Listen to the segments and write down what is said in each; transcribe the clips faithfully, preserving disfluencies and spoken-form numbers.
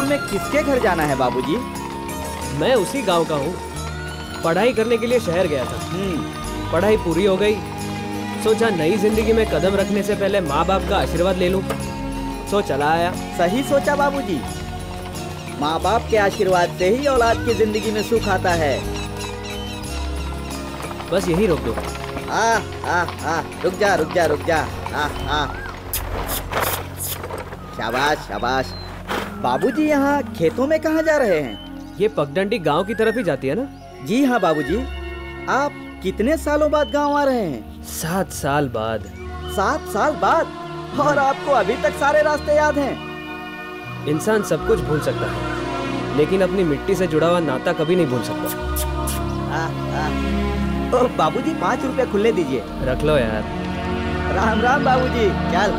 में किसके घर जाना है बाबूजी? मैं उसी गांव का हूँ। पढ़ाई करने के लिए शहर गया था। पढ़ाई पूरी हो गई, सोचा नई जिंदगी में कदम रखने से पहले माँ बाप का आशीर्वाद ले लूं, सो चला आया। सही सोचा बाबूजी। माँ बाप के आशीर्वाद से ही औलाद की जिंदगी में सुख आता है। बस यही रोक दो। आ, आ, आ, रुक जा रुक जा रुक जा। आ, आ। शाबाश शाबाश। बाबूजी यहाँ खेतों में कहाँ जा रहे हैं? ये पगडंडी गांव की तरफ ही जाती है ना? जी हाँ बाबूजी। आप कितने सालों बाद गांव आ रहे हैं? सात साल बाद। सात साल बाद? और आपको अभी तक सारे रास्ते याद हैं? इंसान सब कुछ भूल सकता है, लेकिन अपनी मिट्टी से जुड़ा हुआ नाता कभी नहीं भूल सकता। आ, आ। ओ बाबूजी, पाँच रुपए खुले दीजिए। रख लो यार। राम राम बाबूजी। चल।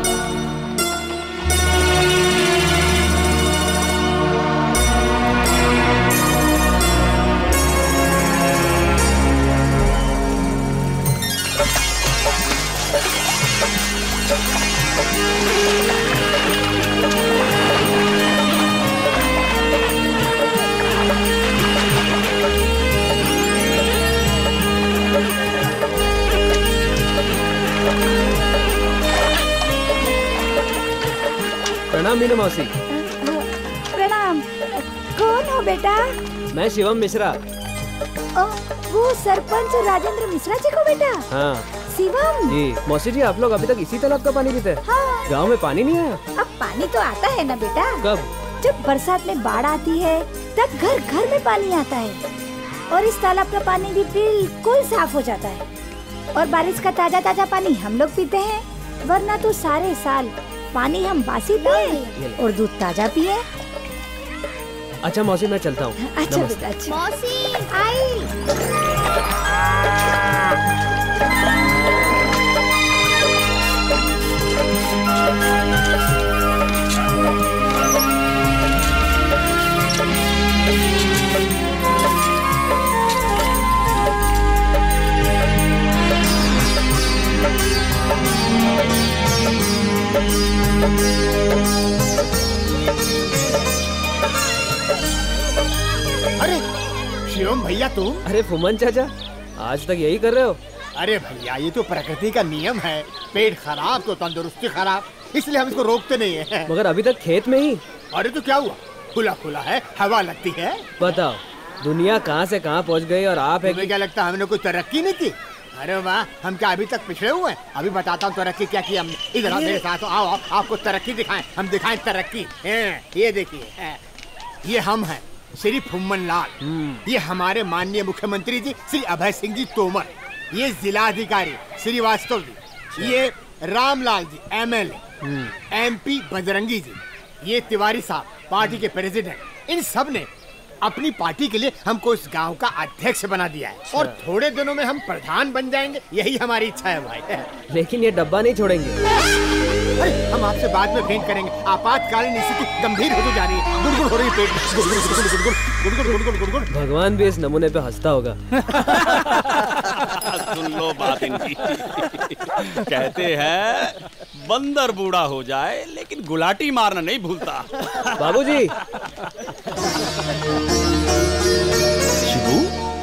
प्रणाम मीनू मौसी। प्रणाम। कौन हो बेटा? मैं शिवम मिश्रा। ओ, वो सरपंच राजेंद्र मिश्रा जी को बेटा? हाँ शिवम जी। मौसी जी, आप लोग अभी तक इसी तालाब का पानी पीते हैं? हाँ। गांव में पानी नहीं आया? अब पानी तो आता है ना बेटा। कब? जब बरसात में बाढ़ आती है तब घर घर में पानी आता है, और इस तालाब का पानी भी बिल्कुल साफ हो जाता है। और बारिश का ताजा ताजा पानी हम लोग पीते हैं, वरना तो सारे साल पानी हम बासी पिए और दूध ताजा पिए। अच्छा मौसी, मैं चलता हूँ। अच्छा बेटा, अच्छा। मौसी आई। अरे शिवम भैया तुम? अरे फुमन चाचा, आज तक यही कर रहे हो? अरे भैया, ये तो प्रकृति का नियम है। पेट खराब तो तंदुरुस्ती खराब, इसलिए हम इसको रोकते नहीं है। मगर अभी तक खेत में ही। अरे तो क्या हुआ, खुला खुला है, हवा लगती है। बताओ, दुनिया कहाँ से कहाँ पहुँच गई और आप है क्या लगता है हमने कोई तरक्की नहीं की? अरे वाह, हम क्या अभी तक पिछड़े हुए हैं? अभी बताता हूँ तरक्की क्या की हमने। इधर आओ मेरे साथ, आओ आप, आपको तरक्की दिखाएं। हम दिखाएं तरक्की। ये देखिए, ये हम हैं श्री फुम्मन लाल। ये हमारे माननीय मुख्यमंत्री जी श्री अभय सिंह जी तोमर। ये जिला अधिकारी श्रीवास्तव जी। ये रामलाल जी एमएलए। एमपी बजरंगी जी। ये तिवारी साहब पार्टी के प्रेसिडेंट। इन सब ने अपनी पार्टी के लिए हमको इस गांव का अध्यक्ष बना दिया है, और थोड़े दिनों में हम प्रधान बन जाएंगे। यही हमारी इच्छा है भाई। लेकिन ये डब्बा नहीं छोड़ेंगे। अरे हम आपसे बाद में भेंट करेंगे। आपातकालीन स्थिति गंभीर होती जा रही है। गुड़गुड़ हो रही है पेट में। गुड़गुड़ गुड़गुड़ गुड़गुड़ गुड़गुड़ गुड़गुड़ गुड़गुड़। भगवान भी इस नमूने पे हंसता होगा। सुन लो बात इनकी। कहते हैं बंदर बूढ़ा हो जाए लेकिन गुलाटी मारना नहीं भूलता। बाबूजी। शिबू,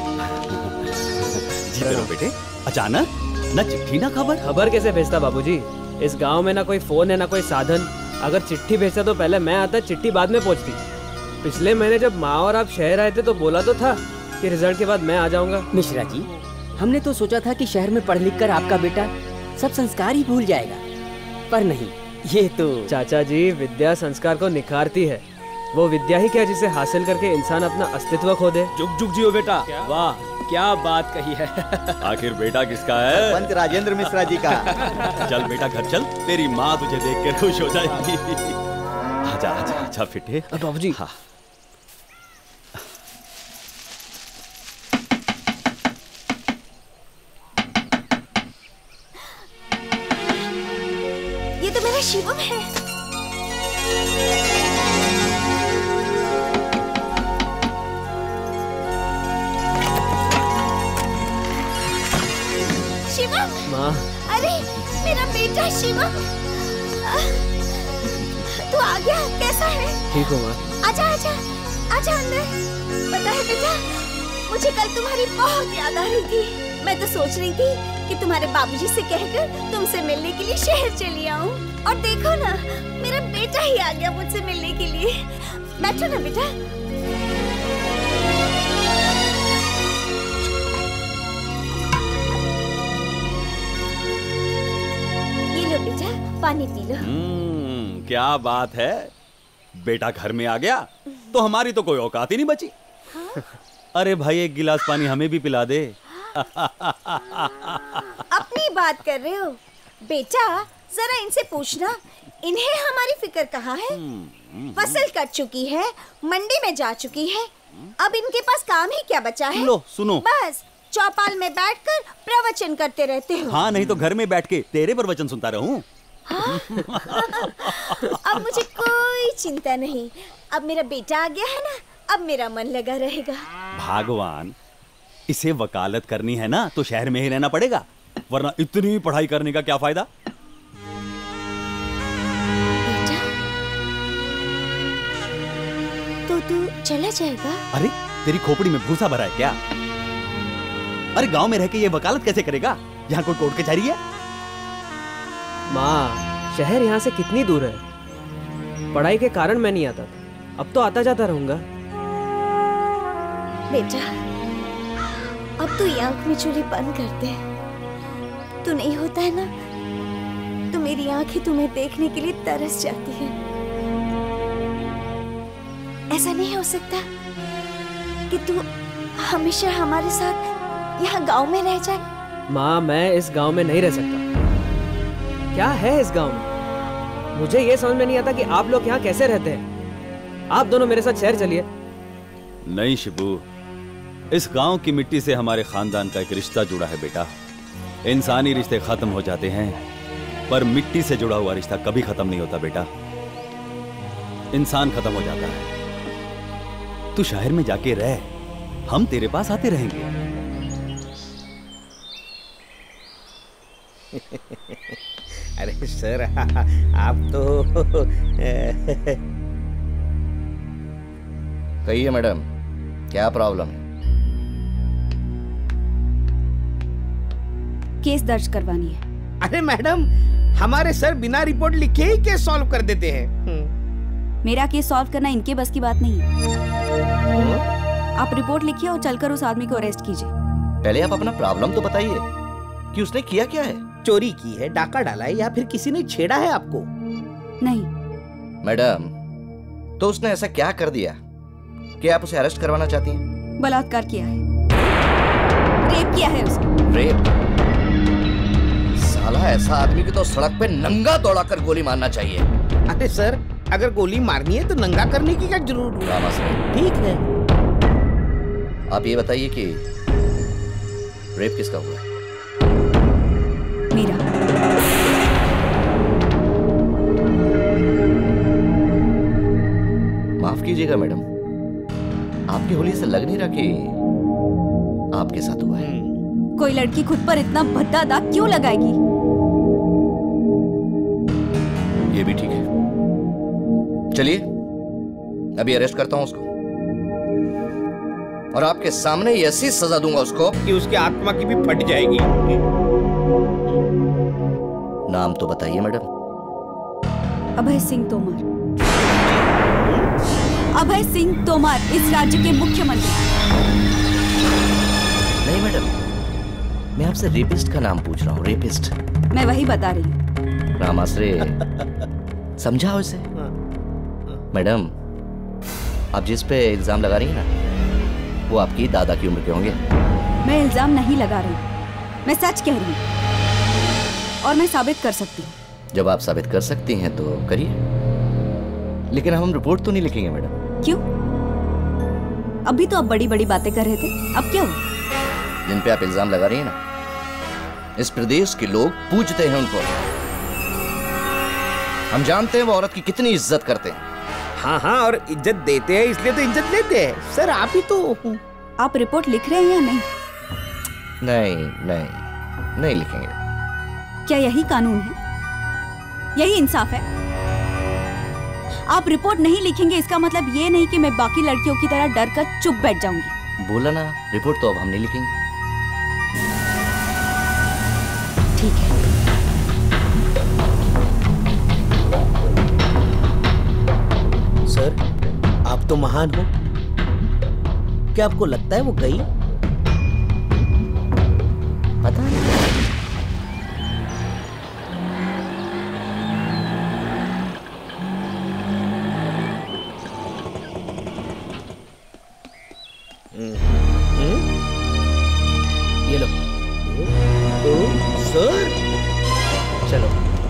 जीते रहो बेटे। अचानक न चिट्ठी ना खबर। खबर कैसे भेजता बाबूजी? इस गांव में ना कोई फोन है ना कोई साधन। अगर चिट्ठी भेजता तो पहले मैं आता, चिट्ठी बाद में पहुंचती। पिछले महीने जब माँ और आप शहर आए थे तो बोला तो था कि रिजल्ट के बाद मैं आ जाऊंगा। मिश्रा जी, हमने तो सोचा था कि शहर में पढ़ लिख कर आपका बेटा सब संस्कार ही भूल जाएगा, पर नहीं, ये तो। चाचा जी, विद्या संस्कार को निखारती है। वो विद्या ही क्या जिसे हासिल करके इंसान अपना अस्तित्व खो दे। जुग जुग जियो बेटा। वाह, क्या बात कही है। आखिर बेटा किसका है? पंच राजेंद्र मिश्रा जी का। चल बेटा घर चल, तेरी माँ तुझे देख कर खुश हो जाएगी। आजा आजा आजा फिटे। बाबूजी। हाँ। ये तो मेरा शिवम है। शिवम। माँ। अरे मेरा बेटा शिवम, तू आ गया, कैसा है? ठीक हूँ माँ। आजा आजा आजा अंदर। पता है बेटा, मुझे कल तुम्हारी बहुत याद आ रही थी। मैं तो सोच रही थी कि तुम्हारे बाबूजी से कहकर तुमसे मिलने के लिए शहर चली आऊं। और देखो ना, मेरा बेटा ही आ गया मुझसे मिलने के लिए। बैठो ना बेटा। ये लो बेटा, पानी पी लो। हम्म, क्या बात है, बेटा घर में आ गया तो हमारी तो कोई औकात ही नहीं बची। हाँ? अरे भाई, एक गिलास पानी हमें भी पिला दे। अपनी बात कर रहे हो बेटा, जरा इनसे पूछना, इन्हें हमारी फिक्र कहाँ है? फसल कट चुकी है, मंडी में जा चुकी है, अब इनके पास काम ही क्या बचा है? लो सुनो, बस चौपाल में बैठकर प्रवचन करते रहते हो। हाँ, नहीं तो घर में बैठ के तेरे प्रवचन सुनता रहूं। हाँ? अब मुझे कोई चिंता नहीं, अब मेरा बेटा आ गया है ना, अब मेरा मन लगा रहेगा। भगवान, इसे वकालत करनी है ना तो शहर में ही रहना पड़ेगा, वरना इतनी पढ़ाई करने का क्या फायदा। बेटा, तो तू चला जाएगा? अरे तेरी खोपड़ी में भूसा भरा है क्या? अरे गांव में रह के ये वकालत कैसे करेगा? यहाँ कोई कोर्ट कचहरी है? माँ, शहर यहाँ से कितनी दूर है? पढ़ाई के कारण मैं नहीं आता था, अब तो आता जाता रहूंगा। बेटा, अब तू ये आंख में चूल्हे बंद कर दे। तू नहीं होता है ना, तो मेरी आंखें तुम्हें देखने के लिए तरस जाती हैं। ऐसा नहीं हो सकता कि तू हमेशा हमारे साथ यहाँ गांव में रह जाए। माँ, मैं इस गांव में नहीं रह सकता। क्या है इस गांव में? मुझे ये समझ में नहीं आता कि आप लोग यहाँ कैसे रहते हैं। आप दोनों मेरे साथ शहर चलिए। नहीं शिबू, इस गांव की मिट्टी से हमारे खानदान का एक रिश्ता जुड़ा है बेटा। इंसानी रिश्ते खत्म हो जाते हैं, पर मिट्टी से जुड़ा हुआ रिश्ता कभी खत्म नहीं होता बेटा। इंसान खत्म हो जाता है। तू शहर में जाके रह, हम तेरे पास आते रहेंगे। अरे सर, आप तो कहिए मैडम, क्या प्रॉब्लम है? केस दर्ज करवानी है। अरे मैडम, हमारे सर बिना रिपोर्ट लिखे ही केस सॉल्व कर देते हैं। मेरा केस सॉल्व करना इनके बस की बात नहीं है। आप रिपोर्ट लिखिए और चलकर उस आदमी को अरेस्ट कीजिए। पहले आप अपना प्रॉब्लम तो बताइए कि उसने किया क्या है। चोरी की है, डाका डाला है, या फिर किसी ने छेड़ा है आपको? नहीं मैडम, तो उसने ऐसा क्या कर दिया कि आप उसे अरेस्ट करवाना चाहती हैं? बलात्कार किया है, रेप किया है उसने। रेप? साला, ऐसा आदमी को तो सड़क पे नंगा दौड़ा कर गोली मारना चाहिए। अरे सर, अगर गोली मारनी है तो नंगा करने की क्या जरूरत है? ठीक है। आप ये बताइए कि रेप किसका हुआ है? मेरा। माफ कीजिएगा मैडम, आपकी होली से लग नहीं रहा कि आपके साथ हुआ है। कोई लड़की खुद पर इतना भद्दा दाग क्यों लगाएगी? ये भी ठीक है। चलिए, अभी अरेस्ट करता हूं उसको, और आपके सामने ही ऐसी सजा दूंगा उसको कि उसकी आत्मा की भी फट जाएगी। नाम तो बताइए मैडम। अभय सिंह तोमर। अभय सिंह तोमर, इस राज्य के मुख्यमंत्री। नहीं मैडम, मैं आपसे रेपिस्ट का नाम पूछ रहा हूँ। रेपिस्ट? मैं वही बता रही हूँ। रामाश्रे, समझाओ इसे। मैडम, आप जिस पे इल्जाम लगा रही हैं ना, वो आपकी दादा की उम्र के होंगे। मैं इल्जाम नहीं लगा रही, मैं सच कह रही हूँ, और मैं साबित कर सकती हूँ। जब आप साबित कर सकती हैं तो करिए, लेकिन हम रिपोर्ट तो नहीं लिखेंगे मैडम। क्यों? अभी तो आप बड़ी बड़ी बातें कर रहे थे, अब क्या हुआ? जिन पे आप इल्जाम लगा रही हैं ना, इस प्रदेश के लोग पूजते हैं उनको। हम जानते हैं वो औरत की कितनी इज्जत करते हैं। हाँ हाँ, और इज्जत देते हैं, इसलिए तो इज्जत लेते हैं। सर, आप ही तो। आप रिपोर्ट लिख रहे हैं या नहीं? नहीं नहीं नहीं लिखेंगे। क्या यही कानून है? यही इंसाफ है? आप रिपोर्ट नहीं लिखेंगे इसका मतलब ये नहीं कि मैं बाकी लड़कियों की तरह डर कर चुप बैठ जाऊंगी। बोला ना, रिपोर्ट तो अब हम नहीं लिखेंगे। ठीक है। सर, आप तो महान हो। क्या आपको लगता है वो गई? पता नहीं। ये लो। ओ, सर, चलो।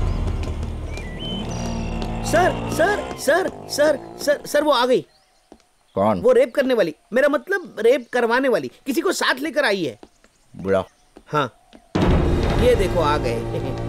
Sir sir sir sir sir sir वो आ गई। कौन? वो रेप करने वाली, मेरा मतलब रेप करवाने वाली, किसी को साथ लेकर आई है। बुरा। हाँ, ये देखो आ गए।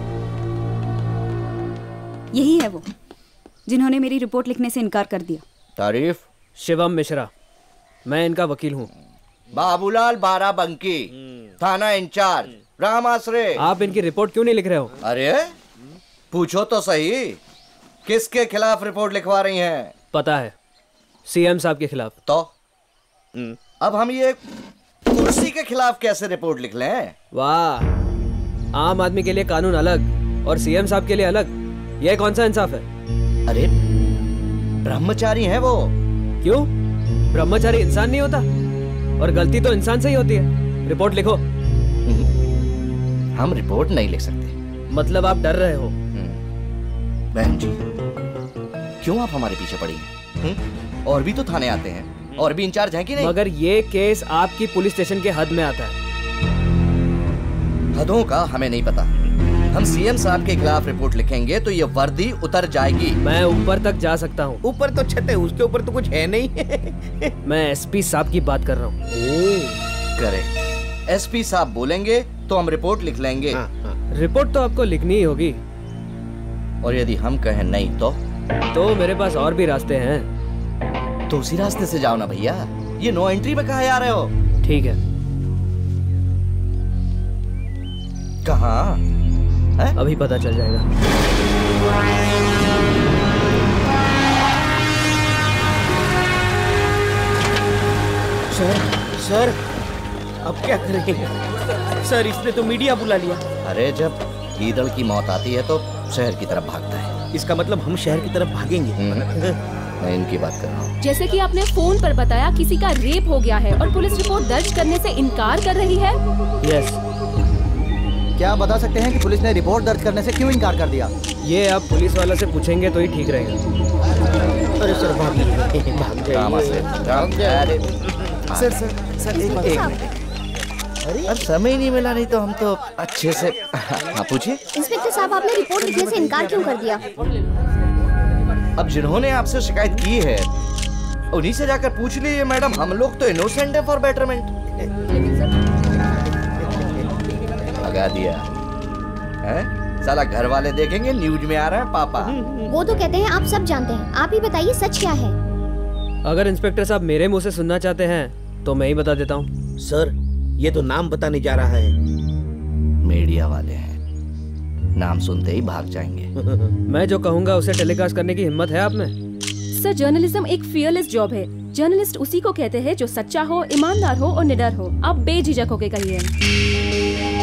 यही है वो जिन्होंने मेरी रिपोर्ट लिखने से इनकार कर दिया। तारीफ? शिवम मिश्रा, मैं इनका वकील हूँ। बाबूलाल बाराबंकी, थाना इंचार्ज, राम आश्रय। आप इनकी रिपोर्ट क्यों नहीं लिख रहे हो? अरे पूछो तो सही, किसके खिलाफ रिपोर्ट लिखवा रही हैं? पता है, सीएम साहब के खिलाफ। तो अब हम ये कुर्सी के खिलाफ कैसे रिपोर्ट लिख लें? वाह, आम आदमी के लिए कानून अलग और सीएम साहब के लिए अलग, यह कौन सा इंसाफ है? अरे ब्रह्मचारी हैं वो। क्यों? ब्रह्मचारी इंसान नहीं होता? और गलती तो इंसान से ही होती है। रिपोर्ट लिखो। हम रिपोर्ट नहीं लिख सकते। मतलब आप डर रहे हो? बहन जी, क्यों आप हमारे पीछे पड़ी हैं? और भी तो थाने आते हैं, और भी इंचार्ज हैं कि नहीं? मगर ये केस आपकी पुलिस स्टेशन के हद में आता है। हदों का हमें नहीं पता। हम सीएम साहब के खिलाफ रिपोर्ट लिखेंगे तो ये वर्दी उतर जाएगी। मैं ऊपर तक जा सकता हूँ। ऊपर तो छत है, उसके ऊपर तो कुछ है नहीं। मैं एसपी साहब की बात कर रहा हूँ। करेक्ट, एसपी साहब बोलेंगे तो हम रिपोर्ट लिख लेंगे। हाँ, हाँ। रिपोर्ट तो आपको लिखनी ही होगी। और यदि हम कहें नहीं तो? तो मेरे पास और भी रास्ते हैं। तो उसी रास्ते से जाओ ना भैया, ये नो एंट्री में कहाँ आ रहे हो? ठीक है। कहाँ? अभी पता चल जाएगा। सर सर अब क्या करेंगे? सर इसने तो मीडिया बुला लिया। अरे जब गीदड़ की मौत आती है तो शहर की तरफ भागता है। इसका मतलब हम शहर की तरफ भागेंगे। मैं इनकी बात कर रहा हूँ। जैसे कि आपने फोन पर बताया किसी का रेप हो गया है और पुलिस रिपोर्ट दर्ज करने से इनकार कर रही है। यस। क्या आप बता सकते हैं कि पुलिस ने रिपोर्ट दर्ज करने से क्यों इनकार कर दिया? ये आप पुलिस वाला से पूछेंगे तो ही ठीक रहेगा। अरे सर भाग अरे सर सर सर एक मिनट। अरे समय नहीं मिला, नहीं तो हम तो अच्छे से। हाँ पूछिए। इंस्पेक्टर साहब, आपने रिपोर्ट लिखने से इनकार क्यों कर दिया? अब जिन्होंने आपसे शिकायत की है उन्हीं से जाकर पूछ लीजिए मैडम। हम लोग तो इनोसेंट है फॉर बेटरमेंट। लगा दिया है? साला घर वाले देखेंगे न्यूज में आ रहा है पापा। वो तो कहते हैं आप सब जानते हैं, आप ही बताइए सच क्या है? अगर इंस्पेक्टर साहब मेरे मुंह से सुनना चाहते हैं तो मैं ही बता देता हूँ। सर ये तो नाम बताने जा रहा है। मीडिया वाले हैं, नाम सुनते ही भाग जाएंगे। मैं जो कहूँगा उसे टेलीकास्ट करने की हिम्मत है आप में? सर जर्नलिज्म एक फियरलेस जॉब है। जर्नलिस्ट उसी को कहते हैं जो सच्चा हो, ईमानदार हो और निडर हो। आप बेझिझक होके कहिए।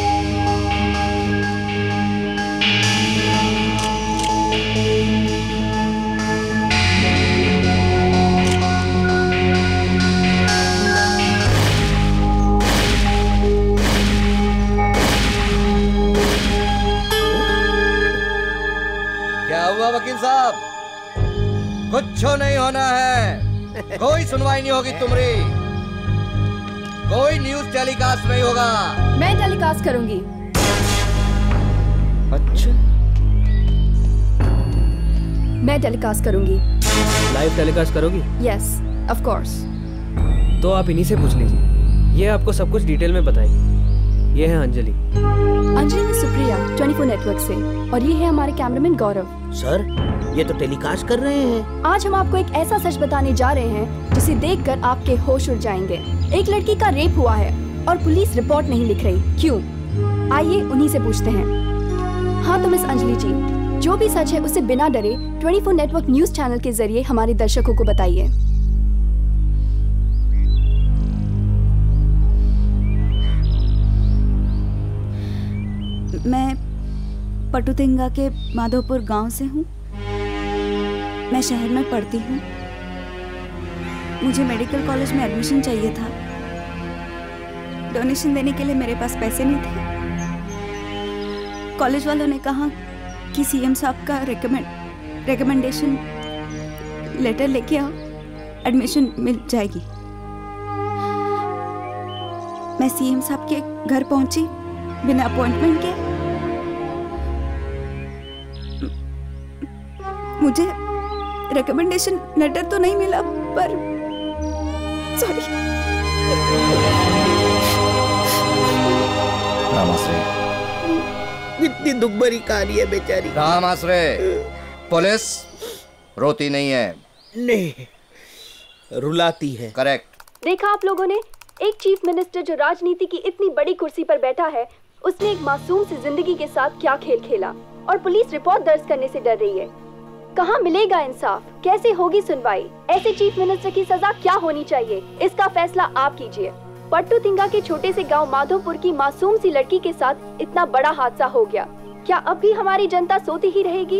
वकील साहब, कुछ नहीं होना है। कोई सुनवाई नहीं होगी तुम्हारी, कोई न्यूज टेलीकास्ट नहीं होगा। मैं टेलीकास्ट करूंगी। अच्छा, मैं टेलीकास्ट करूंगी। लाइव टेलीकास्ट करोगी? Yes, of course. तो आप इन्हीं से पूछ लीजिए, ये आपको सब कुछ डिटेल में बताएगी। ये है अंजलि। अंजलि में सुप्रिया चौबीस नेटवर्क से, और ये है हमारे कैमरामैन गौरव। सर ये तो टेलीकास्ट कर रहे हैं। आज हम आपको एक ऐसा सच बताने जा रहे हैं जिसे देखकर आपके होश उड़ जाएंगे। एक लड़की का रेप हुआ है और पुलिस रिपोर्ट नहीं लिख रही, क्यों? आइए उन्हीं से पूछते हैं। हाँ तो मिस अंजलि जी, जो भी सच है उसे बिना डरे चौबीस नेटवर्क न्यूज चैनल के जरिए हमारे दर्शकों को बताइए। मैं पटुतिंगा के माधोपुर गांव से हूँ। मैं शहर में पढ़ती हूँ। मुझे मेडिकल कॉलेज में एडमिशन चाहिए था। डोनेशन देने के लिए मेरे पास पैसे नहीं थे। कॉलेज वालों ने कहा कि सीएम साहब का रेकमेंड रेकमेंडेशन लेटर लेके आओ, एडमिशन मिल जाएगी। मैं सीएम साहब के घर पहुंची बिना अपॉइंटमेंट के। मुझे रेकमेंडेशन लेटर तो नहीं मिला, पर सॉरी। कितनी दुख भरी कहानी है बेचारी। राम आश्रय, पुलिस रोती नहीं है। नहीं, रुलाती है। करेक्ट। देखा आप लोगों ने, एक चीफ मिनिस्टर जो राजनीति की इतनी बड़ी कुर्सी पर बैठा है, उसने एक मासूम सी जिंदगी के साथ क्या खेल खेला, और पुलिस रिपोर्ट दर्ज करने से डर रही है। कहाँ मिलेगा इंसाफ? कैसे होगी सुनवाई? ऐसे चीफ मिनिस्टर की सजा क्या होनी चाहिए? इसका फैसला आप कीजिए। पट्टुतिंगा के छोटे से गांव माधोपुर की मासूम सी लड़की के साथ इतना बड़ा हादसा हो गया। क्या अब भी हमारी जनता सोती ही रहेगी?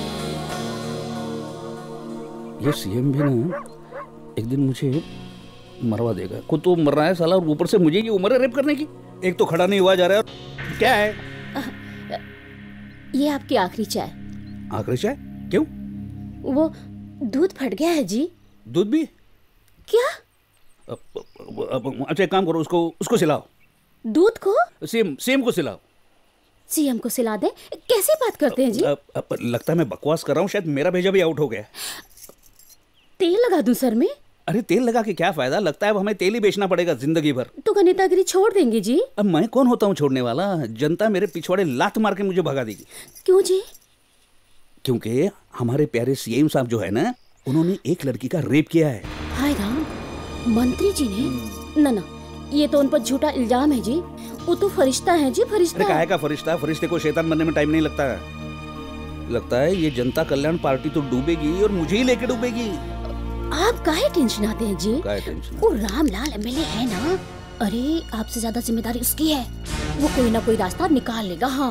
ये सीएम भी ना एक दिन मुझे मरवा देगा। खुद तो मर रहा है साला, और ऊपर से मुझे ये उम्र है रेप करने की। एक तो खड़ा नहीं हुआ जा रहा है। क्या है? ये आपकी आखिरी चाय। आखिरी चाय? क्यों? वो दूध फट गया है जी। दूध भी? क्या? अच्छा एक काम करो, उसको उसको सिलाओ। दूध को? सेम सेम को सिलाओ। सीएम को सिला दे? कैसी बात करते हैं जी? अब, अब, लगता है मैं बकवास कर रहा हूँ, शायद मेरा भेजा भी आउट हो गया। तेल लगा दूं सर में? अरे तेल लगा के क्या फायदा, लगता है अब हमें तेल ही बेचना पड़ेगा जिंदगी भर। तो नेतागिरी छोड़ देंगे जी? अब मैं कौन होता हूँ छोड़ने वाला? जनता मेरे पिछवाड़े लात मार के मुझे भगा देगी। क्यों जी? क्योंकि हमारे प्यारे सीएम साहब जो है ना, उन्होंने एक लड़की का रेप किया है। हाय राम, मंत्री जी ने? ना ना, ये तो उन पर झूठा इल्जाम है जी। वो तो फरिश्ता है जी, फरिश्ता। अरे काहे का फरिश्ता? फरिश्ते को शैतान बनने में टाइम नहीं लगता है। लगता है ये जनता कल्याण पार्टी तो डूबेगी और मुझे ही लेके डूबेगी। आप काहे टेंशन आते हैं जी? काहे टेंशन? वो रामलाल एमएलए है ना, अरे आपसे ज्यादा जिम्मेदारी उसकी है। वो कोई ना कोई रास्ता निकाल लेगा। हाँ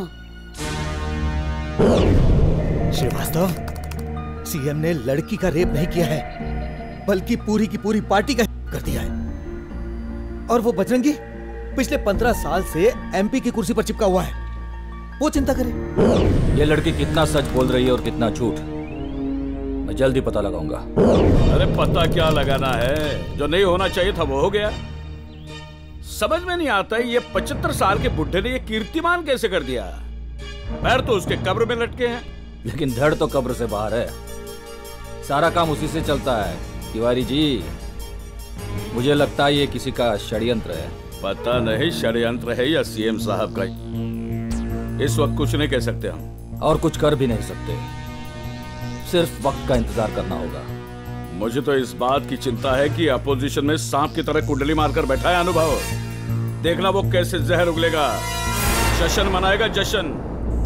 श्रीवास्तव, सीएम ने लड़की का रेप नहीं किया है, बल्कि पूरी की पूरी पार्टी का कर दिया है। और वो बजरंगी पिछले पंद्रह साल से एमपी की कुर्सी पर चिपका हुआ है, वो चिंता करे। ये लड़की कितना सच बोल रही है और कितना झूठ, मैं जल्दी पता लगाऊंगा। अरे पता क्या लगाना है, जो नहीं होना चाहिए था वो हो गया। समझ में नहीं आता है ये पचहत्तर साल के बुढ़े ने ये कीर्तिमान कैसे कर दिया। पैर तो उसके कब्र में लटके हैं, लेकिन धड़ तो कब्र से बाहर है। सारा काम उसी से चलता है। तिवारी जी, मुझे लगता है ये किसी का षड्यंत्र है। पता नहीं षड्यंत्र है या सीएम साहब का, इस वक्त कुछ नहीं कह सकते हम। और कुछ कर भी नहीं सकते, सिर्फ वक्त का इंतजार करना होगा। मुझे तो इस बात की चिंता है कि अपोजिशन में सांप की तरह कुंडली मारकर बैठा है अनुभव। देखना वो कैसे जहर उगलेगा। जश्न मनाएगा, जश्न।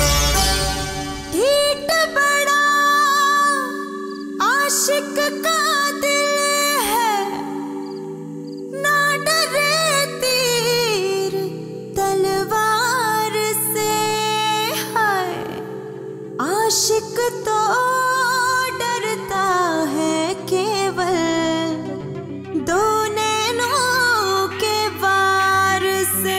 ढीठ बड़ा आशिक का दिल है, ना डरे तीर तलवार से। है आशिक तो डरता है केवल दो नैनों के वार से।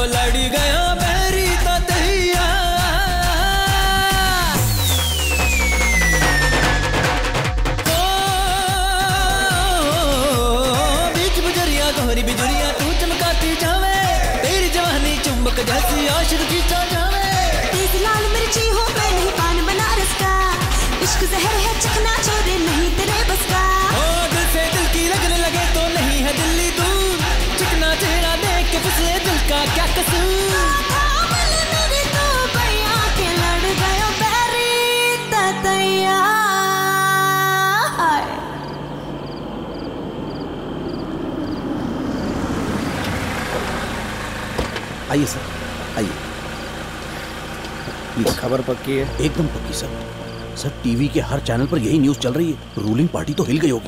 लड़ी गया बैरी ततैया। बीच बुजरिया गोहरी बिजुरिया तू चमकाती जावे, तेरी जवानी चुंबक जैसी आशिक खींचा जावे। तेज लाल मिर्ची हो मैं नहीं पान बनारस का, इश्क जहर है चखना छोड़े नहीं तेरे बस का। ओ दिल से दिल की लगने लगे तो नहीं है दिल्ली दूर, चिकना चेहरा देख के फिसले दिल का क्या कसूर। मेरी तो भैया के लड़ गयो बैरी ततैया। आइए सर, आइए। ये खबर पक्की है? एकदम पक्की सर। सर टीवी के हर चैनल पर यही न्यूज़ चल रही है। रूलिंग पार्टी तो हिल गई होगी।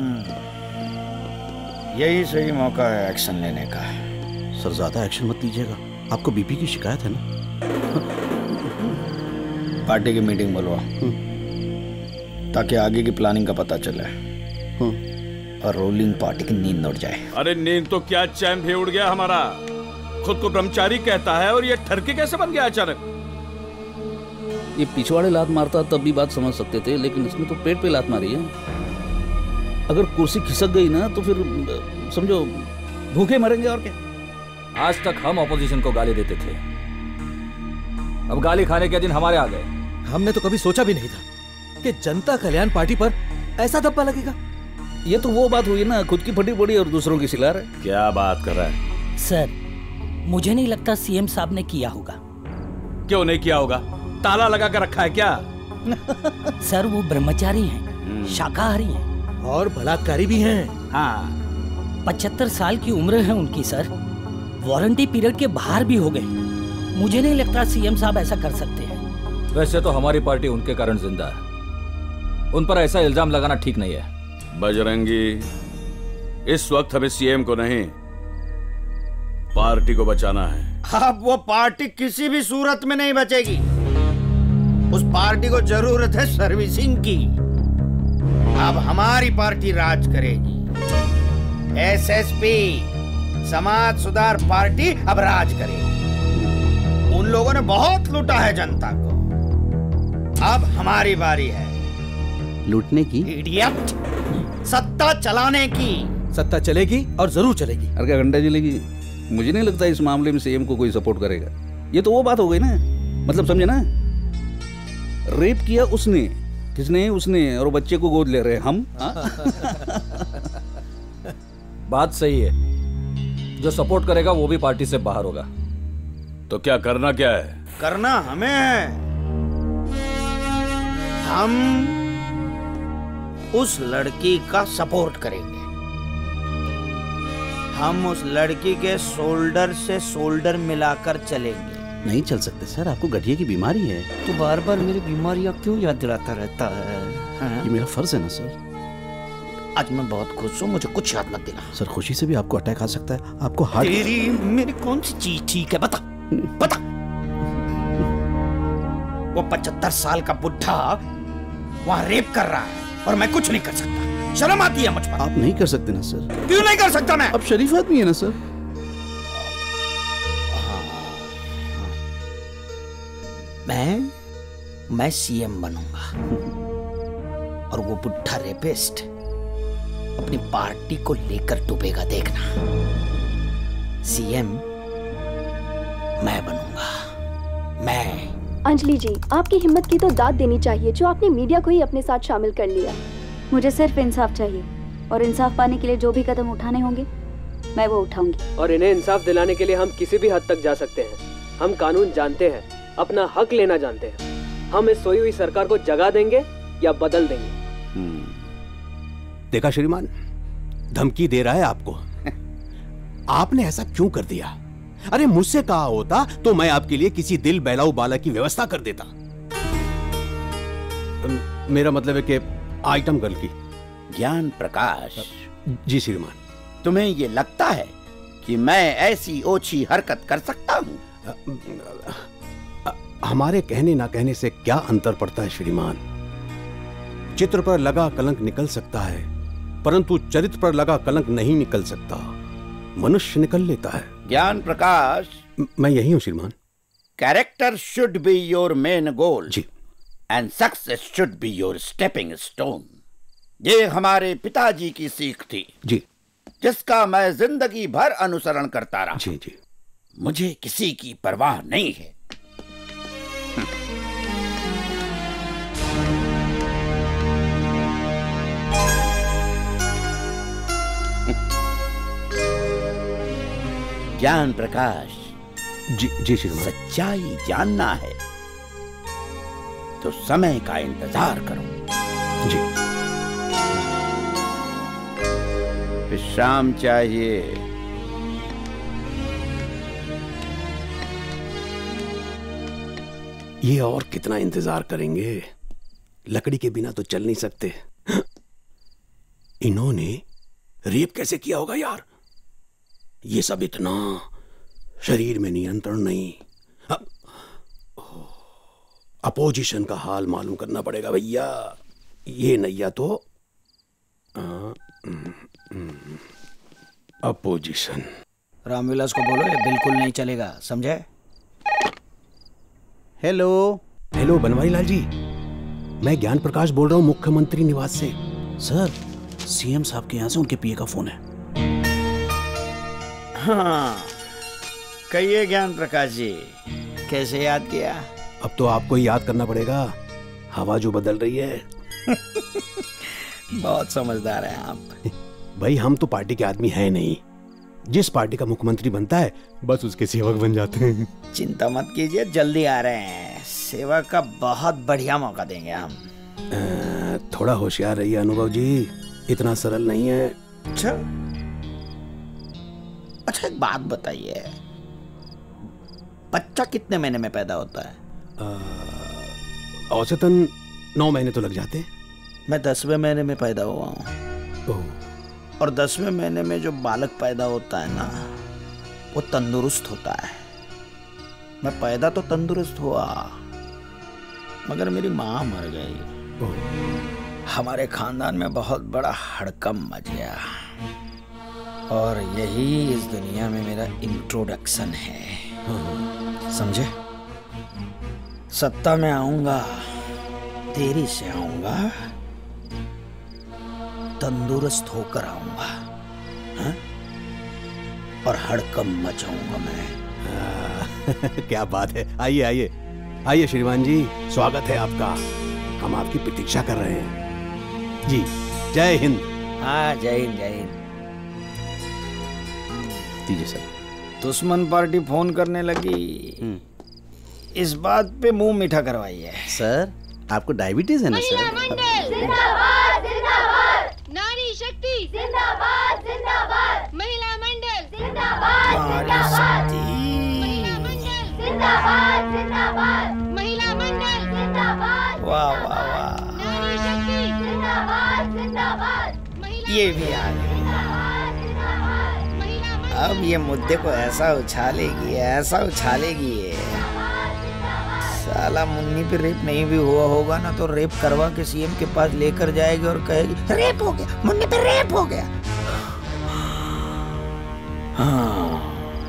यही सही मौका है एक्शन लेने का। सर ज्यादा एक्शन मत लीजिएगा, आपको बीपी की शिकायत है ना। पार्टी की मीटिंग बुलवा, ताकि आगे की प्लानिंग का पता चले और रूलिंग पार्टी की नींद उड़ जाए। अरे नींद तो क्या, चैन भी उड़ गया हमारा। खुद को ब्रह्मचारी कहता है और ये ठरकी कैसे बन गया अचानक। ये पिछवाड़े लात मारता तब भी बात समझ सकते थे, लेकिन इसने तो पेट पे लात मारी है। अगर कुर्सी खिसक गई ना तो फिर समझो भूखे मरेंगे और क्या। आज तक हम ऑपोजिशन को गाली देते थे, अब गाली खाने के दिन हमारे आ गए। हमने तो कभी सोचा भी नहीं था कि जनता कल्याण पार्टी पर ऐसा धब्बा लगेगा। ये तो वो बात हुई ना, खुद की फटी पड़ी और दूसरों की सिला रहे। क्या बात कर रहा है सर? मुझे नहीं लगता सीएम साहब ने किया होगा। क्यों नहीं किया होगा? ताला लगा कर रखा है क्या? सर वो ब्रह्मचारी हैं, शाकाहारी हैं और बलात्कारी भी हैं। हाँ, पचहत्तर साल की उम्र है उनकी सर, वारंटी पीरियड के बाहर भी हो गए। मुझे नहीं लगता सीएम साहब ऐसा कर सकते हैं। वैसे तो हमारी पार्टी उनके कारण जिंदा है, उन पर ऐसा इल्जाम लगाना ठीक नहीं है। बजरंगी, इस वक्त हमें सीएम को नहीं पार्टी को बचाना है। अब वो पार्टी किसी भी सूरत में नहीं बचेगी। उस पार्टी को जरूरत है सर्विसिंग की। अब हमारी पार्टी राज करेगी। एसएसपी समाज सुधार पार्टी अब राज करेगी। उन लोगों ने बहुत लूटा है जनता को, अब हमारी बारी है लूटने की। इडियट, सत्ता चलाने की। सत्ता चलेगी और जरूर चलेगी। अरे क्या घंटा चलेगी? मुझे नहीं लगता इस मामले में सीएम को कोई सपोर्ट करेगा। ये तो वो बात हो गई ना, मतलब समझे ना, रेप किया उसने, किसने? उसने, और बच्चे को गोद ले रहे हैं हम। बात सही है, जो सपोर्ट करेगा वो भी पार्टी से बाहर होगा। तो क्या करना क्या है? करना हमें है। हम उस लड़की का सपोर्ट करेंगे। हम उस लड़की के शोल्डर से शोल्डर मिलाकर चलेंगे। नहीं चल सकते सर, आपको गठिया की बीमारी है। तो बार बार मेरी बीमारियां क्यों याद दिलाता रहता है? हाँ? ये मेरा फर्ज है ना सर। आज मैं बहुत खुश हूँ, मुझे कुछ याद मत दिला। सर खुशी से भी आपको अटैक आ सकता है, आपको हार्ट। तेरी मेरी कौन सी चीज ठीक है? बता बता। वो पचहत्तर साल का बुढ़ा वहाँ रेप कर रहा है और मैं कुछ नहीं कर सकता। शर्म आती है मुझ पर। आप नहीं कर सकते ना सर। क्यों नहीं कर सकता मैं? अब शरीफ आदमी है ना सर। मैं मैं सीएम बनूंगा और वो बुढ़ा रेपिस्ट अपनी पार्टी को लेकर डूबेगा, देखना। सीएम मैं बनूंगा, मैं। अंजलि जी, आपकी हिम्मत की तो दाद देनी चाहिए जो आपने मीडिया को ही अपने साथ शामिल कर लिया। मुझे सिर्फ इंसाफ चाहिए और इंसाफ पाने के लिए जो भी कदम उठाने होंगे मैं वो उठाऊंगी। और इन्हें इंसाफ दिलाने के लिए हम किसी भी हद तक जा सकते हैं। हम कानून जानते हैं, अपना हक लेना जानते हैं। हम इस सोई हुई सरकार को जगा देंगे या बदल देंगे। देखा श्रीमान, धमकी दे रहा है आपको। आपने ऐसा क्यों कर दिया? अरे मुझसे कहा होता तो मैं आपके लिए किसी दिल बहलाऊ बाला की व्यवस्था कर देता। मेरा मतलब है कि आइटम गर्ल की। ज्ञान प्रकाश जी श्रीमान। तुम्हें ये लगता है कि मैं ऐसी ओछी हरकत कर सकता हूँ? हमारे कहने ना कहने से क्या अंतर पड़ता है श्रीमान? चित्र पर लगा कलंक निकल सकता है, परंतु चरित्र पर लगा कलंक नहीं निकल सकता। मनुष्य निकल लेता है। ज्ञान प्रकाश, मैं यही हूँ श्रीमान। Character should be your main goal ji, and success should be your stepping stone. ये हमारे पिताजी की सीख थी जी, जिसका मैं जिंदगी भर अनुसरण करता रहा। जी जी। मुझे किसी की परवाह नहीं है। ज्ञान प्रकाश, जी जी श्रीमान। सच्चाई जानना है तो समय का इंतजार करो। जी। विश्राम चाहिए। ये और कितना इंतजार करेंगे? लकड़ी के बिना तो चल नहीं सकते। इन्होंने रेप कैसे किया होगा यार? ये सब इतना, शरीर में नियंत्रण नहीं। अपोजिशन का हाल मालूम करना पड़ेगा भैया। ये नैया तो अपोजिशन। रामविलास को बोलो ये बिल्कुल नहीं चलेगा, समझे? हेलो हेलो बनवारी लाल जी, मैं ज्ञान प्रकाश बोल रहा हूँ मुख्यमंत्री निवास से। सर, सीएम साहब के यहाँ से उनके पीए का फोन है। हाँ, कहिए ज्ञान प्रकाश जी, कैसे याद किया? अब तो आपको ही याद करना पड़ेगा, हवा जो बदल रही है। बहुत समझदार हैं आप। भाई हम तो पार्टी के आदमी हैं नहीं, जिस पार्टी का मुख्यमंत्री बनता है बस उसके सेवक बन जाते हैं। चिंता मत कीजिए, जल्दी आ रहे हैं। सेवा का बहुत बढ़िया मौका देंगे हम। आ, थोड़ा होशियार रहिए अनुभव जी, इतना सरल नहीं है। अच्छा अच्छा एक बात बताइए, बच्चा कितने महीने में पैदा होता है? औसतन नौ महीने तो लग जाते हैं। मैं दसवें महीने में पैदा हुआ हूँ, और दसवें महीने में जो बालक पैदा होता है ना, वो तंदुरुस्त होता है। मैं पैदा तो तंदुरुस्त हुआ, मगर मेरी माँ मर गई। हमारे खानदान में बहुत बड़ा हड़कंप मच गया, और यही इस दुनिया में मेरा इंट्रोडक्शन है, समझे? सत्ता में आऊंगा, देरी से आऊंगा, तंदुरुस्त होकर आऊंगा, हाँ? और हड़कंप मचाऊंगा मैं। क्या बात है, आइए आइए आइए श्रीमान जी, स्वागत है आपका। हम आपकी प्रतीक्षा कर रहे हैं जी। जय हिंद। हाँ, जय हिंद जय हिंद। दीजिए सर। दुश्मन पार्टी फोन करने लगी, इस बात पे मुंह मीठा करवाइए। सर, आपको डायबिटीज है ना सर? जिंदाबाद जिंदाबाद, नारी शक्ति जिंदाबाद जिंदाबाद, महिला मंडल जिंदाबाद जिंदाबाद, महिला मंडल जिंदाबाद जिंदाबाद, महिला मंडल जिंदाबाद। वाह वाह वाह, नारी शक्ति जिंदाबाद जिंदाबाद, ये भी आ गई। अब ये मुद्दे को ऐसा उछालेगी, ऐसा उछालेगी ये। साला मुन्नी पे रेप नहीं भी हुआ होगा ना, तो रेप करवा के सीएम के पास लेकर जाएगी और कहेगी रेप हो गया, मुन्नी पे रेप हो गया। हाँ,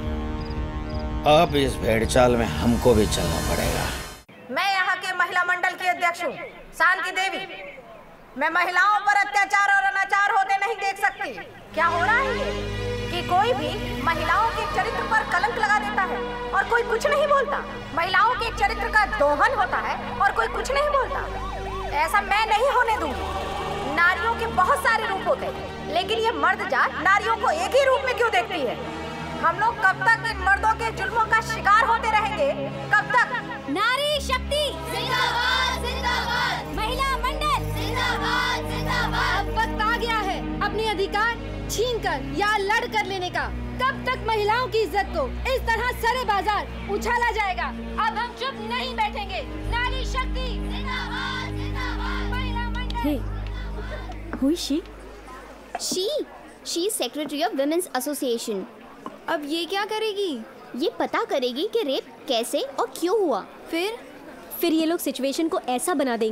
अब इस भेड़चाल में हमको भी चलना पड़ेगा। मैं यहाँ के महिला मंडल की अध्यक्ष हूँ, शांति देवी। मैं महिलाओं पर अत्याचार और अनाचार होते नहीं देख सकती। क्या हो रहा है ये कि कोई भी महिलाओं के चरित्र पर कलंक लगा देता है और कोई कुछ नहीं बोलता। महिलाओं के चरित्र का दोहन होता है और कोई कुछ नहीं बोलता। ऐसा मैं नहीं होने दूंगी। नारियों के बहुत सारे रूप होते हैं, लेकिन ये मर्द जात नारियों को एक ही रूप में क्यों देखती है? हम लोग कब तक इन मर्दों के जुल्मों का शिकार होते रहेंगे? कब तक? नारी शक्ति जिंदाबाद जिंदाबाद, महिला मंडल जिंदाबाद जिंदाबाद। अब वक्त आ गया है अपने अधिकार छीन कर या लड़ कर लेने का। कब तक महिलाओं की इज्जत को इस तरह सरे बाजार उछाला जाएगा? अब हम चुप नहीं बैठेंगे। नारी शक्ति जिंदाबाद जिंदाबाद, महिला मंडल। Hey, who is she? She, she is secretary of Women's Association. अब ये क्या करेगी? ये पता करेगी कि रेप कैसे और क्यों हुआ। फिर फिर ये लोग सिचुएशन को ऐसा बना देंगे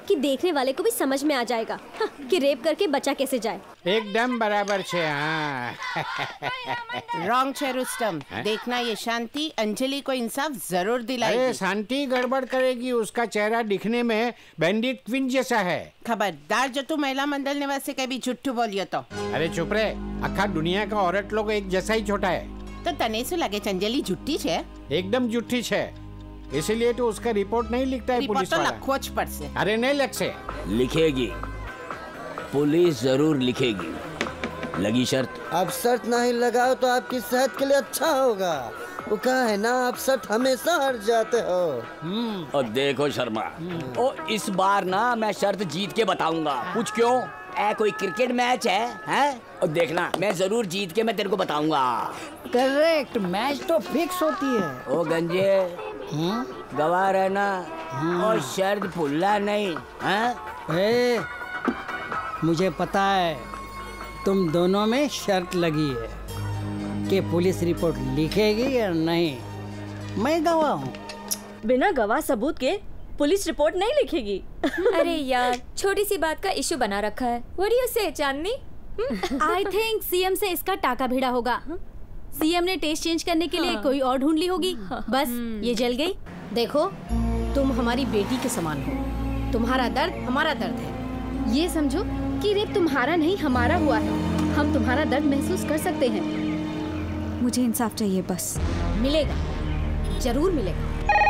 कि देखने वाले को भी समझ में आ जाएगा हाँ, कि रेप करके बचा कैसे जाए। एकदम बराबर छे। हाँ। रॉन्ग छे रुस्तम। देखना ये शांति अंजलि को इंसाफ जरूर दिलाएगी। अरे शांति गड़बड़ करेगी, उसका चेहरा दिखने में बैंडिट क्वीन जैसा है। खबरदार जो तू महिला मंडल निवासी कभी झूठू बोलियो तो। अरे चुप रे, अखा दुनिया का औरत लोग एक जैसा ही छोटा है। तो तने शू लागे अंजलि झूठी छे? एकदम झूठी छे, इसीलिए तो उसका रिपोर्ट नहीं लिखता है पुलिस वाला। खोज पर से। अरे नहीं लग से लिखेगी, पुलिस जरूर लिखेगी। लगी शर्त? अब शर्त नहीं लगाओ तो आपकी सेहत के लिए अच्छा होगा। वो कहा है ना, आप शर्त हमेशा हार जाते हो। और देखो शर्मा, ओ इस बार ना मैं शर्त जीत के बताऊंगा। पूछ क्यों? ए कोई क्रिकेट मैच है, हैं? और देखना मैं जरूर जीत के मैं तेरे को बताऊंगा। करेक्ट, मैच तो फिक्स होती है। ओ गंजे, गवाह रहना और शर्त भूलना नहीं। हाँ? ए, मुझे पता है तुम दोनों में शर्त लगी है कि पुलिस रिपोर्ट लिखेगी या नहीं। मैं गवाह हूँ। बिना गवाह सबूत के पुलिस रिपोर्ट नहीं लिखेगी। अरे यार, छोटी सी बात का इशू बना रखा है। What do you say, Chandni? I think CM से इसका टाका भिड़ा होगा। सीएम ने टेस्ट चेंज करने के लिए हाँ। कोई और ढूंढ ली होगी। बस ये जल गई। देखो, तुम हमारी बेटी के समान हो, तुम्हारा दर्द हमारा दर्द है। ये समझो कि रेप तुम्हारा नहीं हमारा हुआ है। हम तुम्हारा दर्द महसूस कर सकते हैं। मुझे इंसाफ चाहिए बस। मिलेगा, जरूर मिलेगा।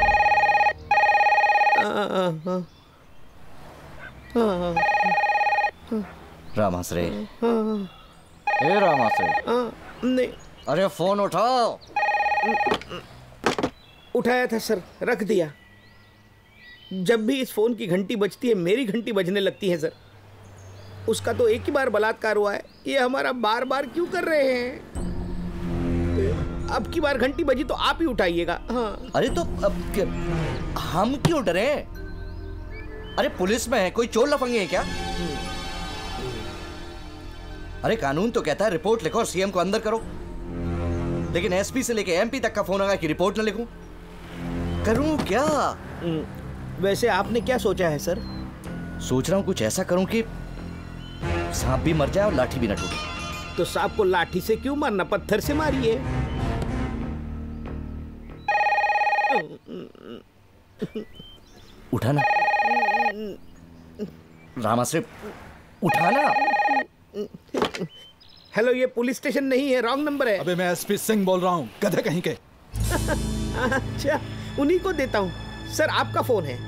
रामाश्रे, ए रामाश्रे, नहीं। अरे फोन उठाओ। उठाया था सर, रख दिया। जब भी इस फोन की घंटी बजती है मेरी घंटी बजने लगती है सर। उसका तो एक ही बार बलात्कार हुआ है, ये हमारा बार बार क्यों कर रहे हैं? अब की बार घंटी बजी तो आप ही उठाइएगा। हाँ। अरे तो अब क्या, हम क्यों डरे? अरे पुलिस में है, कोई चोर लफंगे है क्या? अरे कानून तो कहता है रिपोर्ट लिखो और सीएम को अंदर करो, लेकिन एसपी से लेके एमपी तक का फोन आया कि रिपोर्ट न लिखूं। करूं क्या? वैसे आपने क्या सोचा है सर? सोच रहा हूं कुछ ऐसा करूं कि सांप भी मर जाए और लाठी भी न टूटे। तो सांप को लाठी से क्यों मारना, पत्थर से मारिए। उठाना रामाश्रे, उठाना। हेलो, ये पुलिस स्टेशन नहीं है, रॉन्ग नंबर है। अबे मैं एसपी सिंह बोल रहा हूँ, गधे कहीं के। अच्छा, उन्हीं को देता हूँ। सर आपका फोन है।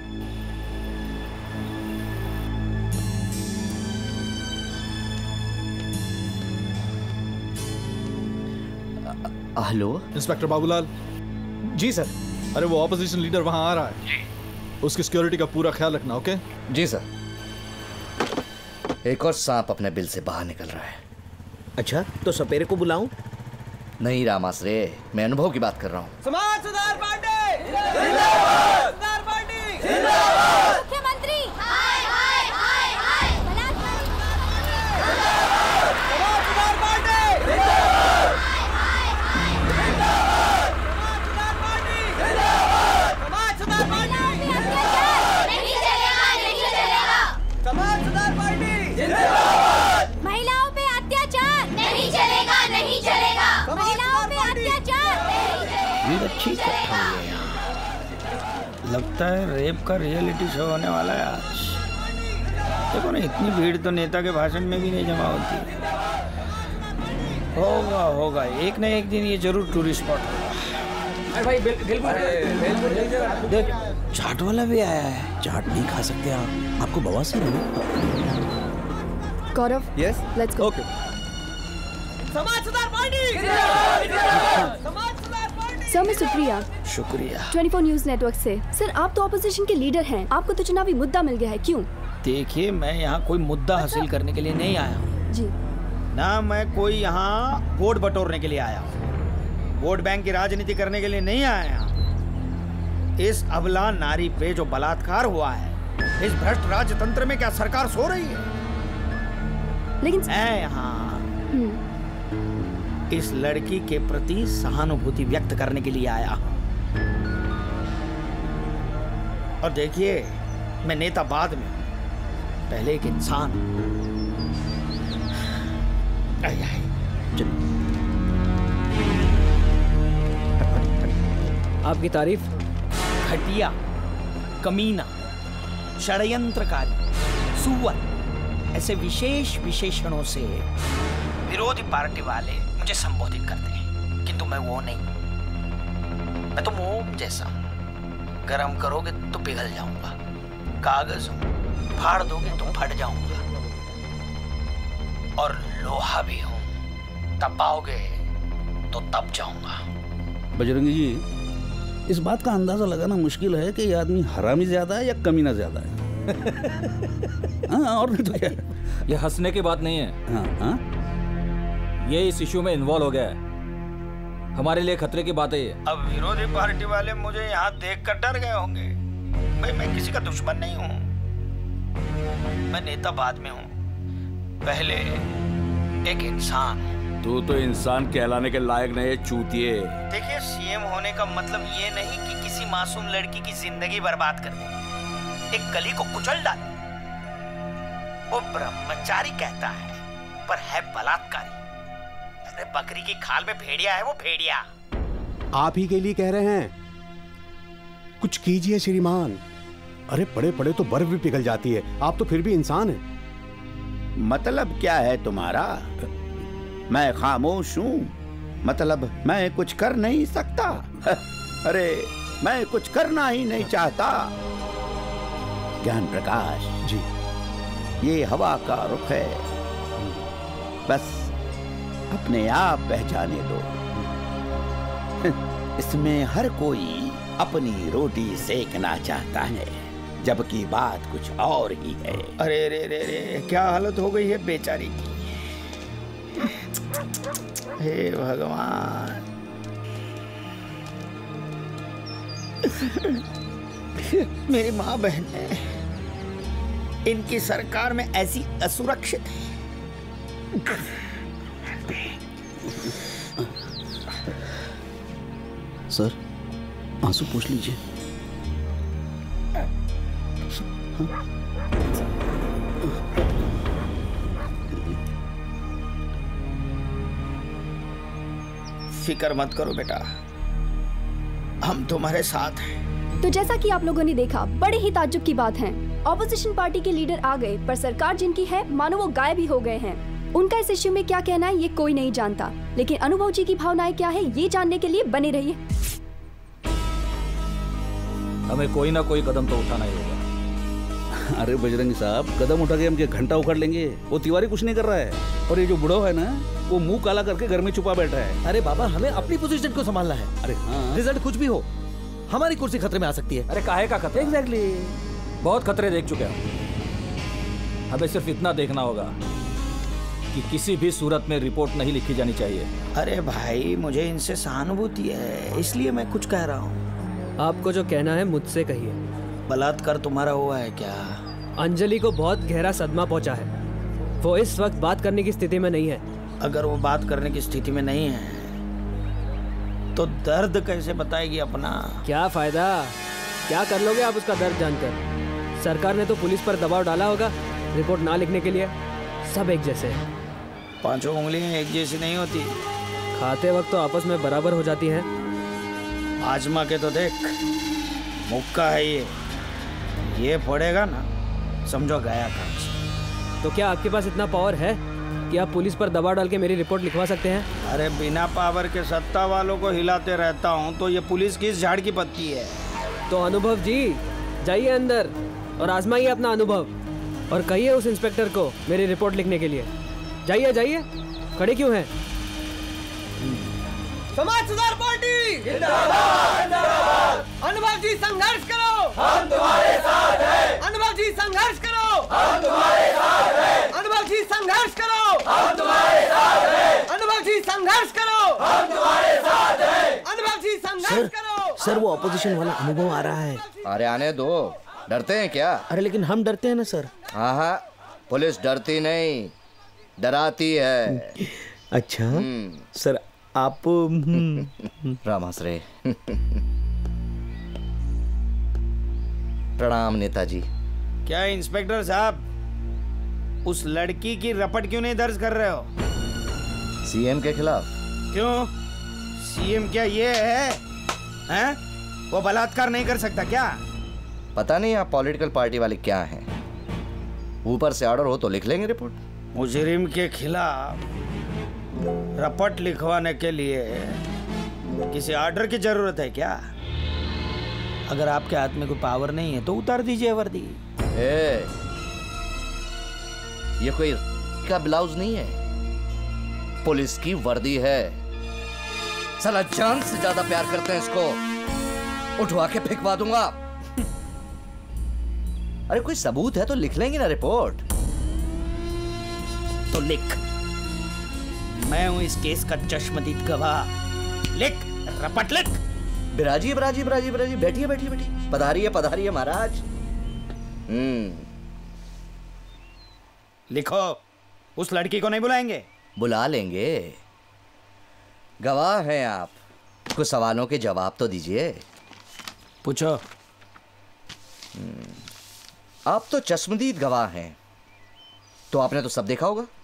Hello inspector Babulal. जी सर। अरे वो ऑपोजिशन लीडर वहां आ रहा है जी। उसकी सिक्योरिटी का पूरा ख्याल रखना। ओके जी सर। एक और सांप अपने बिल से बाहर निकल रहा है। अच्छा, तो सपेरे को बुलाऊं? नहीं रामाश्रे, मैं अनुभव की बात कर रहा हूँ। समाज सुधार पार्टी जिंदाबाद, सुधार पार्टी जिंदाबाद, मुख्यमंत्री हाय हाय हाय हाय, समाज सुधार पार्टी जिंदाबाद, हाय हाय जिंदाबाद, समाज सुधार पार्टी जिंदाबाद, समाज सुधार पार्टी नहीं चलेगा नहीं चलेगा, समाज सुधार पार्टी जिंदाबाद, महिलाओं पे अत्याचार नहीं चलेगा नहीं चलेगा, महिलाओं पे अत्याचार नहीं चलेगा। अच्छी कथा है यार। लगता है रेप का रियलिटी शो होने वाला है आज। देखो ना, इतनी भीड़ तो नेता के भाषण में भी नहीं जमा होती है। होगा होगा, एक न एक दिन ये जरूर टूरिस्ट स्पॉट होगा। अरे भाई बिल बिल देख, चाट वाला भी आया है। चाट नहीं खा सकते आप, आपको बवासीर है। Gaurav, yes let's go. Okay. Samaj Sudhar party जिंदाबाद, समाज सुधार पार्टी। सर मैं सुप्रिया, शुक्रिया। चौबीस न्यूज नेटवर्क से। सर आप तो ऑपोजिशन के लीडर हैं, आपको तो चुनावी मुद्दा मिल गया है, क्यों? देखिए, मैं यहाँ कोई मुद्दा हासिल करने के लिए नहीं आया हूँ जी। ना मैं कोई यहाँ वोट बटोरने के लिए आया हूँ, वोट बैंक की राजनीति करने के लिए नहीं आया हूँ। इस अबला नारी पे जो बलात्कार हुआ है, इस भ्रष्ट राजतंत्र में क्या सरकार सो रही है? लेकिन मैं यहाँ इस लड़की के प्रति सहानुभूति व्यक्त करने के लिए आया हूँ। और देखिए, मैं नेता बाद में हूं, पहले एक इंसान। आए आए आपकी तारीफ? घटिया, कमीना, षड्यंत्रकारी, सुअर, ऐसे विशेष विशेषणों से विरोधी पार्टी वाले मुझे संबोधित करते हैं, किंतु मैं वो नहीं। मैं तो मोम जैसा हूं, गरम करोगे तो पिघल जाऊंगा, कागज हूं, फाड़ दोगे तो फट जाऊंगा, और लोहा भी हूं, तपाओगे तो तप जाऊंगा। बजरंगी जी, इस बात का अंदाजा लगाना मुश्किल है कि ये आदमी हरामी ज्यादा है या कमीना ज्यादा है। हाँ, और नहीं तो क्या। ये हंसने की बात नहीं है। हाँ, हाँ? ये इस इश्यू में इन्वॉल्व हो गया है, हमारे लिए खतरे की बात है ये। अब विरोधी पार्टी वाले मुझे यहाँ देख कर डर गए होंगे। भाई मैं किसी का दुश्मन नहीं हूँ, मैं नेता बाद में हूँ, पहले एक इंसान हूँ। तू तो इंसान कहलाने के लायक नहीं है, चूतिए। देखिए, सीएम होने का मतलब ये नहीं कि किसी मासूम लड़की की जिंदगी बर्बाद कर दे, एक गली को कुचल डाले। वो ब्रह्मचारी कहता है पर है बलात्कारी। अरे बकरी की खाल में भेड़िया है वो, भेड़िया। आप ही के लिए कह रहे हैं, कुछ कीजिए श्रीमान। अरे पड़े पड़े तो बर्फ भी पिघल जाती है, आप तो फिर भी इंसान हैं। मतलब क्या है तुम्हारा? मैं खामोश हूँ, मतलब मैं कुछ कर नहीं सकता? अरे मैं कुछ करना ही नहीं चाहता। ज्ञान प्रकाश जी, ये हवा का रुख है, बस अपने आप पहचाने दो। इसमें हर कोई अपनी रोटी सेकना चाहता है, जबकि बात कुछ और ही है। अरे रे रे रे, क्या हालत हो गई है बेचारी की। हे भगवान, मेरी माँ बहनें इनकी सरकार में ऐसी असुरक्षित है। सर, आंसू पूछ लीजिए। फिक्र मत करो बेटा, हम तुम्हारे साथ हैं। तो जैसा कि आप लोगों ने देखा, बड़े ही ताज्जुब की बात है, ऑपोजिशन पार्टी के लीडर आ गए, पर सरकार जिनकी है मानो वो गायब ही हो गए हैं। उनका इस इश्यू में क्या कहना है ये कोई नहीं जानता, लेकिन अनुभव जी की भावनाएं क्या है ये जानने के लिए बने रहिए। हमें कोई ना कोई कदम तो उठाना ही होगा। अरे बजरंगी साहब, कदम उठा के हम क्या घंटा उखाड़ लेंगे? वो तिवारी कुछ नहीं कर रहा है, और ये जो बुढ़ो है ना, वो मुंह काला करके घर में छुपा बैठा है। अरे बाबा, हमें अपनी पोजीशन को संभालना है। अरे हाँ, रिजल्ट कुछ भी हो, हमारी कुर्सी खतरे में आ सकती है। अरे काहे का खतरा? एग्जैक्टली, बहुत खतरे देख चुके हैं। हमें सिर्फ इतना देखना होगा कि किसी भी सूरत में रिपोर्ट नहीं लिखी जानी चाहिए। अरे भाई, मुझे इनसे सहानुभूति है, इसलिए मैं कुछ कह रहा हूँ। आपको जो कहना है मुझसे कहिए। बलात्कार तुम्हारा हुआ है क्या? अंजलि को बहुत गहरा सदमा पहुंचा है, वो इस वक्त बात करने की स्थिति में नहीं है। अगर वो बात करने की स्थिति में नहीं है तो दर्द कैसे बताएगी अपना? क्या फायदा, क्या कर लोगे आप उसका दर्द जानकर? सरकार ने तो पुलिस पर दबाव डाला होगा रिपोर्ट ना लिखने के लिए। सब एक जैसे हैं। पांचों उंगलियां एक जैसी नहीं होती, खाते वक्त तो आपस में बराबर हो जाती हैं। आजमा के तो देख, मुक्का है ये, ये पड़ेगा ना समझो गया काम। तो क्या आपके पास इतना पावर है कि आप पुलिस पर दबाव डाल के मेरी रिपोर्ट लिखवा सकते हैं? अरे बिना पावर के सत्ता वालों को हिलाते रहता हूँ तो ये पुलिस किस झाड़ की पत्ती है? तो अनुभव जी, जाइए अंदर और आजमाइए अपना अनुभव, और कहिए उस इंस्पेक्टर को मेरी रिपोर्ट लिखने के लिए। जाइए जाइए, खड़े क्यों हैं? समाज सुधार पार्टी जिंदाबाद जिंदाबाद। अनुभव जी संघर्ष करो, हम तुम्हारे साथ हैं। अनुभव जी संघर्ष करो, हम तुम्हारे साथ हैं। अनुभव जी संघर्ष करो, हम तुम्हारे साथ हैं। अनुभव जी संघर्ष करो, हम तुम्हारे साथ हैं। अनुभव जी संघर्ष करो। सर, वो ऑपोजिशन वाला अनुभव आ रहा है। अरे आने दो, डरते हैं क्या? अरे लेकिन हम डरते हैं ना सर। हाँ हाँ, पुलिस डरती नहीं, डराती है। अच्छा सर, आप रामाश्रय। प्रणाम नेताजी। क्या इंस्पेक्टर साहब, उस लड़की की रपट क्यों नहीं दर्ज कर रहे हो? सीएम के खिलाफ। क्यों? सीएम क्या ये है? हैं? वो बलात्कार नहीं कर सकता क्या? पता नहीं आप पॉलिटिकल पार्टी वाले क्या हैं। ऊपर से ऑर्डर हो तो लिख लेंगे रिपोर्ट। मुजरिम के खिलाफ रपट लिखवाने के लिए किसी ऑर्डर की जरूरत है क्या? अगर आपके हाथ में कोई पावर नहीं है तो उतार दीजिए वर्दी। ए, ये कोई का ब्लाउज नहीं है, पुलिस की वर्दी है। साला जान से ज्यादा प्यार करते हैं इसको, उठवा के फेंकवा दूंगा। अरे कोई सबूत है तो लिख लेंगे ना रिपोर्ट। तो लिख, मैं हूं इस केस का चश्मदीद गवाह। लिख, रपट लिख। बिराजी बिराजी बिराजी बिराजी बैठिए बैठिए बैठिए। पधारिए पधारिए महाराज। हम्म लिखो। उस लड़की को नहीं बुलाएंगे? बुला लेंगे। गवाह हैं आप, कुछ सवालों के जवाब तो दीजिए। पूछो। आप तो चश्मदीद गवाह हैं, तो आपने तो सब देखा होगा।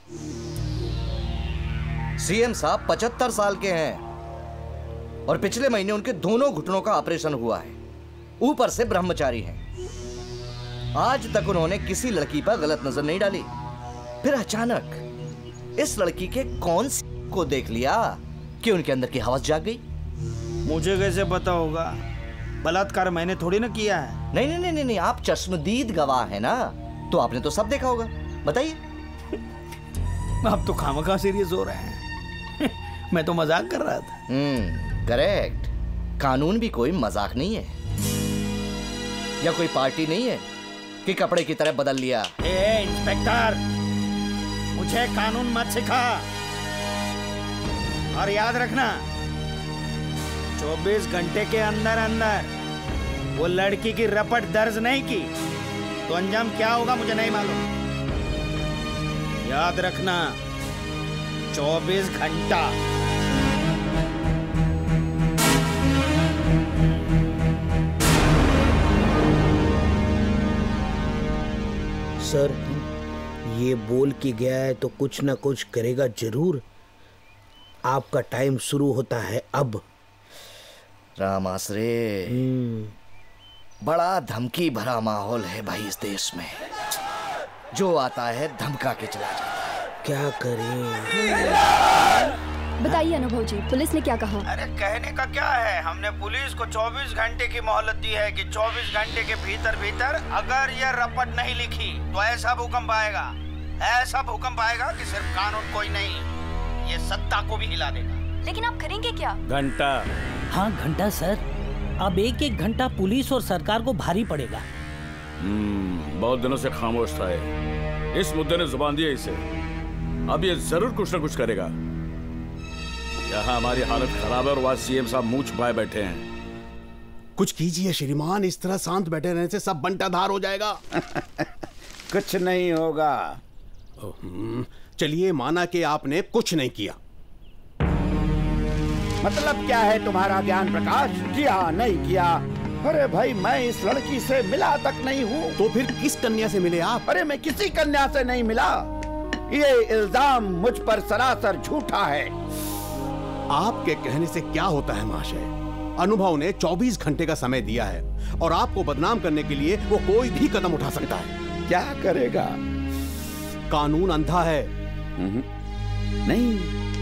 सीएम साहब पचहत्तर साल के हैं और पिछले महीने उनके दोनों घुटनों का ऑपरेशन हुआ है, ऊपर से ब्रह्मचारी हैं। आज तक उन्होंने किसी लड़की पर गलत नजर नहीं डाली, फिर अचानक इस लड़की के कौन सी को देख लिया कि उनके अंदर की हवस जाग गई। मुझे कैसे पता होगा? बलात्कार मैंने थोड़ी ना किया है। नहीं नहीं नहीं नहीं, आप चश्मदीद गवाह है ना, तो आपने तो सब देखा होगा। बताइए। आप तो खामखा सीरियस हो रहे हैं। मैं तो मजाक कर रहा था। Hmm correct. कानून भी कोई मजाक नहीं है, या कोई पार्टी नहीं है कि कपड़े की तरह बदल लिया। ए इंस्पेक्टर, मुझे कानून मत सिखा। और याद रखना, चौबीस घंटे के अंदर अंदर वो लड़की की रपट दर्ज नहीं की तो अंजाम क्या होगा मुझे नहीं मालूम। याद रखना, चौबीस घंटा। सर, ये बोल के गया है तो कुछ ना कुछ करेगा जरूर। आपका टाइम शुरू होता है अब। राम आसरे, बड़ा धमकी भरा माहौल है भाई इस देश में। जो आता है धमका के चला जाता है। क्या करें? बताइए अनुभव जी, पुलिस ने क्या कहा? अरे कहने का क्या है, हमने पुलिस को चौबीस घंटे की मोहलत दी है कि चौबीस घंटे के भीतर भीतर अगर ये रपट नहीं लिखी तो ऐसा भूकंप आएगा, ऐसा भूकंप आएगा कि सिर्फ कानून कोई नहीं, ये सत्ता को भी हिला देगा। लेकिन आप करेंगे क्या? घंटा। हाँ घंटा सर, अब एक एक घंटा पुलिस और सरकार को भारी पड़ेगा। हम्म बहुत दिनों से खामोश था ये। इस मुद्दे ने जुबान दी है इसे, अब ये जरूर कुछ ना कुछ करेगा। यहाँ हमारी हालत खराब है और वहाँ सीएम साहब मुंह छुपाए बैठे हैं। कुछ कीजिए श्रीमान, इस तरह शांत बैठे रहने से सब बंटाधार हो जाएगा। कुछ नहीं होगा। चलिए माना कि आपने कुछ नहीं किया। मतलब क्या है तुम्हारा ज्ञान प्रकाश? किया नहीं किया? अरे भाई, मैं इस लड़की से मिला तक नहीं हूँ। तो फिर किस कन्या से मिले आप? अरे मैं किसी कन्या से नहीं मिला। ये इल्जाम मुझ पर सरासर झूठा है। आपके कहने से क्या होता है महाशय? अनुभव ने चौबीस घंटे का समय दिया है और आपको बदनाम करने के लिए वो कोई भी कदम उठा सकता है। क्या करेगा? कानून अंधा है। नहीं,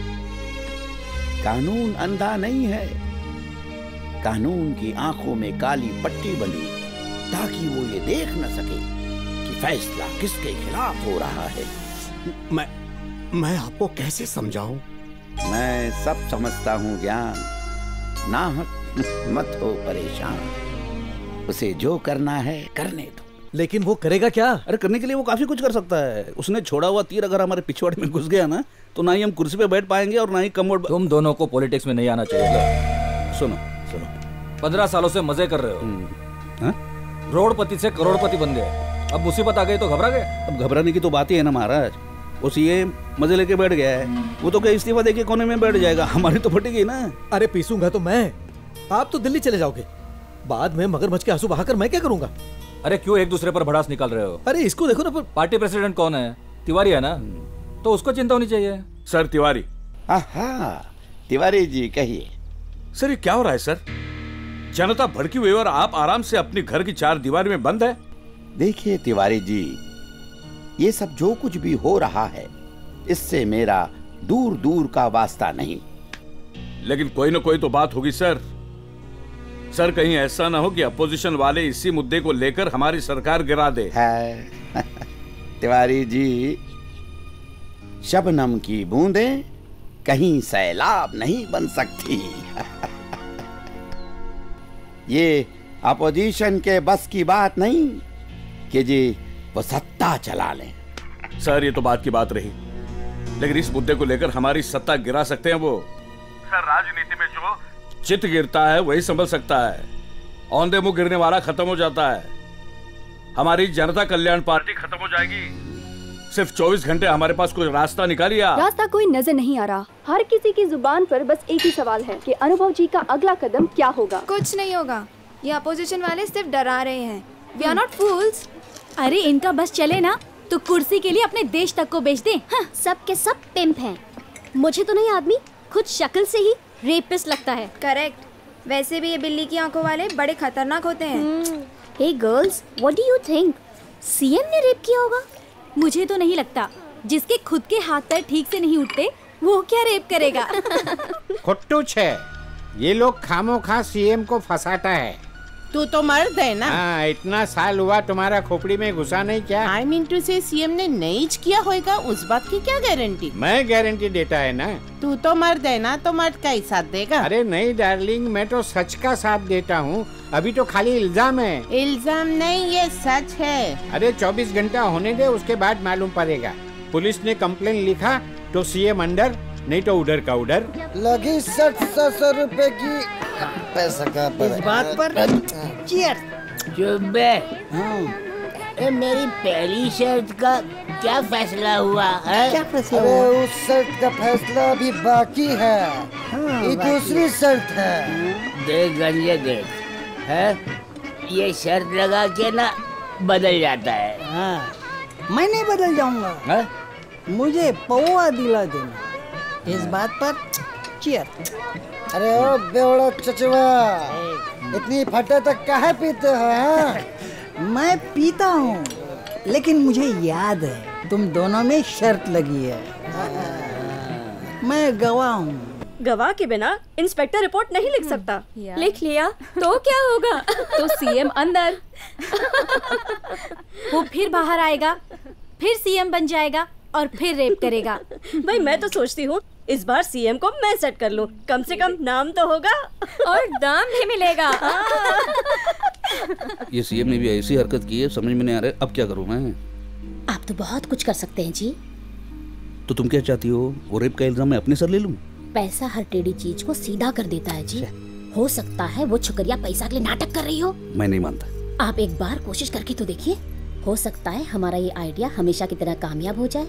कानून अंधा नहीं है। कानून की आंखों में काली पट्टी बंधी ताकि वो ये देख न सके कि फैसला किसके खिलाफ हो रहा है। मैं मैं आपको कैसे समझाऊं? मैं सब समझता हूँ ज्ञान, नाहक मत हो परेशान। उसे जो करना है करने दो। लेकिन वो करेगा क्या? अरे करने के लिए वो काफी कुछ कर सकता है। उसने छोड़ा हुआ तीर अगर हमारे पिछवाड़े में घुस गया ना, तो ना ही हम कुर्सी पे बैठ पाएंगे और ना ही कमोड। तुम दोनों को पॉलिटिक्स में नहीं आना चाहिए। सुनो सुनो, पंद्रह सालों से मजे कर रहे हो, रोडपति से करोड़पति बन गए, अब मुसीबत आ गई तो घबरा गए। अब घबराने की तो बात ही है ना महाराज। वो सीएम मजे लेके बैठ गया है, वो तो क्या इस्तीफा देके कोने में बैठ जाएगा, हमारी तो फटेगी ना। अरे पीसूंगा तो मैं, आप तो दिल्ली चले जाओगे, बाद में मगरमच्छ के आंसू बहाकर मैं क्या करूंगा? अरे क्यों एक दूसरे पर भड़ास निकाल रहे हो? अरे इसको देखो ना पर... पार्टी प्रेसिडेंट कौन है? तिवारी है ना, तो उसको चिंता होनी चाहिए। सर तिवारी। हाँ तिवारी जी कहिए। सर ये क्या हो रहा है सर? जनता भड़की हुई और आप आराम से अपने घर की चार दीवारी में बंद है। देखिए तिवारी जी, ये सब जो कुछ भी हो रहा है इससे मेरा दूर दूर का वास्ता नहीं। लेकिन कोई ना कोई तो बात होगी सर। सर कहीं ऐसा ना हो कि अपोजिशन वाले इसी मुद्दे को लेकर हमारी सरकार गिरा दे। है तिवारी जी, शबनम की बूंदें कहीं सैलाब नहीं बन सकती। ये अपोजिशन के बस की बात नहीं कि जी वो सत्ता चला लें। सर ये तो बात की बात रही, लेकिन इस मुद्दे को लेकर हमारी सत्ता गिरा सकते हैं वो। सर राजनीति में जो चित गिरता है वही संभल सकता है, औंधे मुंह गिरने वाला खत्म हो जाता है। हमारी जनता कल्याण पार्टी खत्म हो जाएगी। सिर्फ चौबीस घंटे हमारे पास कोई रास्ता निकालिए। रास्ता कोई नजर नहीं आ रहा। हर किसी की जुबान पर बस एक ही सवाल है कि अनुभव जी का अगला कदम क्या होगा। कुछ नहीं होगा, ये अपोजिशन वाले सिर्फ डरा रहे हैं। We are not fools. अरे इनका बस चले ना तो कुर्सी के लिए अपने देश तक को बेच दे। हाँ, सब के सब पिंप हैं। मुझे तो नहीं आदमी खुद शक्ल से ही रेपिस्ट लगता है। करेक्ट। वैसे भी ये बिल्ली की आंखों वाले बड़े खतरनाक होते हैं। Hey girls, what do you think? CM ने रेप किया होगा? मुझे तो नहीं लगता। जिसके खुद के हाथ पैर ठीक से नहीं उठते वो क्या रेप करेगा? खुट्टू छे, ये लोग खामो खा सीएम को फंसाता है। तू तो मर्द है ना। हाँ, इतना साल हुआ तुम्हारा खोपड़ी में घुसा नहीं क्या? I mean to say CM ने नहीं किया होगा, उस बात की क्या गारंटी? मैं गारंटी देता है ना। तू तो मर्द है ना, तो मर्द का ही साथ देगा। अरे नहीं डार्लिंग, मैं तो सच का साथ देता हूँ। अभी तो खाली इल्जाम है। इल्जाम नहीं, ये सच है। अरे चौबीस घंटा होने दे, उसके बाद मालूम पड़ेगा। पुलिस ने कंप्लेन लिखा तो सीएम अंडर, नहीं तो उधर का उधर। लगी सठ सौ रुपए की पैसा का इस बात पर चीयर। चुप बे। ए, मेरी पहली शर्त का क्या फैसला हुआ है? क्या फैसला अरे हुआ? उस शर्त का फैसला अभी बाकी है। हाँ, ये दूसरी शर्त है। देख गंजे देख, है ये शर्त लगा के ना बदल जाता है। हाँ, मैं नहीं बदल जाऊंगा। है? मुझे पौवा दिला देना। इस बात पर चीयर। अरे ओ बेवड़ा चचवा, इतनी फटे तक काहे पीते हो? हाँ? मैं पीता हूँ, लेकिन मुझे याद है तुम दोनों में शर्त लगी है। मैं गवाह हूँ। गवाह के बिना इंस्पेक्टर रिपोर्ट नहीं लिख सकता। लिख लिया तो क्या होगा? तो सीएम अंदर। वो फिर बाहर आएगा, फिर सीएम बन जाएगा और फिर रेप करेगा। भाई मैं तो सोचती हूँ इस बार सीएम को मैं सेट कर लूं, कम से कम नाम तो होगा और दाम भी मिलेगा। ये सीएम ने भी ऐसी हरकत की है, समझ में नहीं आ रहा। अब क्या करूं मैं? आप तो बहुत कुछ कर सकते हैं जी। तो तुम क्या चाहती हो? वो रेप का इल्जाम मैं अपने सर ले लूं? पैसा हर टेढ़ी चीज को सीधा कर देता है जी। हो सकता है वो छोकरिया पैसा के लिए नाटक कर रही हो। मैं नहीं मानता। आप एक बार कोशिश करके तो देखिए, हो सकता है हमारा ये आइडिया हमेशा की तरह कामयाब हो जाए।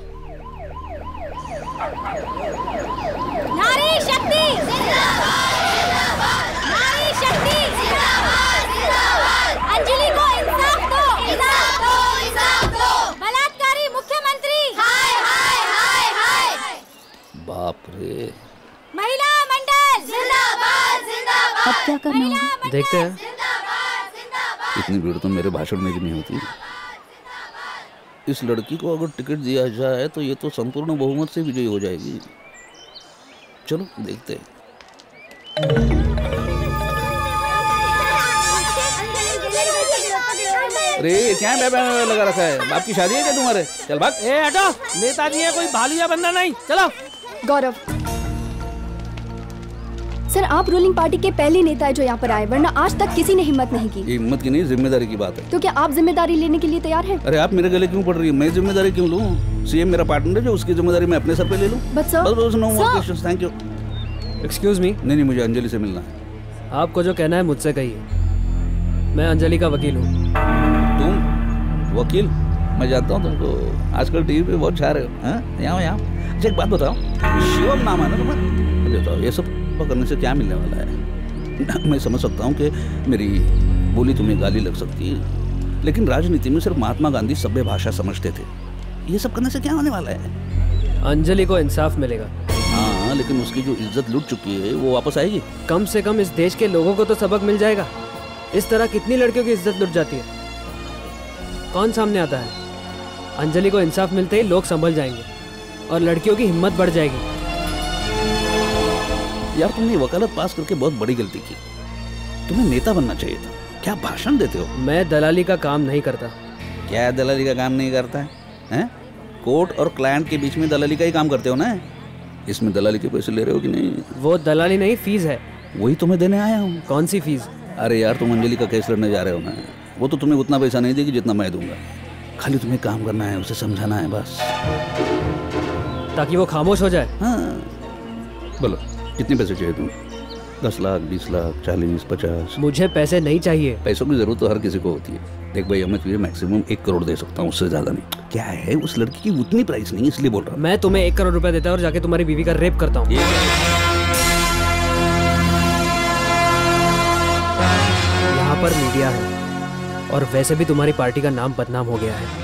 नारी शक्ति जिंदाबाद, जिंदाबाद। नारी शक्ति जिंदाबाद, जिंदाबाद। अंजलि को इंसाफ दो, इंसाफ दो, इंसाफ दो। बलात्कारी मुख्यमंत्री हाय हाय हाय हाय। बाप रे। महिला मंडल जिंदाबाद, जिंदाबाद। अब क्या करना होगा? देखते हैं। इतनी भीड़ तो मेरे भाषण में भी नहीं होती। इस लड़की को अगर टिकट दिया जाए तो ये तो संपूर्ण बहुमत से विजयी हो जाएगी। चलो देखते हैं। अरे क्या है बैबा लगा रखा है? बाप की शादी है क्या तुम्हारे? चल भाग। ए हटो, नेताजी है कोई भालू या बंदा नहीं। चलो। गौरव सर, आप रूलिंग पार्टी के पहले नेता है जो यहाँ पर आए, वरना आज तक किसी ने हिम्मत नहीं की। ये हिम्मत की नहीं, जिम्मेदारी की बात है। तो क्या आप जिम्मेदारी लेने के लिए तैयार हैं? अरे आप मेरे गले क्यों पड़ रही है? मैं जिम्मेदारी क्यों लूं? सीएम मेरा पार्टनर है, जो उसकी जिम्मेदारी मैं अपने सर पे ले लूं। बस सर, बस no more questions, thank you. Excuse me. नहीं नहीं, मुझे अंजलि से मिलना है। आपको जो कहना है मुझसे कहिए। मैं अंजलि का वकील हूँ। तुम वकील? मैं जानता हूँ तुमको, आजकल टीवी पे बहुत छा रहे हो। हाँ, यहाँ यहाँ। अच्छा एक बात बताओ, शिवम नाम है ना तुम्हारा? बताओ ये सब करने से क्या मिलने वाला है? मैं समझ सकता हूँ कि मेरी बोली तुम्हें गाली लग सकती है, लेकिन राजनीति में सिर्फ महात्मा गांधी सभ्य भाषा समझते थे। ये सब करने से क्या होने वाला है? अंजलि को इंसाफ मिलेगा। हाँ, लेकिन उसकी जो इज्जत लुट चुकी है वो वापस आएगी। कम से कम इस देश के लोगों को तो सबक मिल जाएगा। इस तरह कितनी लड़कियों की इज्जत लुट जाती है। कौन सामने आता है? अंजलि को इंसाफ मिलते ही लोग संभल जाएंगे और लड़कियों की हिम्मत बढ़ जाएगी। यार, तुमने वकालत पास करके बहुत बड़ी गलती की। तुम्हें नेता बनना चाहिए था। क्या भाषण देते हो? मैं दलाली का काम नहीं करता। क्या दलाली का काम नहीं करता है, हैं? कोर्ट और क्लाइंट के बीच में दलाली का ही काम करते हो ना? इसमें दलाली के पैसे ले रहे हो कि नहीं? वो दलाली नहीं, फीस है। वही तुम्हें देने आया हूँ। कौन सी फीस? अरे यार, तुम अंजलि का केस लड़ने जा रहे हो ना, वो तो तुम्हें उतना पैसा नहीं देगी जितना मैं दूंगा। खाली तुम्हें काम करना है, उसे समझाना है बस, ताकि वो खामोश हो जाए। हाँ, बोलो कितने पैसे चाहिए तुम्हें? दस लाख, बीस लाख, चालीस, पचास? मुझे पैसे नहीं चाहिए। पैसों की जरूरत तो हर किसी को होती है। देख भाई, मैं तुझे मैक्सिमम एक करोड़ दे सकता हूँ, उससे ज्यादा नहीं। क्या है, उस लड़की की उतनी प्राइस नहीं, इसलिए बोल रहा हूँ। मैं तुम्हें एक करोड़ रुपए देता हूँ और जाके तुम्हारी बीवी का रेप करता हूँ। यहाँ पर मीडिया है और वैसे भी तुम्हारी पार्टी का नाम बदनाम हो गया है।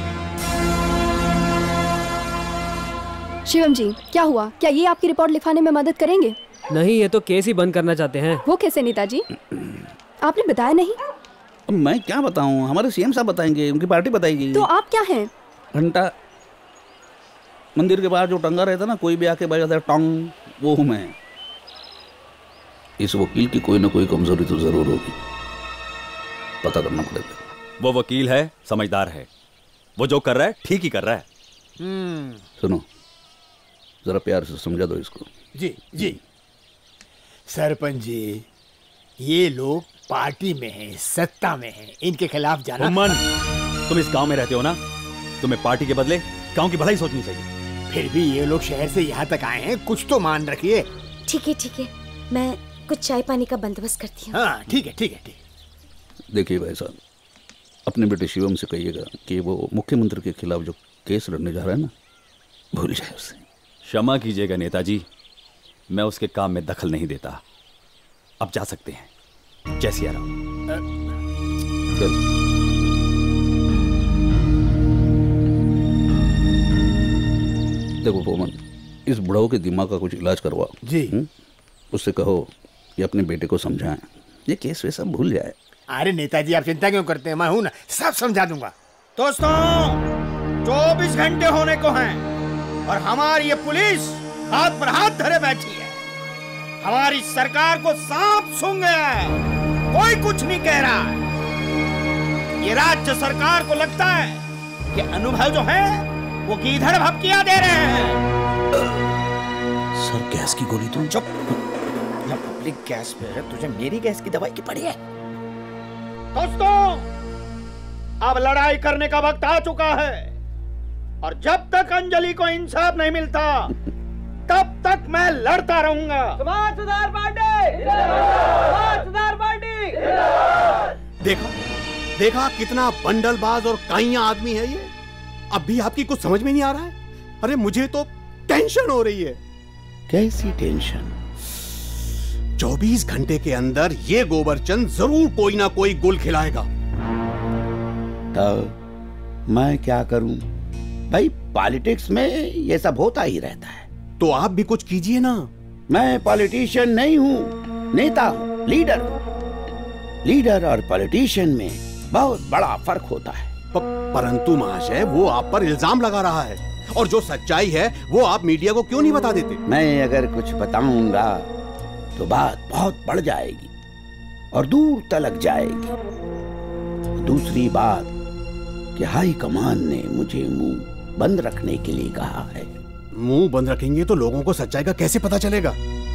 शिवम जी, क्या हुआ? क्या ये आपकी रिपोर्ट लिखवाने में मदद करेंगे? नहीं, ये तो केस ही बंद करना चाहते हैं। वो कैसे नेताजी? आपने बताया नहीं। मैं क्या बताऊं, हमारे सीएम साहब बताएंगे, उनकी पार्टी बताएगी। तो आप क्या हैं? घंटा मंदिर के बाहर जो टंगा रहता ना, कोई भी आके बजाता टोंग, वो हूँ मैं। इस वकील की कोई ना कोई कमजोरी तो जरूर होगी, पता करना पड़ेगा। वो वकील है, समझदार है, वो जो कर रहा है ठीक ही कर रहा है। सुनो, जरा प्यार से समझा दो इसको। जी जी सरपंच जी, ये लोग पार्टी में हैं, सत्ता में हैं, इनके खिलाफ जाना। उमन, तुम इस गांव में रहते हो ना, तुम्हें पार्टी के बदले गांव की भलाई सोचनी चाहिए। फिर भी ये लोग शहर से यहाँ तक आए हैं, कुछ तो मान रखिए। ठीक है ठीक है, मैं कुछ चाय पानी का बंदोबस्त करती हूँ। हाँ ठीक है ठीक है ठीक। देखिए भाई साहब, अपने बेटे शिवम से कहिएगा कि वो मुख्यमंत्री के खिलाफ जो केस लड़ने जा रहा है ना, भूल जाए उसे। क्षमा कीजिएगा नेताजी, मैं उसके काम में दखल नहीं देता। अब जा सकते हैं। जय सिया राम। देखो पोमन, इस बुढ़ाऊ के दिमाग का कुछ इलाज करवाओ जी। हुँ? उससे कहो कि अपने बेटे को समझाएं, ये केस वे सब भूल जाए। अरे नेताजी, आप चिंता क्यों करते हैं, मैं हूं ना, सब समझा दूंगा। दोस्तों, चौबीस घंटे होने को हैं और हमारी ये पुलिस हाथ पर हाथ धरे बैठी है। हमारी सरकार को सांप सूंघ गया है, कोई कुछ नहीं कह रहा है। ये राज्य सरकार को लगता है कि अनुभव जो है वो गीधड़ भपकियां दे रहे हैं। सर, गैस की गोली तुम चुप। जब पब्लिक गैस पे है, तुझे मेरी गैस की दवाई की पड़ी है। दोस्तों, अब लड़ाई करने का वक्त आ चुका है और जब तक अंजलि को इंसाफ नहीं मिलता तब तक मैं लड़ता रहूंगा। समाज सुधार पार्टी, समाज सुधार पार्टी। देखा देखा कितना बंडलबाज और काइया आदमी है ये। अब भी आपकी कुछ समझ में नहीं आ रहा है? अरे मुझे तो टेंशन हो रही है। कैसी टेंशन? चौबीस घंटे के अंदर ये गोबरचंद जरूर कोई ना कोई गुल खिलाएगा। तो मैं क्या करूं भाई, पॉलिटिक्स में ये सब होता ही रहता है। तो आप भी कुछ कीजिए ना। मैं पॉलिटिशियन नहीं हूँ, नेता हूँ, लीडर। लीडर और पॉलिटिशियन में बहुत बड़ा फर्क होता है। प, परंतु महाशय, वो आप पर इल्जाम लगा रहा है और जो सच्चाई है वो आप मीडिया को क्यों नहीं बता देते? मैं अगर कुछ बताऊंगा तो बात बहुत बढ़ जाएगी और दूर तलक जाएगी। दूसरी बात कि हाई कमान ने मुझे मुंह बंद रखने के लिए कहा है। मुंह बंद रखेंगे तो लोगों को सच्चाई का कैसे पता चलेगा?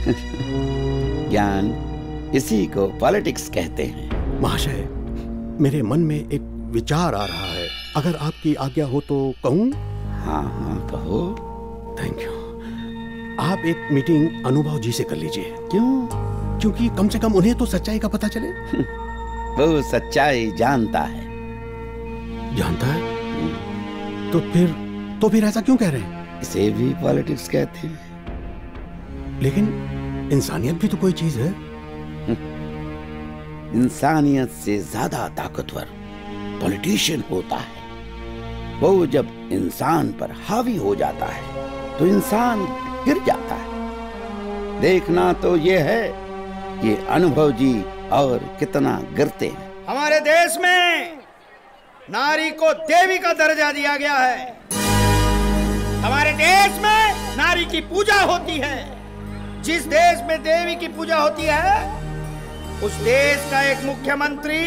ज्ञान, इसी को पॉलिटिक्स कहते हैं। महाशय, मेरे मन में एक विचार आ रहा है, अगर आपकी आज्ञा हो तो कहूं? हाँ हाँ कहो। Thank you. आप एक मीटिंग अनुभव जी से कर लीजिए। क्यों? क्योंकि कम से कम उन्हें तो सच्चाई का पता चले। वो सच्चाई जानता है। जानता है? तो फिर तो फिर ऐसा क्यों कह रहे हैं? इसे भी पॉलिटिक्स कहते हैं। लेकिन इंसानियत भी तो कोई चीज है। इंसानियत से ज्यादा ताकतवर पॉलिटिशियन होता है, वो जब इंसान पर हावी हो जाता है तो इंसान गिर जाता है। देखना तो ये है ये अनुभव जी और कितना गिरते हैं। हमारे देश में नारी को देवी का दर्जा दिया गया है। हमारे देश में नारी की पूजा होती है। जिस देश में देवी की पूजा होती है उस देश का एक मुख्यमंत्री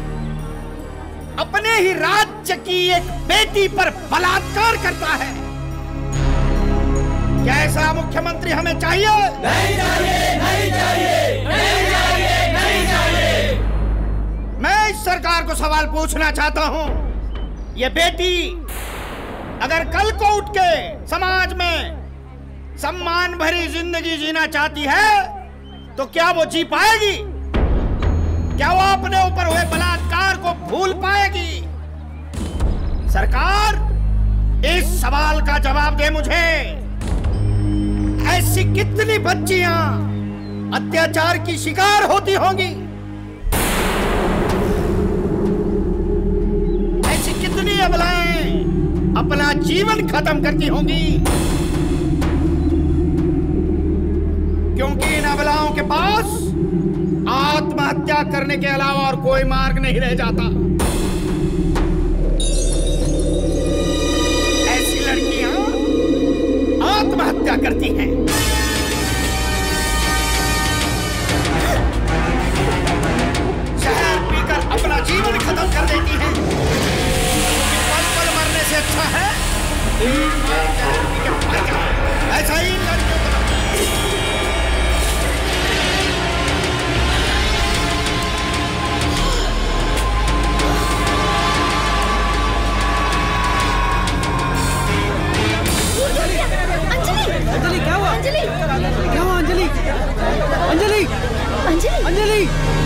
अपने ही राज्य की एक बेटी पर बलात्कार करता है। क्या ऐसा मुख्यमंत्री हमें चाहिए? नहीं चाहिए, नहीं चाहिए, नहीं चाहिए, नहीं चाहिए। मैं इस सरकार को सवाल पूछना चाहता हूं, ये बेटी अगर कल को उठ के समाज में सम्मान भरी जिंदगी जीना चाहती है तो क्या वो जी पाएगी? क्या वो अपने ऊपर हुए बलात्कार को भूल पाएगी? सरकार इस सवाल का जवाब दे मुझे। ऐसी कितनी बच्चियां अत्याचार की शिकार होती होंगी? ऐसी कितनी अबलाएं अपना जीवन खत्म करती होंगी? क्योंकि इन अबलाओं के पास आत्महत्या करने के अलावा और कोई मार्ग नहीं रह जाता। ऐसी लड़कियां आत्महत्या करती हैं। शहर पीकर अपना जीवन खत्म कर देती हैं। पल पल मरने से अच्छा है ऐसा ही लड़कियों को अंजलि क्या हुआ? अंजलि क्या हुआ? अंजलि अंजलि अंजलि अंजलि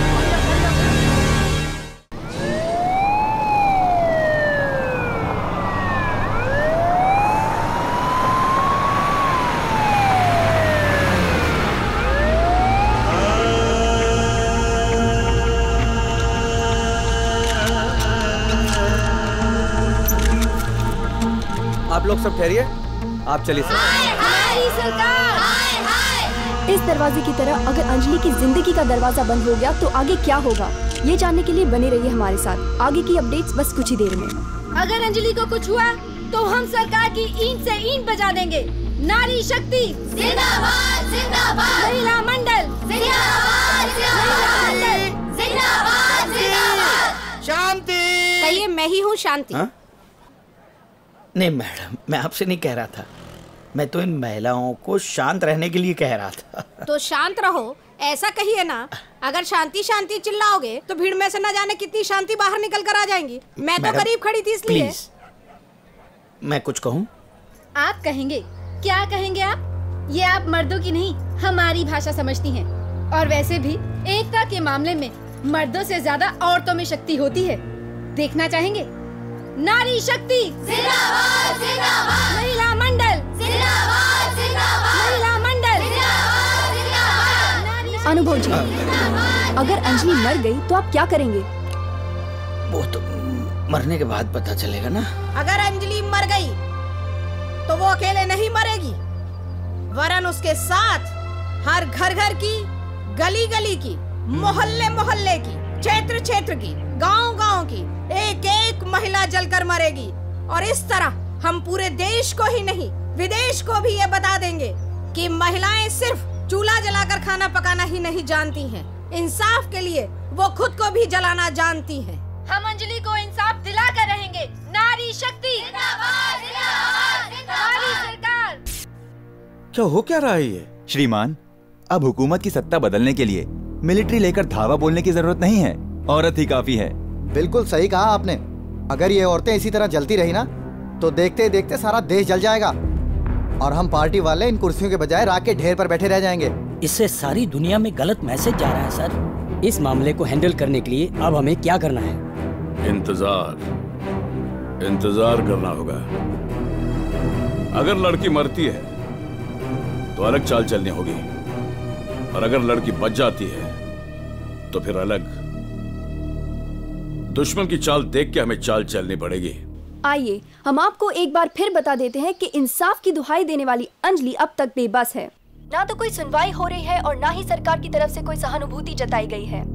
आप लोग सब ठहरिए, आप चलिए सर। हमारी सरकार। इस दरवाजे की तरह अगर अंजलि की जिंदगी का दरवाजा बंद हो गया तो आगे क्या होगा, ये जानने के लिए बने रहिए हमारे साथ। आगे की अपडेट्स बस कुछ ही देर में। अगर अंजलि को कुछ हुआ तो हम सरकार की ईंट से ईंट बजा देंगे। नारी शक्ति जिंदाबाद, जिंदाबाद। महिला मंडल जिंदाबाद, जिंदाबाद, जिंदाबाद, जिंदाबाद। शांति। कहिए, मैं ही हूँ शांति। हा? नहीं मैडम, मैं आपसे नहीं कह रहा था, मैं तो इन महिलाओं को शांत रहने के लिए कह रहा था। तो शांत रहो, ऐसा कहिए ना। अगर शांति शांति चिल्लाओगे तो भीड़ में से न जाने कितनी शांति बाहर निकल कर आ जाएंगी। मैं तो करीब खड़ी थी इसलिए। प्लीज, मैं कुछ कहूँ? आप कहेंगे? क्या कहेंगे आप? ये आप मर्दों की नहीं हमारी भाषा समझती हैं। और वैसे भी एकता के मामले में मर्दों से ज्यादा औरतों में शक्ति होती है। देखना चाहेंगे? नारी शक्ति जिंदाबाद, जिंदाबाद। महिला मंडल जिंदाबाद, जिंदाबाद। महिला मंडल जिंदाबाद, जिंदाबाद। अनुभव जी, अगर अंजलि मर गई तो आप क्या करेंगे? वो तो मरने के बाद पता चलेगा ना। अगर अंजलि मर गई तो वो अकेले नहीं मरेगी, वरन उसके साथ हर घर घर की, गली गली की, मोहल्ले मोहल्ले की, क्षेत्र क्षेत्र की, गांव गांव की एक एक महिला जलकर मरेगी। और इस तरह हम पूरे देश को ही नहीं विदेश को भी ये बता देंगे कि महिलाएं सिर्फ चूल्हा जलाकर खाना पकाना ही नहीं जानती हैं, इंसाफ के लिए वो खुद को भी जलाना जानती हैं। हम अंजलि को इंसाफ दिला कर रहेंगे। नारी शक्ति जिंदाबाद, जिंदाबाद, जिंदाबाद। सरकार। क्या हो क्या रहा है ये? श्रीमान, अब हुकूमत की सत्ता बदलने के लिए मिलिट्री लेकर धावा बोलने की जरूरत नहीं है, औरत ही काफी है। बिल्कुल सही कहा आपने। अगर ये औरतें इसी तरह जलती रही ना तो देखते देखते सारा देश जल जाएगा और हम पार्टी वाले इन कुर्सियों के बजाय राख के ढेर पर बैठे रह जाएंगे। इससे सारी दुनिया में गलत मैसेज जा रहा है सर। इस मामले को हैंडल करने के लिए अब हमें क्या करना है? इंतजार इंतजार करना होगा। अगर लड़की मरती है तो अलग चाल चलनी होगी, और अगर लड़की बच जाती है तो फिर अलग। दुश्मन की चाल देख के हमें चाल चलनी पड़ेगी। आइए हम आपको एक बार फिर बता देते हैं कि इंसाफ की दुहाई देने वाली अंजलि अब तक बेबस है। ना तो कोई सुनवाई हो रही है और ना ही सरकार की तरफ से कोई सहानुभूति जताई गई है।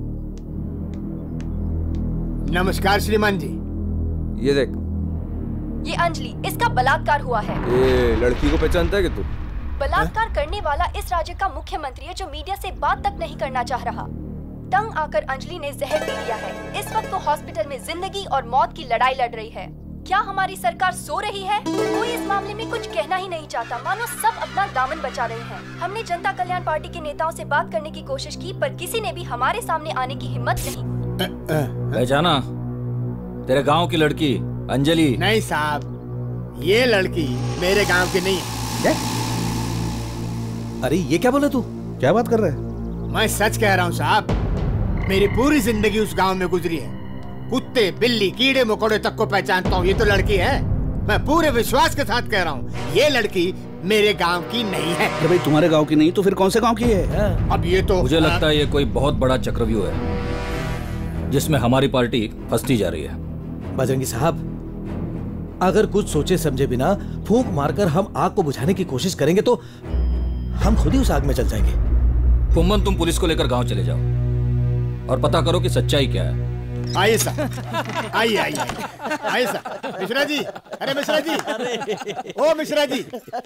नमस्कार श्रीमान जी। ये देख, ये अंजलि, इसका बलात्कार हुआ है। ये लड़की को पहचानता है कि तू? बलात्कार करने वाला इस राज्य का मुख्यमंत्री है जो मीडिया से बात तक नहीं करना चाह रहा। तंग आकर अंजलि ने जहर पी लिया है। इस वक्त वो हॉस्पिटल में जिंदगी और मौत की लड़ाई लड़ रही है। क्या हमारी सरकार सो रही है? कोई इस मामले में कुछ कहना ही नहीं चाहता, मानो सब अपना दामन बचा रहे हैं। हमने जनता कल्याण पार्टी के नेताओं से बात करने की कोशिश की, पर किसी ने भी हमारे सामने आने की हिम्मत नहीं। पहचाना? तेरे गांव की लड़की अंजलि? नहीं साहब, ये लड़की मेरे गांव की नहीं है। अरे ये क्या बोले तू? क्या बात कर रहे है? मैं सच कह रहा हूँ साहब, मेरी पूरी जिंदगी उस गांव में गुजरी है। कुत्ते, बिल्ली, कीड़े मकोड़े तक को पहचानता हूँ। ये तो लड़की है। मैं पूरे विश्वास के साथ कह रहा हूँ, ये लड़की मेरे गांव की नहीं है। अरे भाई, तुम्हारे गांव की नहीं तो फिर कौन से गांव की है? अब ये तो मुझे लगता है ये कोई बहुत बड़ा चक्रव्यूह है जिसमें हमारी पार्टी फंसती जा रही है। बजरंगी साहब, अगर कुछ सोचे समझे बिना फूंक मारकर हम आग को बुझाने की कोशिश करेंगे तो हम खुद ही उस आग में चल जाएंगे। फुम्मन, तुम पुलिस को लेकर गांव चले जाओ और पता करो कि सच्चाई क्या है। आइए सर, आइए आइए आइए सर। मिश्रा जी, अरे मिश्रा जी, ओ मिश्रा जी।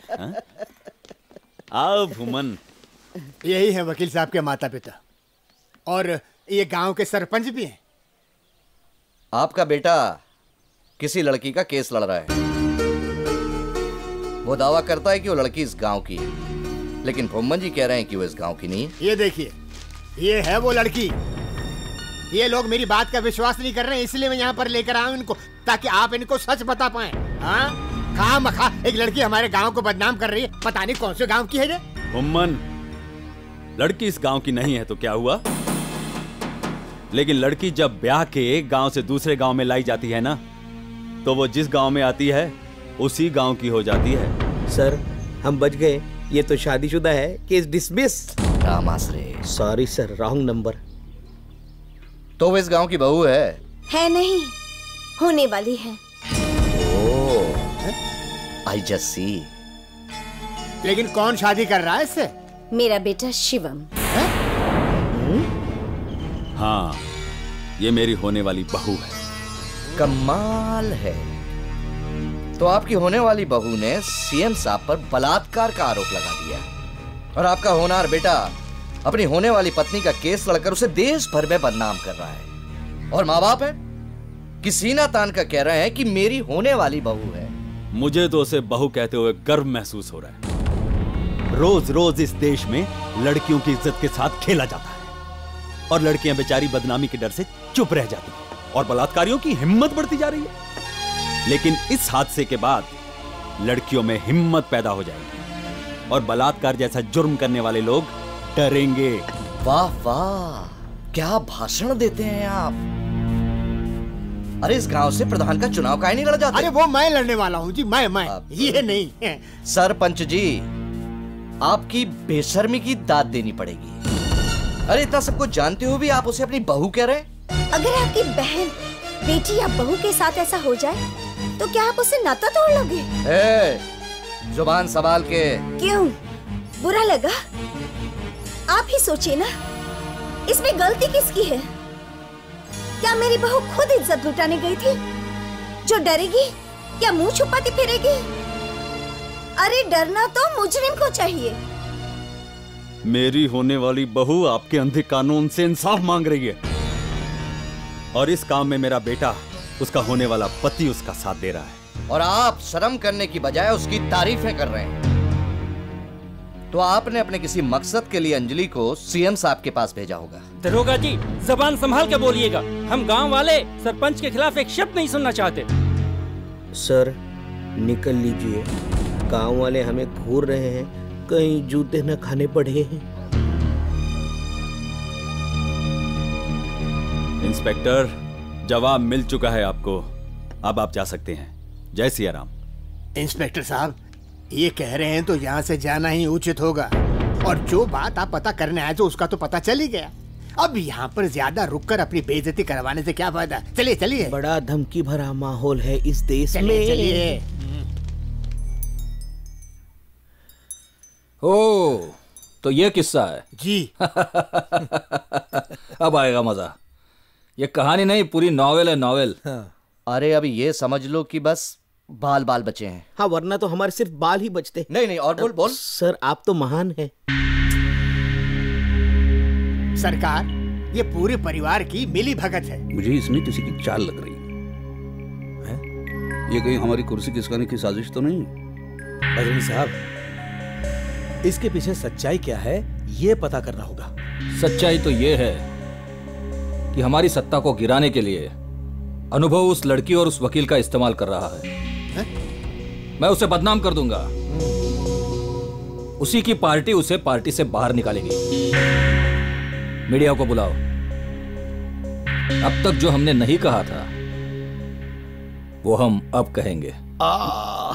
आओ भूमन। यही है वकील साहब के माता पिता और ये गांव के सरपंच भी हैं। आपका बेटा किसी लड़की का केस लड़ रहा है। वो दावा करता है कि वो लड़की इस गांव की है, लेकिन भूमन जी कह रहे हैं कि वो इस गांव की नहीं है। ये देखिए, ये है वो लड़की। ये लोग मेरी बात का विश्वास नहीं कर रहे हैं, इसलिए मैं यहाँ पर लेकर आया हूँ इनको, ताकि आप इनको सच बता पाए। हाँ, खा मखा एक लड़की हमारे गांव को बदनाम कर रही है, पता नहीं कौन से गांव की है ये। भूमन, लड़की इस गांव की नहीं है तो क्या हुआ? लेकिन लड़की जब ब्याह के एक गांव से दूसरे गांव में लाई जाती है ना, तो वो जिस गांव में आती है उसी गांव की हो जाती है। सर, हम बच गए। ये तो शादीशुदा है। Case dismiss. Sorry sir, wrong number. तो वो इस गांव की बहू है? है नहीं, होने वाली है। Oh, I just see. लेकिन कौन शादी कर रहा है इससे? मेरा बेटा शिवम। हाँ, ये मेरी होने वाली बहू है। कमाल है। तो आपकी होने वाली बहू ने सीएम साहब पर बलात्कार का आरोप लगा दिया और आपका होनहार बेटा अपनी होने वाली पत्नी का केस लड़कर उसे देश भर में बदनाम कर रहा है। और माँ बाप है कि सीना तान कर कह रहे हैं कि मेरी होने वाली बहू है। मुझे तो उसे बहू कहते हुए गर्व महसूस हो रहा है। रोज रोज इस देश में लड़कियों की इज्जत के साथ खेला जाता है और लड़कियां बेचारी बदनामी के डर से चुप रह जाती हैं और बलात्कारियों की हिम्मत बढ़ती जा रही है। लेकिन इस हादसे के बाद लड़कियों में हिम्मत पैदा हो जाएगी और बलात्कार जैसा जुर्म करने वाले लोग डरेंगे। वाह वाह, क्या भाषण देते हैं आप। अरे इस गांव से प्रधान का चुनाव काहे नहीं लड़ जाते? अरे वो मैं लड़ने वाला हूँ जी, मैं मैं ये नहीं है। सरपंच जी, आपकी बेशर्मी की दाद देनी पड़ेगी। अरे इतना सब कुछ जानते हुए भी आप उसे अपनी बहू कह रहे हैं? अगर आपकी बहन, बेटी या बहू के साथ ऐसा हो जाए तो क्या आप उससे नाता तोड़ लोगे? ए, जुबान संभाल के। क्यों, बुरा लगा? आप ही सोचिए ना, इसमें गलती किसकी है? क्या मेरी बहू खुद इज्जत लुटाने गई थी जो डरेगी या मुंह छुपाती फिरेगी? अरे डरना तो मुजरिम को चाहिए। मेरी होने वाली बहू आपके अंधे कानून से इंसाफ मांग रही है और इस काम में मेरा बेटा, उसका होने वाला पति उसका साथ दे रहा है। और आप शर्म करने की बजाय उसकी तारीफें कर रहे हैं। तो आपने अपने किसी मकसद के लिए अंजलि को सीएम साहब के पास भेजा होगा। दरोगा जी, जबान संभाल के बोलिएगा। हम गांव वाले सरपंच के खिलाफ एक शब्द नहीं सुनना चाहते। सर, निकल लीजिए। गांव वाले हमें घूर रहे हैं, कहीं जूते न खाने पड़े हैं। इंस्पेक्टर, जवाब मिल चुका है आपको। अब आप जा सकते हैं। जय सिया राम। इंस्पेक्टर साहब, ये कह रहे हैं तो यहाँ से जाना ही उचित होगा। और जो बात आप पता करने आए थे उसका तो पता चल ही गया। अब यहाँ पर ज्यादा रुककर अपनी बेइज्जती करवाने से क्या फायदा। चलिए चलिए। बड़ा धमकी भरा माहौल है इस देश चलिए, में। चलिए। ओ, तो ये किस्सा है जी। अब आएगा मजा। ये कहानी नहीं, पूरी नॉवेल है, नॉवेल। अरे अभी ये समझ लो कि बस बाल बाल बचे हैं। हाँ, वरना तो हमारे सिर्फ बाल ही बचते। नहीं नहीं, और बोल बोल। सर आप तो महान हैं। सरकार, ये पूरे परिवार की मिली भगत है। मुझे इसमें किसी की चाल लग रही है। ये कहीं हमारी कुर्सी खिसकाने की साजिश तो नहीं? बजरंगी साहब, इसके पीछे सच्चाई क्या है ये पता करना होगा। सच्चाई तो ये है कि हमारी सत्ता को गिराने के लिए अनुभव उस लड़की और उस वकील का इस्तेमाल कर रहा है, है? मैं उसे बदनाम कर दूंगा। उसी की पार्टी उसे पार्टी से बाहर निकालेगी। मीडिया को बुलाओ। अब तक जो हमने नहीं कहा था वो हम अब कहेंगे। आ,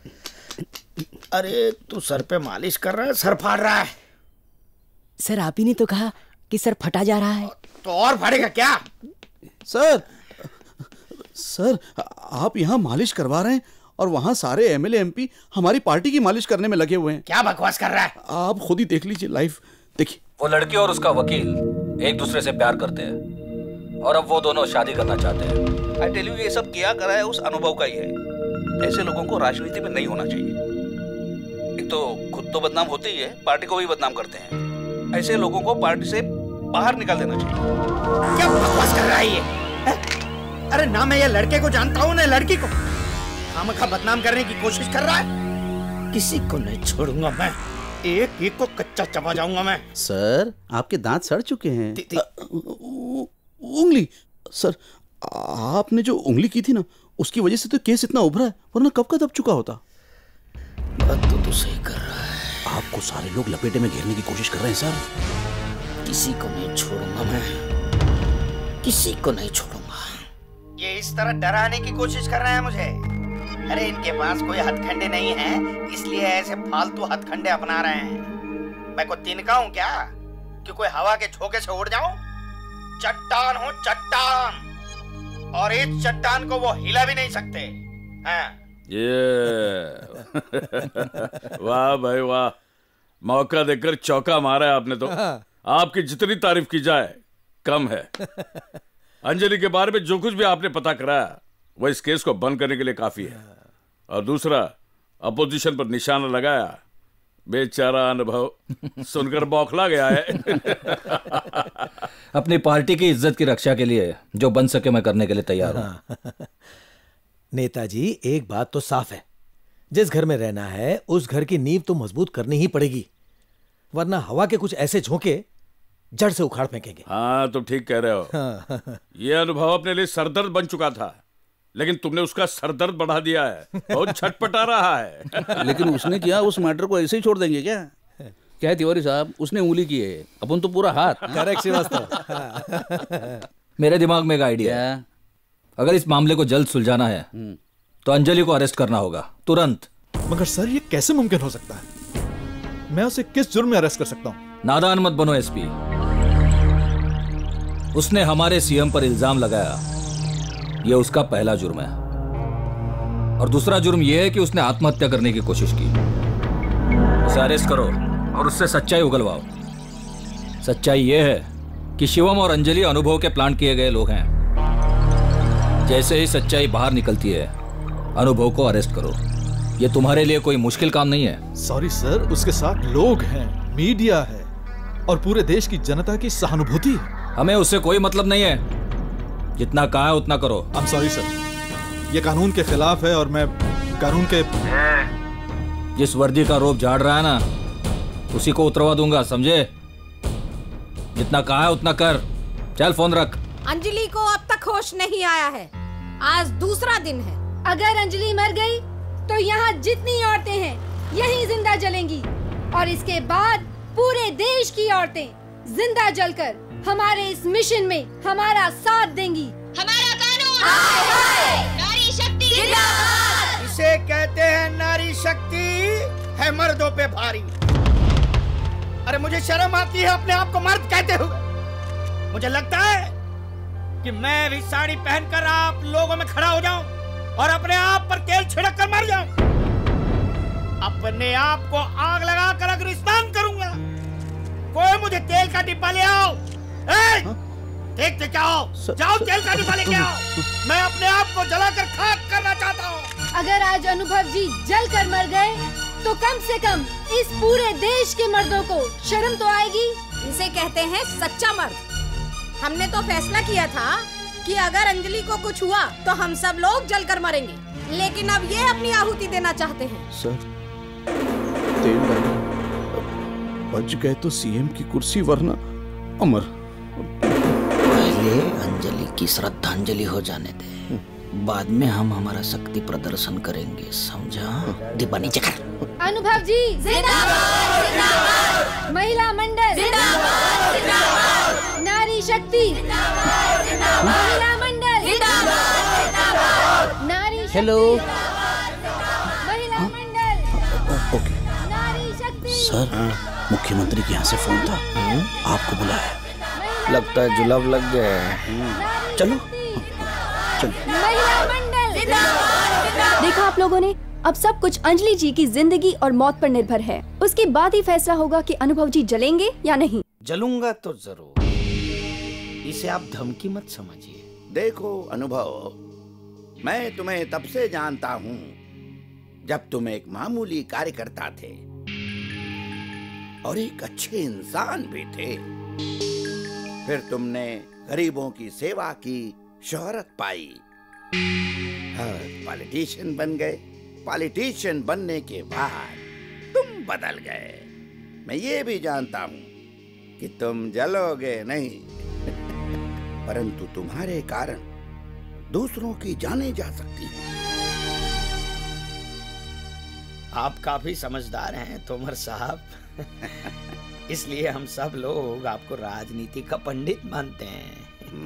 अरे तू सर पे मालिश कर रहा है, सर फाड़ रहा है। सर आप ही ने तो कहा कि सर फटा जा रहा है। तो और फाड़ेगा क्या? सर सर आप यहाँ मालिश करवा रहे हैं और वहाँ सारे एमएलए एमपी हमारी पार्टी की मालिश करने में लगे हुए हैं। क्या बकवास कर रहा है? आप खुद ही देख लीजिए, लाइव देखिए। वो लड़की और उसका वकील एक दूसरे से प्यार करते हैं और अब वो दोनों शादी करना चाहते हैं। आई टेल यू, ये सब किया करा है उस अनुभव का ही है। ऐसे लोगों को राजनीति में नहीं होना चाहिए। एक तो खुद तो बदनाम होते ही है, पार्टी को भी बदनाम करते हैं। ऐसे लोगों को पार्टी से बाहर निकाल देना चाहिए। क्या बकवास कर रहा है ये? अरे ना मैं ये लड़के को जानता हूँ ना लड़की को। खामखा बदनाम करने की कोशिश कर रहा है। किसी को नहीं छोड़ूंगा मैं। एक एक को कच्चा चबा जाऊंगा मैं। सर आपके दांत सड़ चुके हैं। उंगली सर, आपने जो उंगली की थी ना, उसकी वजह से तो केस इतना उभरा है, वरना कब का दब चुका होता। बात तो तू सही कर रहा है। आपको सारे लोग लपेटे में घेरने की कोशिश कर रहे हैं सर। किसी को नहीं छोड़ूंगा मैं, किसी को नहीं छोड़ूंगा। ये इस तरह डराने की कोशिश कर रहे हैं मुझे। अरे इनके पास कोई हथकंडे नहीं है, इसलिए ऐसे फालतू हथकंडे अपना रहे हैं। मैं कोई तिनका हूँ क्या कि कोई हवा के झोंके से उड़ जाऊं? चट्टान हूँ चट्टान, और इस चट्टान को वो हिला भी नहीं सकते। हाँ। ये वाह भाई वाह, मौका देकर चौका मारा है आपने तो। आपकी जितनी तारीफ की जाए कम है। अंजलि के बारे में जो कुछ भी आपने पता कराया वो इस केस को बंद करने के लिए काफी है। और दूसरा, अपोजिशन पर निशाना लगाया, बेचारा अनुभव सुनकर बौखला गया है। अपनी पार्टी की इज्जत की रक्षा के लिए जो बन सके मैं करने के लिए तैयार हूं। नेताजी, एक बात तो साफ है, जिस घर में रहना है उस घर की नींव तो मजबूत करनी ही पड़ेगी, वरना हवा के कुछ ऐसे झोंके जड़ से उखाड़ फेंकेंगे। हाँ, तुम ठीक कह रहे हो। ये अनुभव अपने लिए सरदर्द बन चुका था, लेकिन तुमने उसका सरदर्द बढ़ा दिया है। बहुत छटपटा रहा है। लेकिन उसने किया, उस मैटर को ऐसे ही छोड़ देंगे क्या? क्या है तिवारी साहब, उसने उंगली की है, अपन तो पूरा हाथ। करेक्ट श्रीवास्तव। मेरे दिमाग में एक आइडिया है। अगर इस मामले को जल्द सुलझाना है तो अंजलि को अरेस्ट करना होगा तुरंत। मगर सर ये कैसे मुमकिन हो सकता है? मैं उसे किस जुर्म में अरेस्ट कर सकता हूँ? नादान मत बनो एसपी। उसने हमारे सीएम पर इल्जाम लगाया, यह उसका पहला जुर्म है। और दूसरा जुर्म यह है कि उसने आत्महत्या करने की कोशिश की। उसे अरेस्ट करो और उससे सच्चाई उगलवाओ। सच्चाई यह है कि शिवम और अंजलि अनुभव के प्लान किए गए लोग हैं। जैसे ही सच्चाई बाहर निकलती है, अनुभव को अरेस्ट करो। यह तुम्हारे लिए कोई मुश्किल काम नहीं है। सॉरी सर, उसके साथ लोग हैं, मीडिया है और पूरे देश की जनता की सहानुभूति है। हमें उससे कोई मतलब नहीं है। जितना कहा है उतना करो। आई एम सॉरी सर, ये कानून के खिलाफ है और मैं कानून के जिस वर्दी का रोब झाड़ रहा है ना, उसी को उतरवा दूंगा, समझे? जितना कहा है उतना कर। चल फोन रख। अंजलि को अब तक होश नहीं आया है। आज दूसरा दिन है। अगर अंजलि मर गई तो यहाँ जितनी औरतें हैं यहीं जिंदा जलेंगी, और इसके बाद पूरे देश की औरतें जिंदा जलकर हमारे इस मिशन में हमारा साथ देंगी। हमारा कानून हाय हाय, नारी शक्ति जिंदाबाद। इसे कहते हैं नारी शक्ति है मर्दों पे भारी। अरे मुझे शर्म आती है अपने आप को मर्द कहते हुए। मुझे लगता है कि मैं भी साड़ी पहनकर आप लोगों में खड़ा हो जाऊं और अपने आप पर तेल छिड़क कर मर जाऊं। अपने आप को आग लगाकर अग्निस्नान करूंगा। कोई मुझे तेल का डिब्बा ले आओ। ए, देखते क्या हो? जाओ तेल का डिब्बा लेके आओ। मैं अपने आप को जलाकर खाक करना चाहता हूँ। अगर आज अनुभव जी जल कर मर गए तो कम से कम इस पूरे देश के मर्दों को शर्म तो आएगी। इसे कहते हैं सच्चा मर्द। हमने तो फैसला किया था कि अगर अंजलि को कुछ हुआ तो हम सब लोग जलकर मरेंगे, लेकिन अब ये अपनी आहुति देना चाहते हैं। सर, तेल डालो। बच गए तो सीएम की कुर्सी, वरना अमर। पहले अंजलि की श्रद्धांजलि हो जाने दे, बाद में हम हमारा शक्ति प्रदर्शन करेंगे, समझा? डिब्बा नीचे कर। अनुभव जी जिंदाबाद, जिंदाबाद। महिला मंडल जिंदाबाद, जिंदाबाद। नारी शक्ति जिंदाबाद, जिंदाबाद। महिला मंडल जिंदाबाद, जिंदाबाद। नारी हेलो। महिला मंडल। ओके। नारी शक्ति। सर, मुख्यमंत्री के यहाँ से फोन था, आपको बुलाया। लगता है जुलाब लग गया है। चलो महिला मंडल। देखा आप लोगों ने, अब सब कुछ अंजलि जी की जिंदगी और मौत पर निर्भर है। उसके बाद ही फैसला होगा कि अनुभव जी जलेंगे या नहीं। जलूंगा तो जरूर, इसे आप धमकी मत समझिए। देखो अनुभव, मैं तुम्हें तब से जानता हूँ जब तुम एक मामूली कार्यकर्ता थे और एक अच्छे इंसान भी थे। फिर तुमने गरीबों की सेवा की, शोहरत पाई और पॉलिटिशियन बन गए। पॉलिटिशियन बनने के बाद तुम बदल गए। मैं ये भी जानता हूँ कि तुम जलोगे नहीं, परंतु तुम्हारे कारण दूसरों की जाने जा सकती है। आप काफी समझदार हैं तोमर साहब। इसलिए हम सब लोग आपको राजनीति का पंडित मानते हैं।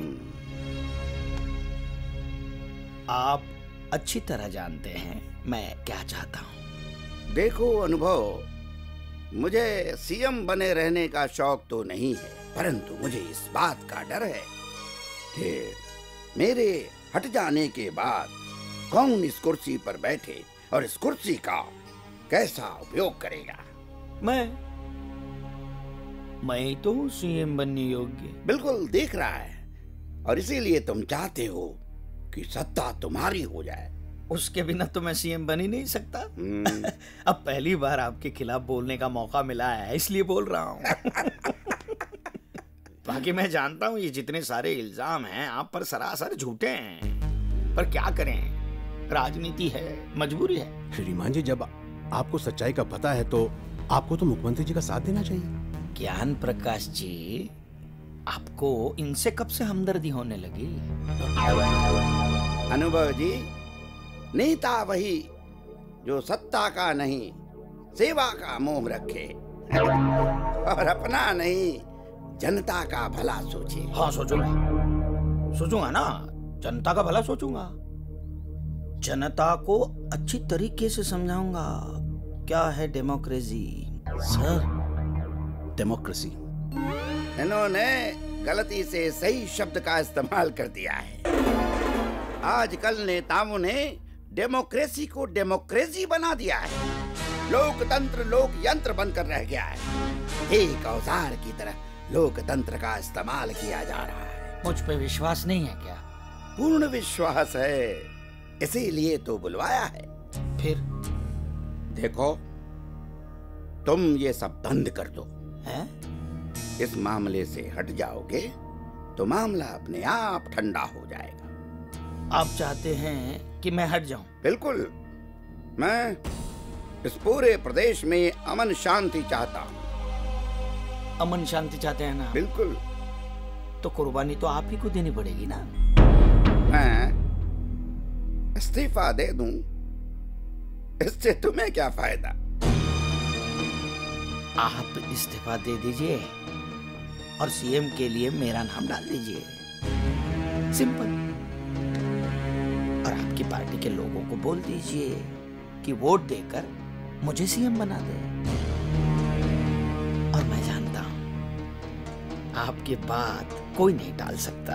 आप अच्छी तरह जानते हैं मैं क्या चाहता हूँ। देखो अनुभव, मुझे सीएम बने रहने का शौक तो नहीं है, परंतु मुझे इस बात का डर है कि मेरे हट जाने के बाद कौन इस कुर्सी पर बैठे और इस कुर्सी का कैसा उपयोग करेगा। मैं मैं तो सीएम बनने योग्य। बिल्कुल दिख रहा है, और इसीलिए तुम चाहते हो कि सत्ता तुम्हारी हो जाए। उसके बिना तो मैं सीएम बन ही नहीं सकता। अब पहली बार आपके खिलाफ बोलने का मौका मिला है, इसलिए बोल रहा हूँ। बाकी मैं जानता हूँ ये जितने सारे इल्जाम हैं आप पर सरासर झूठे हैं, पर क्या करें, राजनीति है, मजबूरी है। श्रीमान जी, जब आपको सच्चाई का पता है तो आपको तो मुख्यमंत्री जी का साथ देना चाहिए। ज्ञान प्रकाश जी, आपको इनसे कब से हमदर्दी होने लगी? अनुभव जी, नेता वही जो सत्ता का नहीं सेवा का मोह रखे और अपना नहीं जनता का भला सोचे। हाँ, सोचूंगा सोचूंगा ना, जनता का भला सोचूंगा। जनता को अच्छी तरीके से समझाऊंगा क्या है डेमोक्रेसी। सर, डेमोक्रेसी इन्होंने गलती से सही शब्द का इस्तेमाल कर दिया है। आजकल नेताओं ने डेमोक्रेसी को डेमोक्रेसी बना दिया है। लोकतंत्र लोक यंत्र बनकर रह गया है। एक औजार की तरह लोकतंत्र का इस्तेमाल किया जा रहा है। मुझ पे विश्वास नहीं है क्या? पूर्ण विश्वास है, इसीलिए तो बुलवाया है। फिर देखो, तुम ये सब बंद कर दो है? इस मामले से हट जाओगे तो मामला अपने आप ठंडा हो जाएगा। आप चाहते हैं कि मैं हट जाऊं? बिल्कुल, मैं इस पूरे प्रदेश में अमन शांति चाहता हूँ। अमन शांति चाहते हैं ना? बिल्कुल। तो कुर्बानी तो आप ही को देनी पड़ेगी ना। मैं इस्तीफा दे दूं, इससे तुम्हें क्या फायदा? आप इस्तीफा दे दीजिए और सीएम के लिए मेरा नाम डाल दीजिए, सिंपल। और आपकी पार्टी के लोगों को बोल दीजिए कि वोट देकर मुझे सीएम बना दे। और मैं जानता हूं आपकी बात कोई नहीं टाल सकता।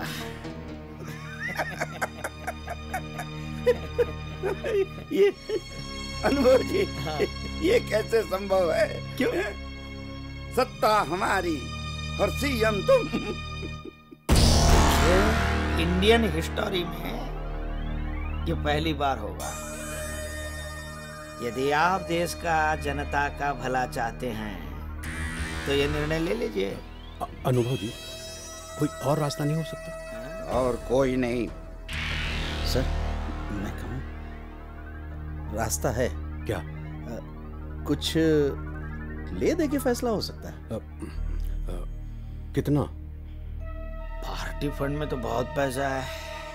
ये अनुभव जी, ये कैसे संभव है? क्यों? सत्ता हमारी और सीएम तुम। इंडियन हिस्टोरी में ये पहली बार होगा। यदि आप देश का, जनता का भला चाहते हैं तो ये निर्णय ले लीजिए। अनुभव जी, कोई और रास्ता नहीं हो सकता? और कोई नहीं। सर, मैं कहूँ रास्ता है क्या? आ, कुछ ले दे के फैसला हो सकता है। आ, आ, कितना? पार्टी फंड में तो बहुत पैसा है।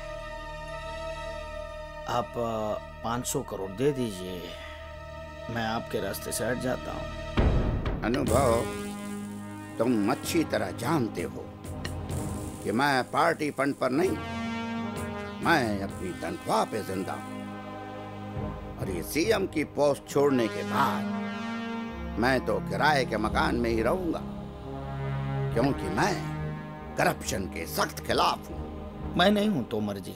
आप पाँच सौ करोड़ दे दीजिए, मैं आपके रास्ते से हट जाता हूँ। अनुभव, तुम अच्छी तरह जानते हो कि मैं पार्टी फंड पर नहीं, मैं अपनी तनख्वाह पे जिंदा हूँ। और ये सीएम की पोस्ट छोड़ने के बाद मैं तो किराए के मकान में ही रहूंगा, क्योंकि मैं करप्शन के सख्त खिलाफ हूँ। मैं नहीं हूं तोमर जी।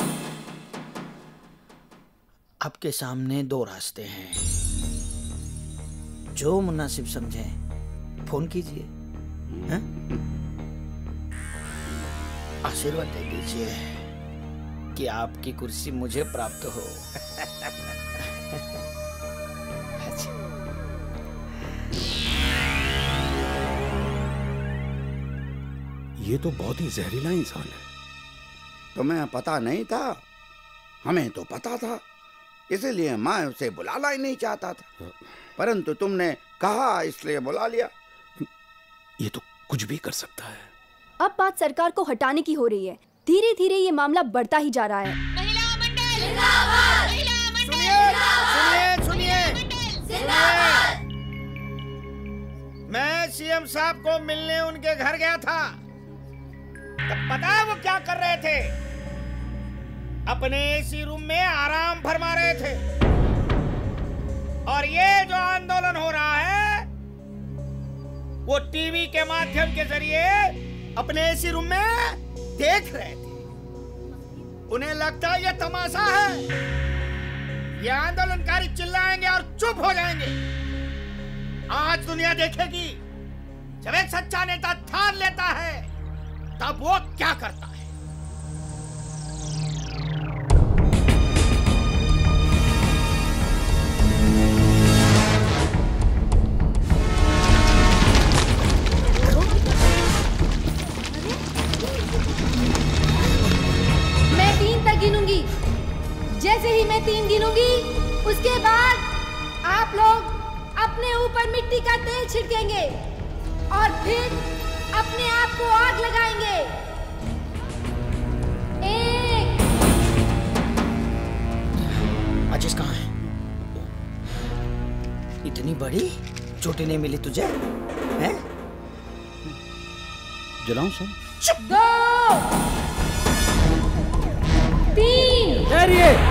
आपके सामने दो रास्ते हैं, जो मुनासिब समझे फोन कीजिए। आशीर्वाद दे दीजिए कि आपकी कुर्सी मुझे प्राप्त हो। ये तो बहुत ही जहरीला इंसान है। तुम्हें पता नहीं था? हमें तो पता था, इसलिए मैं उसे बुलाना ही नहीं चाहता था, परंतु तुमने कहा इसलिए बुला लिया। ये तो कुछ भी कर सकता है। अब बात सरकार को हटाने की हो रही है। धीरे धीरे ये मामला बढ़ता ही जा रहा है। सुनिए सुनिए सुनिए, मैं सीएम साहब को मिलने उनके घर गया था, तब पता है वो क्या कर रहे थे? अपने एसी रूम में आराम फरमा रहे थे। और ये जो आंदोलन हो रहा है वो टीवी के माध्यम के जरिए अपने एसी रूम में देख रहे थे। उन्हें लगता है ये तमाशा है, ये आंदोलनकारी चिल्लाएंगे और चुप हो जाएंगे। आज दुनिया देखेगी, जब एक सच्चा नेता ठान लेता है तब वो क्या करता है। मैं तीन तक गिनूंगी, जैसे ही मैं तीन गिनूंगी उसके बाद आप लोग अपने ऊपर मिट्टी का तेल छिड़केंगे और फिर अपने आप को आग लगाएंगे। एक। माचिस कहाँ है? इतनी बड़ी चोटी नहीं मिली तुझे? हैं? जलाऊं सर? दो, तीन। ठहरिए।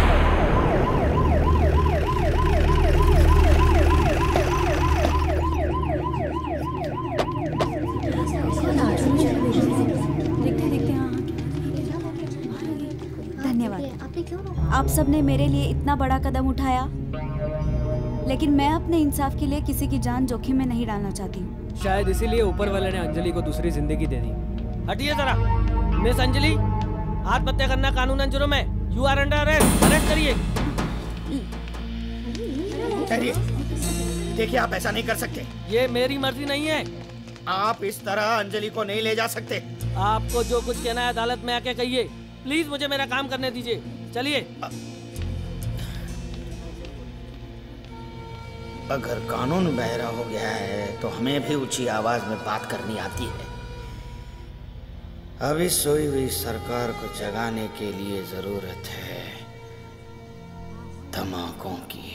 आप सबने मेरे लिए इतना बड़ा कदम उठाया, लेकिन मैं अपने इंसाफ के लिए किसी की जान जोखिम में नहीं डालना चाहती हूँ। शायद इसीलिए ऊपर वाले ने अंजलि को दूसरी जिंदगी दे दी। हटिए जरा। मिस अंजलि, आत्महत्या करना कानूनन जुर्म है। You are under arrest. Arrest करिए। देखिए, आप ऐसा नहीं कर सकते। ये मेरी मर्जी नहीं है। आप इस तरह अंजलि को नहीं ले जा सकते। आपको जो कुछ कहना है अदालत में आके कहिए। प्लीज मुझे मेरा काम करने दीजिए। चलिए। अगर कानून बहरा हो गया है तो हमें भी ऊंची आवाज में बात करनी आती है। अभी सोई हुई सरकार को जगाने के लिए जरूरत है धमाकों की।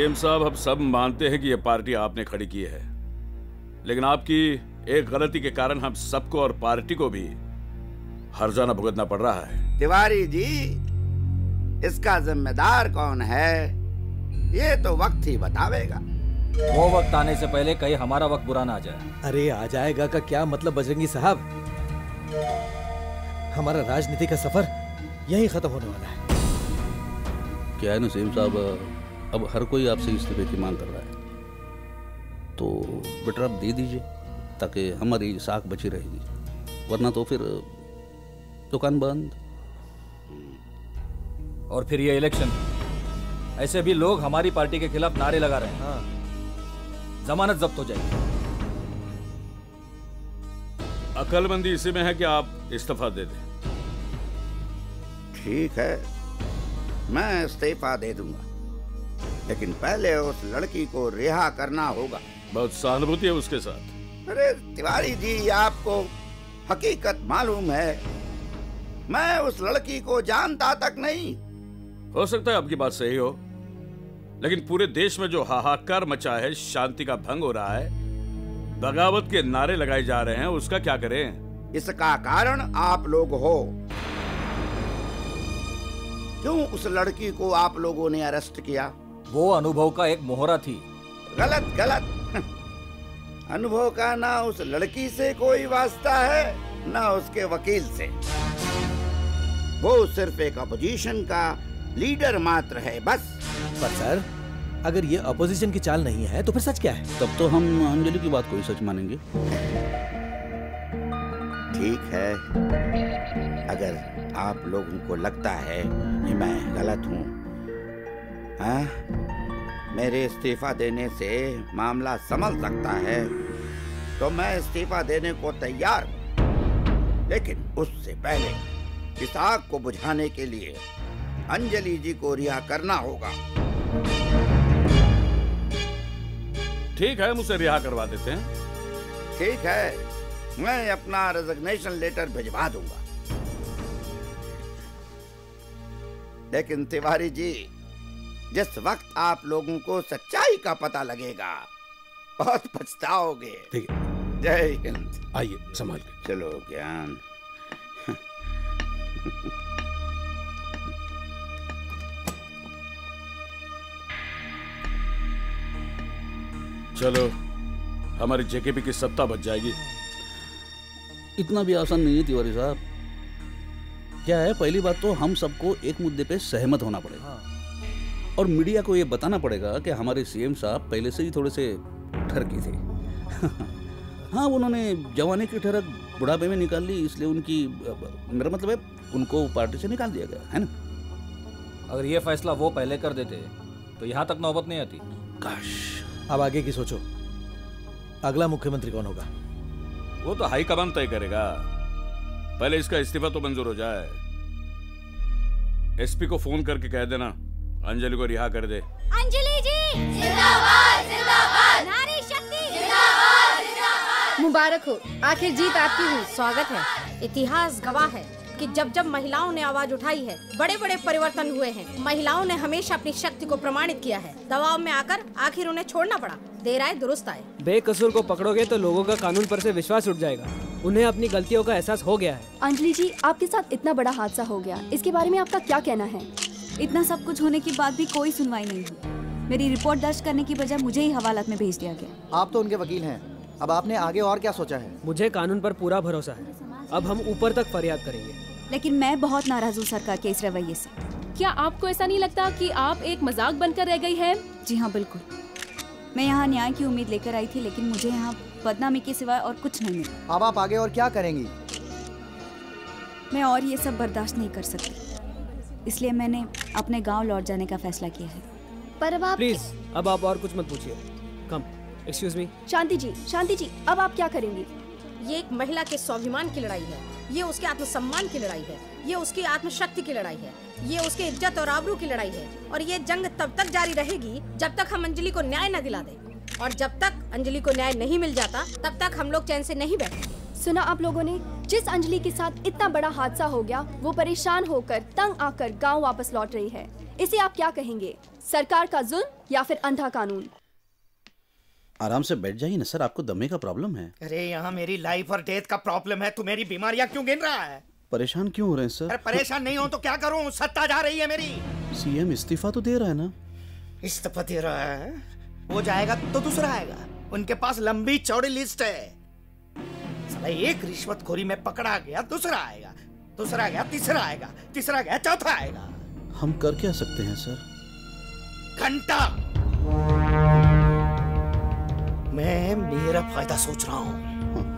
सीएम साहब, अब सब मानते हैं कि यह पार्टी आपने खड़ी की है, लेकिन आपकी एक गलती के कारण हम सबको और पार्टी को भी हर्जाना भुगतना पड़ रहा है। तिवारी जी, इसका जिम्मेदार कौन है ये तो वक्त ही बतावेगा। वो वक्त आने से पहले कहीं हमारा वक्त बुरा ना आ जाए। अरे आ जाएगा का क्या मतलब बजरंगी साहब, हमारा राजनीति का सफर यहीं खत्म होने वाला है। क्या है ना सीएम साहब, अब हर कोई आपसे इस्तीफे की मांग कर रहा है, तो बेटा आप दे दीजिए ताकि हमारी साख बची रहेगी, वरना तो फिर दुकान बंद। और फिर ये इलेक्शन, ऐसे भी लोग हमारी पार्टी के खिलाफ नारे लगा रहे हैं। हाँ। जमानत जब्त हो जाएगी। अकलमंदी इसी में है कि आप इस्तीफा दे दें। ठीक है, मैं इस्तीफा दे दूंगा, लेकिन पहले उस लड़की को रिहा करना होगा। बहुत सहानुभूति है उसके साथ। अरे तिवारी जी, आपको हकीकत मालूम है, मैं उस लड़की को जानता तक नहीं। हो सकता है आपकी बात सही हो, लेकिन पूरे देश में जो हाहाकार मचा है, शांति का भंग हो रहा है, बगावत के नारे लगाए जा रहे हैं, उसका क्या करें? इसका कारण आप लोग हो। क्यों उस लड़की को आप लोगों ने अरेस्ट किया? वो अनुभव का एक मोहरा थी। गलत गलत। अनुभव का ना उस लड़की से कोई वास्ता है ना उसके वकील से। वो सिर्फ एक अपोजिशन का लीडर मात्र है, बस। पर सर, अगर ये अपोजिशन की चाल नहीं है तो फिर सच क्या है? तब तो हम अंजलि की बात को ही सच मानेंगे। ठीक है, अगर आप लोगों को लगता है कि मैं गलत हूँ, मेरे इस्तीफा देने से मामला संभल सकता है, तो मैं इस्तीफा देने को तैयार हूँ, लेकिन उससे पहले इस आग को बुझाने के लिए अंजलि जी को रिहा करना होगा। ठीक है, मुझे रिहा करवा देते हैं। ठीक है, मैं अपना रेजिग्नेशन लेटर भिजवा दूंगा, लेकिन तिवारी जी, जिस वक्त आप लोगों को सच्चाई का पता लगेगा, बहुत पछताओगे। ठीक है, जय हिंद। आइए संभाल के। चलो ज्ञान। चलो, हमारी जेकेपी की सत्ता बच जाएगी। इतना भी आसान नहीं है तिवारी साहब। क्या है, पहली बात तो हम सबको एक मुद्दे पे सहमत होना पड़ेगा। हाँ। और मीडिया को ये बताना पड़ेगा कि हमारे सीएम साहब पहले से ही थोड़े से ठरकी थे। हाँ, उन्होंने जवानी की ठरक बुढ़ापे में निकाल ली, इसलिए उनकी, मेरा मतलब है, उनको पार्टी से निकाल दिया गया है ना। अगर ये फैसला वो पहले कर देते तो यहाँ तक नौबत नहीं आती। काश। अब आगे की सोचो, अगला मुख्यमंत्री कौन होगा? वो तो हाईकमान तय करेगा। पहले इसका इस्तीफा तो मंजूर हो जाए। एसपी को फोन करके कह देना अंजलि को रिहा कर दे। अंजलि जी जिंदाबाद, जिंदाबाद। नारी शक्ति जिंदाबाद, जिंदाबाद। मुबारक हो, आखिर जीत आपकी हुई। स्वागत है। इतिहास गवाह है कि जब जब महिलाओं ने आवाज उठाई है, बड़े बड़े परिवर्तन हुए हैं। महिलाओं ने हमेशा अपनी शक्ति को प्रमाणित किया है। दबाव में आकर आखिर उन्हें छोड़ना पड़ा। देर आए दुरुस्त आए। बेकसूर को पकड़ोगे तो लोगों का कानून पर से विश्वास उठ जाएगा। उन्हें अपनी गलतियों का एहसास हो गया है। अंजलि जी, आपके साथ इतना बड़ा हादसा हो गया, इसके बारे में आपका क्या कहना है? इतना सब कुछ होने के बाद भी कोई सुनवाई नहीं हुई। मेरी रिपोर्ट दर्ज करने की बजाय मुझे ही हवालात में भेज दिया गया। आप तो उनके वकील हैं, अब आपने आगे और क्या सोचा है? मुझे कानून पर पूरा भरोसा है। अब हम ऊपर तक फरियाद करेंगे। लेकिन मैं बहुत नाराज हूँ सरकार के इस रवैये से। क्या आपको ऐसा नहीं लगता कि आप एक मजाक बनकर रह गई है? जी हाँ, बिल्कुल। मैं यहाँ न्याय की उम्मीद लेकर आई थी, लेकिन मुझे यहाँ बदनामी के सिवाय और कुछ नहीं मिला। अब आप आगे और क्या करेंगी? मैं और ये सब बर्दाश्त नहीं कर सकती, इसलिए मैंने अपने गांव लौट जाने का फैसला किया है। पर अब आप प्लीज, अब आप और कुछ मत पूछिए। कम, एक्सक्यूज मी। शांति जी, शांति जी, अब आप क्या करेंगी? ये एक महिला के स्वाभिमान की लड़ाई है, ये उसके आत्मसम्मान की लड़ाई है, ये उसकी आत्मशक्ति की लड़ाई है, ये उसके इज्जत और आबरू की लड़ाई है। और ये जंग तब तक जारी रहेगी जब तक हम अंजलि को न्याय न दिला दें। और जब तक अंजलि को न्याय नहीं मिल जाता, तब तक हम लोग चैन से नहीं बैठेंगे। सुना आप लोगों ने, जिस अंजलि के साथ इतना बड़ा हादसा हो गया, वो परेशान होकर, तंग आकर गांव वापस लौट रही है। इसे आप क्या कहेंगे, सरकार का जुल्म या फिर अंधा कानून? आराम से बैठ जाइए ना सर, आपको दमे का प्रॉब्लम है। अरे यहाँ मेरी लाइफ और डेथ का प्रॉब्लम है, तू मेरी बीमारियां क्यों गिन रहा है? परेशान क्यों हो रहे हैं सर? अरे परेशान नहीं हो तो क्या करूं, सत्ता जा रही है मेरी। सीएम इस्तीफा तो दे रहा है ना? इस्तीफा दे रहा है, वो जाएगा तो दूसरा आएगा, उनके पास लंबी चौड़ी लिस्ट है। साला एक रिश्वतखोरी में पकड़ा गया, दूसरा आएगा, दूसरा गया तीसरा आएगा, तीसरा गया चौथा आएगा। हम कर क्या सकते हैं सर? घंटा मैं मेरा फायदा सोच रहा हूं।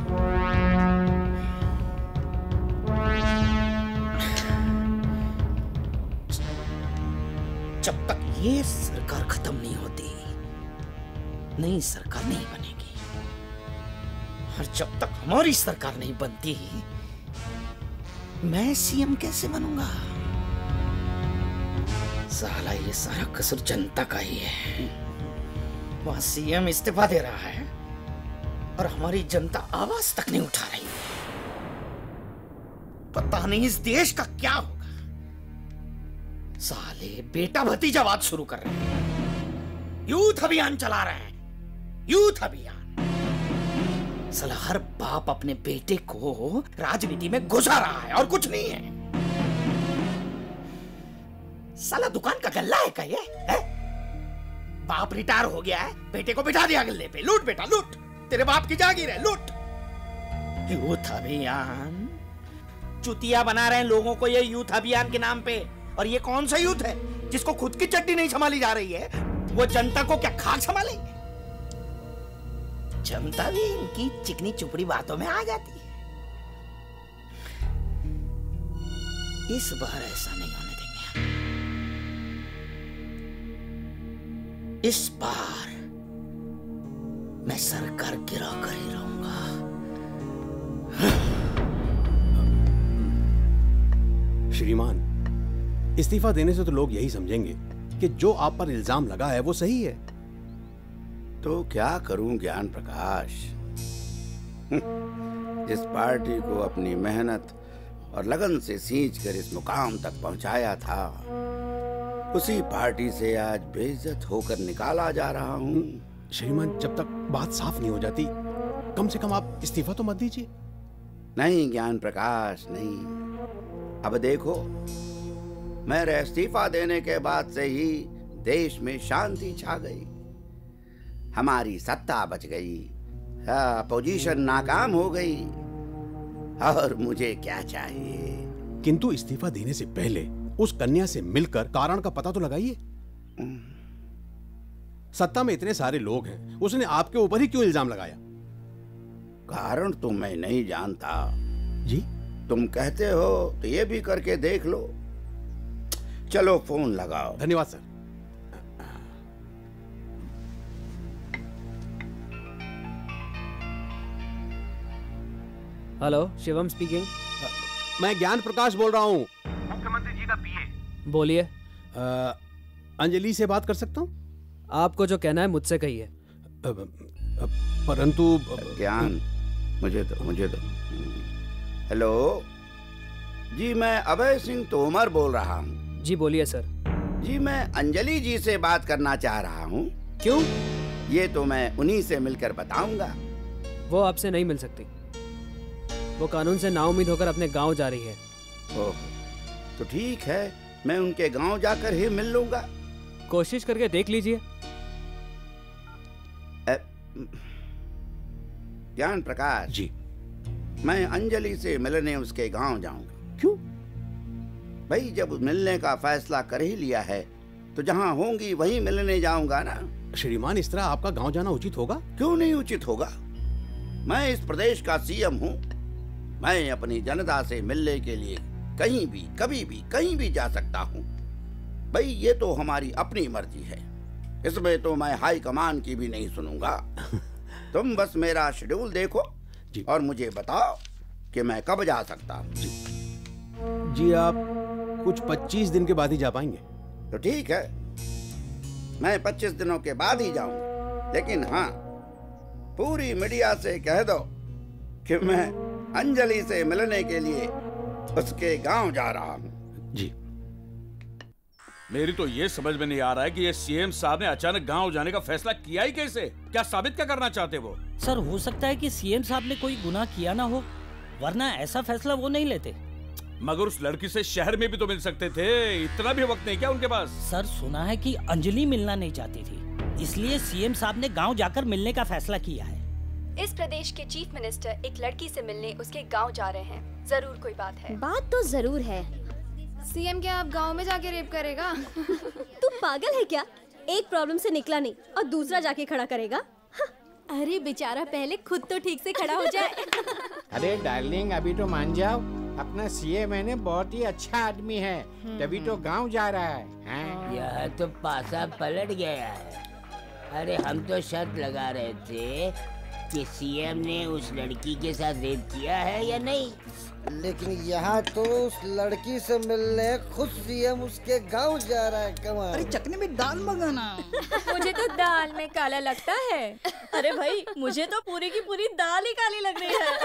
जब तक ये सरकार खत्म नहीं होती, नई सरकार नहीं बनेगी। और जब तक हमारी सरकार नहीं बनती, मैं सीएम कैसे बनूंगा? साला ये सारा कसूर जनता का ही है। वहां सीएम इस्तीफा दे रहा है और हमारी जनता आवाज तक नहीं उठा रही है। पता नहीं इस देश का क्या होगा। साले बेटा भतीजावाद शुरू कर रहे हैं, यूथ अभियान चला रहे हैं, यूथ अभियान। साला हर बाप अपने बेटे को राजनीति में घुसा रहा है और कुछ नहीं है। साला दुकान का गल्ला है क्या ये है? बाप रिटायर हो गया है, बेटे को बिठा दिया गल्ले पे, लूट बेटा लूट, तेरे बाप की जागीर है, लूट। यूथ अभियान चुतिया बना रहे हैं लोगों को ये यूथ अभियान के नाम पे। और ये कौन सा यूथ है जिसको खुद की चट्टी नहीं संभाली जा रही है, वो जनता को क्या खाक संभालेंगे? जनता भी इनकी चिकनी चुपड़ी बातों में आ जाती है। इस बार ऐसा नहीं होने देंगे। इस बार मैं सरकार गिरा कर ही रहूंगा। श्रीमान, इस्तीफा देने से तो लोग यही समझेंगे कि जो आप पर इल्जाम लगा है वो सही है। तो क्या करूं ज्ञान प्रकाश, जिस पार्टी को अपनी मेहनत और लगन से सींच कर इस मुकाम तक पहुंचाया था, उसी पार्टी से आज बेइज्जत होकर निकाला जा रहा हूं। श्रीमान, जब तक बात साफ नहीं हो जाती, कम से कम आप इस्तीफा तो मत दीजिए। नहीं ज्ञान प्रकाश, नहीं। अब देखो, मेरे इस्तीफा देने के बाद से ही देश में शांति छा गई, हमारी सत्ता बच गई, अपोजिशन नाकाम हो गई, और मुझे क्या चाहिए? किंतु इस्तीफा देने से पहले उस कन्या से मिलकर कारण का पता तो लगाइए। सत्ता में इतने सारे लोग हैं, उसने आपके ऊपर ही क्यों इल्जाम लगाया? कारण तो मैं नहीं जानता जी। तुम कहते हो तो ये भी करके देख लो। चलो फोन लगाओ। धन्यवाद सर। Hello, Shivam speaking. मैं ज्ञान प्रकाश बोल रहा हूँ, मुख्यमंत्री जी का पीए। बोलिए। अंजलि से बात कर सकता हूँ? आपको जो कहना है मुझसे कहिए। परंतु ज्ञान, मुझे तो मुझे तो हेलो जी, मैं अभय सिंह तोमर बोल रहा हूँ। जी बोलिए सर। जी मैं अंजलि जी से बात करना चाह रहा हूँ। क्यों? ये तो मैं उन्हीं से मिलकर बताऊंगा। वो आपसे नहीं मिल सकती, वो कानून से नाउम्मीद होकर अपने गांव जा रही है। ओह, तो ठीक है, मैं उनके गांव जाकर ही मिल लूंगा। कोशिश करके देख लीजिए। ज्ञान प्रकाश जी, मैं अंजलि से मिलने उसके गांव जाऊंगा। क्यों भाई? जब मिलने का फैसला कर ही लिया है तो जहां होंगी वहीं मिलने जाऊंगा ना। श्रीमान, इस तरह आपका गांव जाना उचित होगा? क्यों नहीं उचित होगा? मैं इस प्रदेश का सीएम हूँ। मैं अपनी जनता से मिलने के लिए कहीं भी, कभी भी, कहीं भी जा सकता हूँ। भाई ये तो हमारी अपनी मर्जी है, इसमें तो मैं हाई कमान की भी नहीं सुनूंगा। तुम बस मेरा शेड्यूल देखो जी, और मुझे बताओ कि मैं कब जा सकता हूँ। जी, जी आप कुछ पच्चीस दिन के बाद ही जा पाएंगे? तो ठीक है, मैं पच्चीस दिनों के बाद ही जाऊंगा। लेकिन हाँ, पूरी मीडिया से कह दो कि मैं अंजलि से मिलने के लिए उसके गांव जा रहा हूँ। जी। मेरी तो ये समझ में नहीं आ रहा है कि ये सीएम साहब ने अचानक गांव जाने का फैसला किया ही कैसे? क्या साबित क्या करना चाहते वो? सर हो सकता है कि सीएम साहब ने कोई गुनाह किया ना हो, वरना ऐसा फैसला वो नहीं लेते। मगर उस लड़की से शहर में भी तो मिल सकते थे, इतना भी वक्त नहीं क्या उनके पास? सर सुना है कि अंजलि मिलना नहीं चाहती थी, इसलिए सीएम साहब ने गांव जाकर मिलने का फैसला किया है। इस प्रदेश के चीफ मिनिस्टर एक लड़की से मिलने उसके गांव जा रहे हैं। जरूर कोई बात है। बात तो जरूर है। सीएम क्या अब गांव में जाके रेप करेगा? तू पागल है क्या? एक प्रॉब्लम से निकला नहीं और दूसरा जाके खड़ा करेगा? अरे बेचारा पहले खुद तो ठीक से खड़ा हो जाए। अरे डार्लिंग अभी तो मान जाओ, अपना सीएम है ना बहुत ही अच्छा आदमी है, तभी तो गांव जा रहा है, है? यह तो पासा पलट गया है। अरे हम तो शर्त लगा रहे थे कि सीएम ने उस लड़की के साथ रेप किया है या नहीं, लेकिन यहाँ तो उस लड़की से मिलने खुद सीएम उसके गांव जा रहा है। कमाल। अरे चटनी में दाल मंगाना। मुझे तो दाल में काला लगता है। अरे भाई मुझे तो पूरी की पूरी दाल ही काली लग रही है।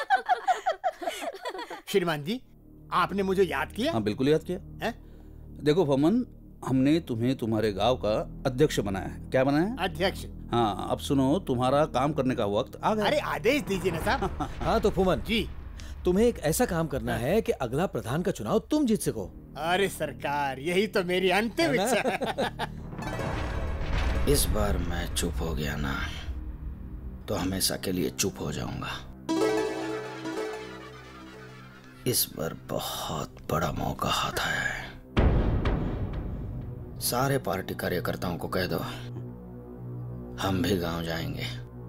श्रीमान जी आपने मुझे याद किया? हाँ बिल्कुल याद किया है? देखो फमन, हमने तुम्हें तुम्हारे गांव का अध्यक्ष बनाया है। क्या बनाया है? अध्यक्ष। हाँ अब सुनो, तुम्हारा काम करने का वक्त आ गया। अरे आदेश दीजिए ना साहब। हाँ तो फुमन जी, तुम्हें एक ऐसा काम करना है कि अगला प्रधान का चुनाव तुम जीत सको। अरे सरकार यही तो मेरी अंतिम इच्छा है। इस बार मैं चुप हो गया ना तो हमेशा के लिए चुप हो जाऊंगा। इस बार बहुत बड़ा मौका हाथ आया है। सारे पार्टी कार्यकर्ताओं को कह दो हम भी गांव जाएंगे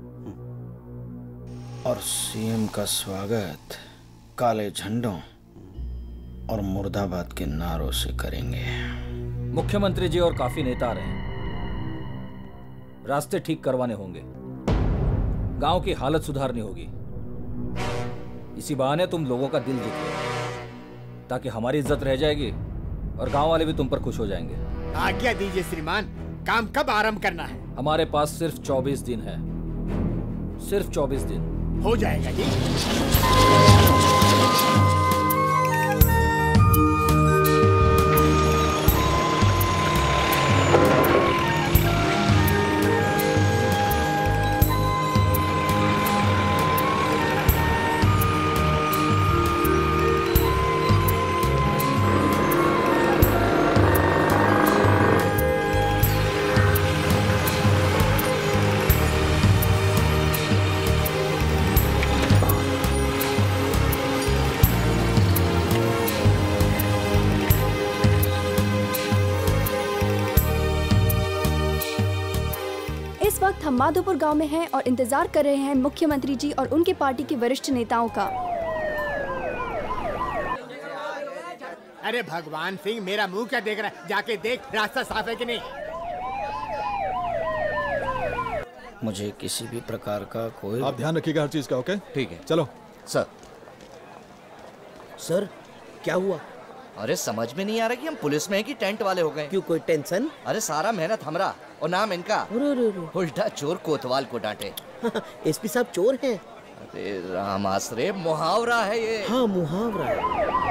और सीएम का स्वागत काले झंडों और मुर्दाबाद के नारों से करेंगे। मुख्यमंत्री जी और काफी नेता आ रहे हैं, रास्ते ठीक करवाने होंगे, गांव की हालत सुधारनी होगी। इसी बहाने तुम लोगों का दिल जीत लो ताकि हमारी इज्जत रह जाएगी और गांव वाले भी तुम पर खुश हो जाएंगे। आज्ञा दीजिए श्रीमान, काम कब आरंभ करना है? हमारे पास सिर्फ चौबीस दिन है, सिर्फ चौबीस दिन। हो जाएगा जी। हम माधोपुर गांव में हैं और इंतजार कर रहे हैं मुख्यमंत्री जी और उनके पार्टी के वरिष्ठ नेताओं का। अरे भगवान सिंह, मेरा मुंह क्या देख रहा है? जाके देख रास्ता साफ है कि नहीं। मुझे किसी भी प्रकार का कोई, आप ध्यान रखिएगा हर चीज का। ओके ठीक है चलो। सर सर क्या हुआ? अरे समझ में नहीं आ रहा कि हम पुलिस में हैं कि टेंट वाले हो गए। क्यों, कोई टेंशन? अरे सारा मेहनत हमरा और नाम इनका। उल्टा चोर कोतवाल को डांटे। एसपी साहब चोर हैं। अरे राम आसरे, मुहावरा है ये। हाँ मुहावरा है।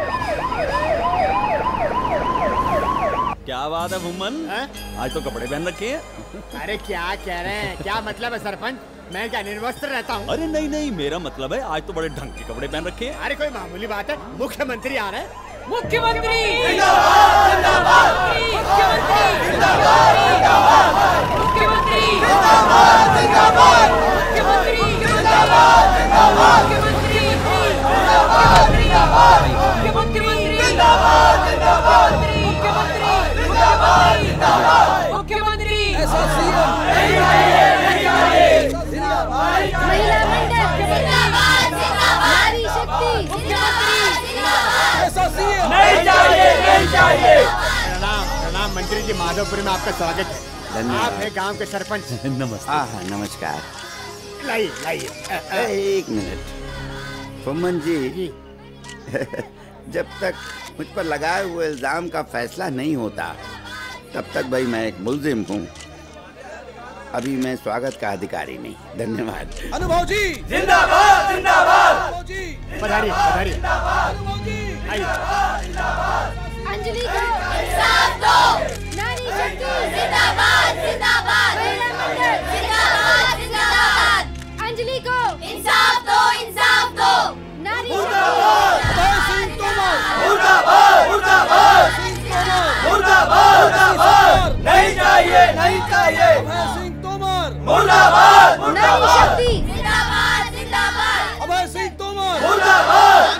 क्या बात है भूमन, आज तो कपड़े पहन रखे हैं। अरे क्या कह रहे हैं? क्या मतलब है सरपंच? मैं क्या निर्वस्त्र रहता हूँ? अरे नहीं नहीं, मेरा मतलब है आज तो बड़े ढंग के कपड़े पहन रखे हैं। अरे कोई मामूली बात है, मुख्यमंत्री आ रहे हैं। मुख्यमंत्री जिंदाबाद जिंदाबाद, मुख्यमंत्री जिंदाबाद जिंदाबाद, मुख्यमंत्री जिंदाबाद जिंदाबाद, मुख्यमंत्री जिंदाबाद जिंदाबाद, मुख्यमंत्री जिंदाबाद जिंदाबाद, मुख्यमंत्री जिंदाबाद जिंदाबाद, मुख्यमंत्री जिंदाबाद जिंदाबाद, मुख्यमंत्री ऐसा सीएम नहीं चाहिए, नहीं चाहिए जिंदाबाद। महिला मंडल जिंदाबाद जिंदाबाद, नारी शक्ति जिंदाबाद जिंदाबाद, ऐसा सीएम नहीं चाहिए, नहीं चाहिए। प्रणाम प्रणाम मंत्री जी, माधोपुर में आपका स्वागत है। आप है गांव के सरपंच। नमस्ते। हाँ नमस्कार। लाइए लाइए। एक मिनट फुम्मन जी, जब तक मुझ पर लगाए हुए इल्जाम का फैसला नहीं होता तब तक भाई मैं एक मुल्जिम हूँ। अभी मैं स्वागत का अधिकारी नहीं। धन्यवाद। अनुभव जी जिंदाबाद जिंदाबाद। अनुभव जी पधारिए पधारिए। अंजलि इंसाफ दो। नारी शक्ति जिंदाबाद जिंदाबाद। महिला मंडल जिंदाबाद जिंदाबाद। अंजलि को इंसाफ दो इंसाफ दो। नारी मुर्दाबाद अभय सिंह तोमर। मुर्दाबाद मुर्दाबाद मुर्दाबाद मुर्दाबाद। नहीं चाहिए नहीं चाहिए अभय सिंह तोमर। मुर्दाबाद नारी शक्ति जिंदाबाद जिंदाबाद। अभय सिंह तोमर। मुर्दाबाद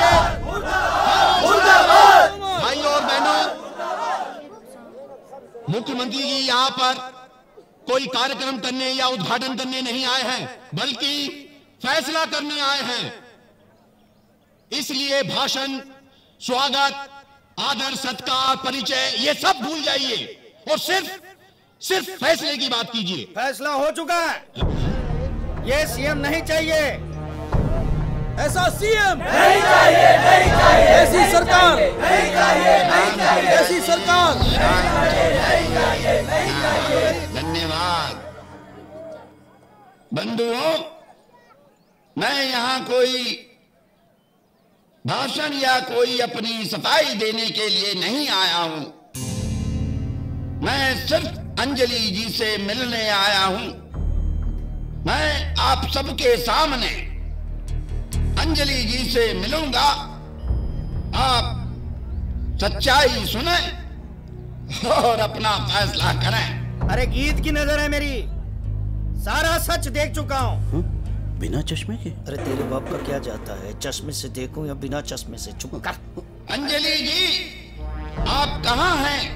मुर्दाबाद। भाइयों और बहनों, मुख्यमंत्री जी यहाँ पर कोई कार्यक्रम करने या उद्घाटन करने नहीं आए हैं, बल्कि फैसला करने आए हैं। इसलिए भाषण, स्वागत, आदर, सत्कार, परिचय ये सब भूल जाइए और सिर्फ सिर्फ फैसले की बात कीजिए। फैसला हो चुका है। ये सीएम नहीं चाहिए। ऐसा सीएम नहीं चाहिए नहीं चाहिए। ऐसी सरकार नहीं चाहिए नहीं चाहिए। ऐसी सरकार नहीं चाहिए नहीं चाहिए। धन्यवाद। बंधुओं, मैं यहाँ कोई भाषण या कोई अपनी सफाई देने के लिए नहीं आया हूं। मैं सिर्फ अंजलि जी से मिलने आया हूं। मैं आप सबके सामने अंजलि जी से मिलूंगा। आप सच्चाई सुने और अपना फैसला करें। अरे गीत की नजर है मेरी, सारा सच देख चुका हूँ। बिना चश्मे के? अरे तेरे बाप का क्या जाता है, चश्मे से देखूं या बिना चश्मे से? चुप कर। अंजलि जी, आप कहाँ हैं?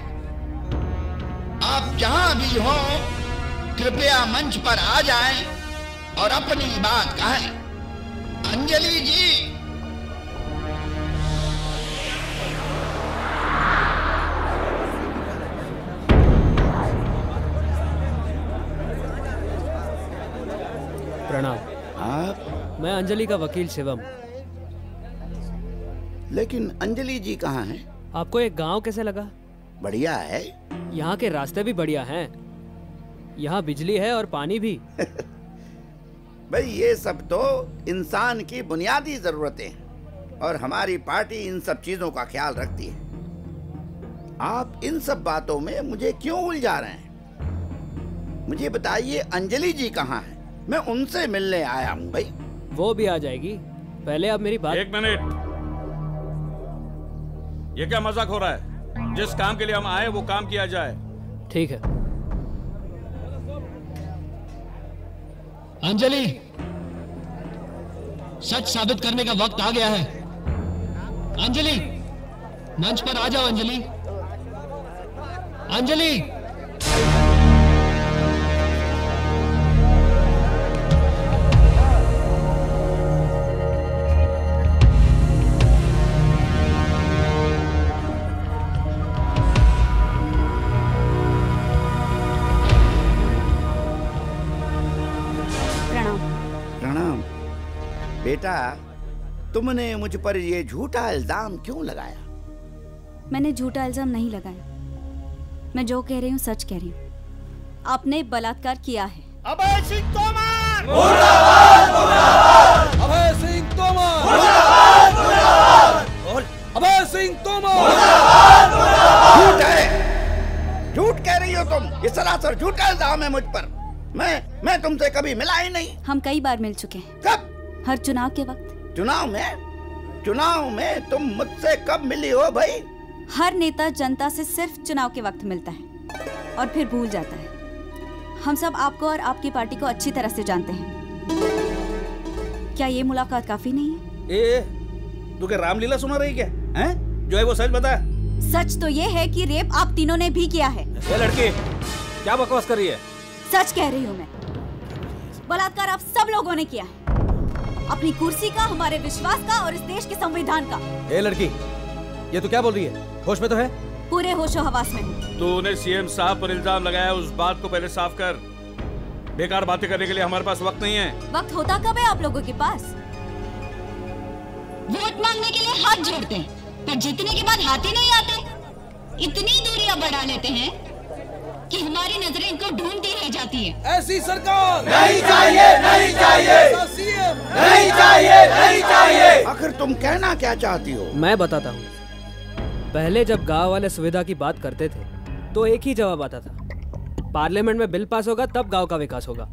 आप जहां भी हो कृपया मंच पर आ जाएं और अपनी बात कहें। अंजलि जी, प्रणाम। आप? मैं अंजलि का वकील शिवम। लेकिन अंजलि जी कहाँ हैं? आपको एक गांव कैसे लगा? बढ़िया है। यहाँ के रास्ते भी बढ़िया हैं। यहाँ बिजली है और पानी भी। भाई ये सब तो इंसान की बुनियादी जरूरतें हैं और हमारी पार्टी इन सब चीजों का ख्याल रखती है। आप इन सब बातों में मुझे क्यों उलझा रहे हैं? मुझे बताइए अंजलि जी कहाँ हैं? मैं उनसे मिलने आया हूँ भाई। वो भी आ जाएगी, पहले आप मेरी बात। एक मिनट, ये क्या मजाक हो रहा है? जिस काम के लिए हम आए वो काम किया जाए। ठीक है। अंजलि, सच साबित करने का वक्त आ गया है। अंजलि, मंच पर आ जाओ। अंजलि, अंजलि। बेटा, तुमने मुझ पर ये झूठा इल्जाम क्यों लगाया? मैंने झूठा इल्जाम नहीं लगाया। मैं जो कह रही हूँ सच कह रही हूँ। आपने बलात्कार किया है। अभय सिंह तोमर। मुर्दाबाद मुर्दाबाद। अभय सिंह तोमर। मुर्दाबाद मुर्दाबाद। बोल। अभय सिंह तोमर। मुर्दाबाद मुर्दाबाद। झूठ है, झूठ कह रही हो तुम। ये सरासर झूठा इल्जाम है मुझ पर। मैं मैं तुमसे कभी मिला ही नहीं। हम कई बार मिल चुके हैं। कब? हर चुनाव के वक्त। चुनाव में? चुनाव में तुम मुझसे कब मिली हो भाई? हर नेता जनता से सिर्फ चुनाव के वक्त मिलता है और फिर भूल जाता है। हम सब आपको और आपकी पार्टी को अच्छी तरह से जानते हैं। क्या ये मुलाकात काफी नहीं है? ए, तू क्या रामलीला सुना रही क्या? हैं? जो है वो सच बता। सच तो ये है कि रेप आप तीनों ने भी किया है। ये लड़की क्या बकवास कर रही है? सच कह रही हूँ मैं। बलात्कार आप सब लोगों ने किया है, अपनी कुर्सी का, हमारे विश्वास का और इस देश के संविधान का। ए लड़की, ये तू क्या बोल रही है? होश में तो है? पूरे होशो हवास में हूँ। तूने सीएम साहब पर इल्जाम लगाया, उस बात को पहले साफ कर। बेकार बातें करने के लिए हमारे पास वक्त नहीं है। वक्त होता कब है आप लोगों के पास? वोट मांगने के लिए हाथ जोड़ते हैं, पर जीतने के बाद हाथ ही नहीं आते। इतनी दूरियां बढ़ा लेते हैं कि हमारी नजरें इनको ढूंढती रह जाती है। ऐसी सरकार नहीं चाहिए, नहीं चाहिए, ऐसा सीएम नहीं चाहिए, नहीं चाहिए। आखिर तुम कहना क्या चाहती हो? मैं बताता हूँ। पहले जब गांव वाले सुविधा की बात करते थे तो एक ही जवाब आता था, पार्लियामेंट में बिल पास होगा तब गांव का विकास होगा।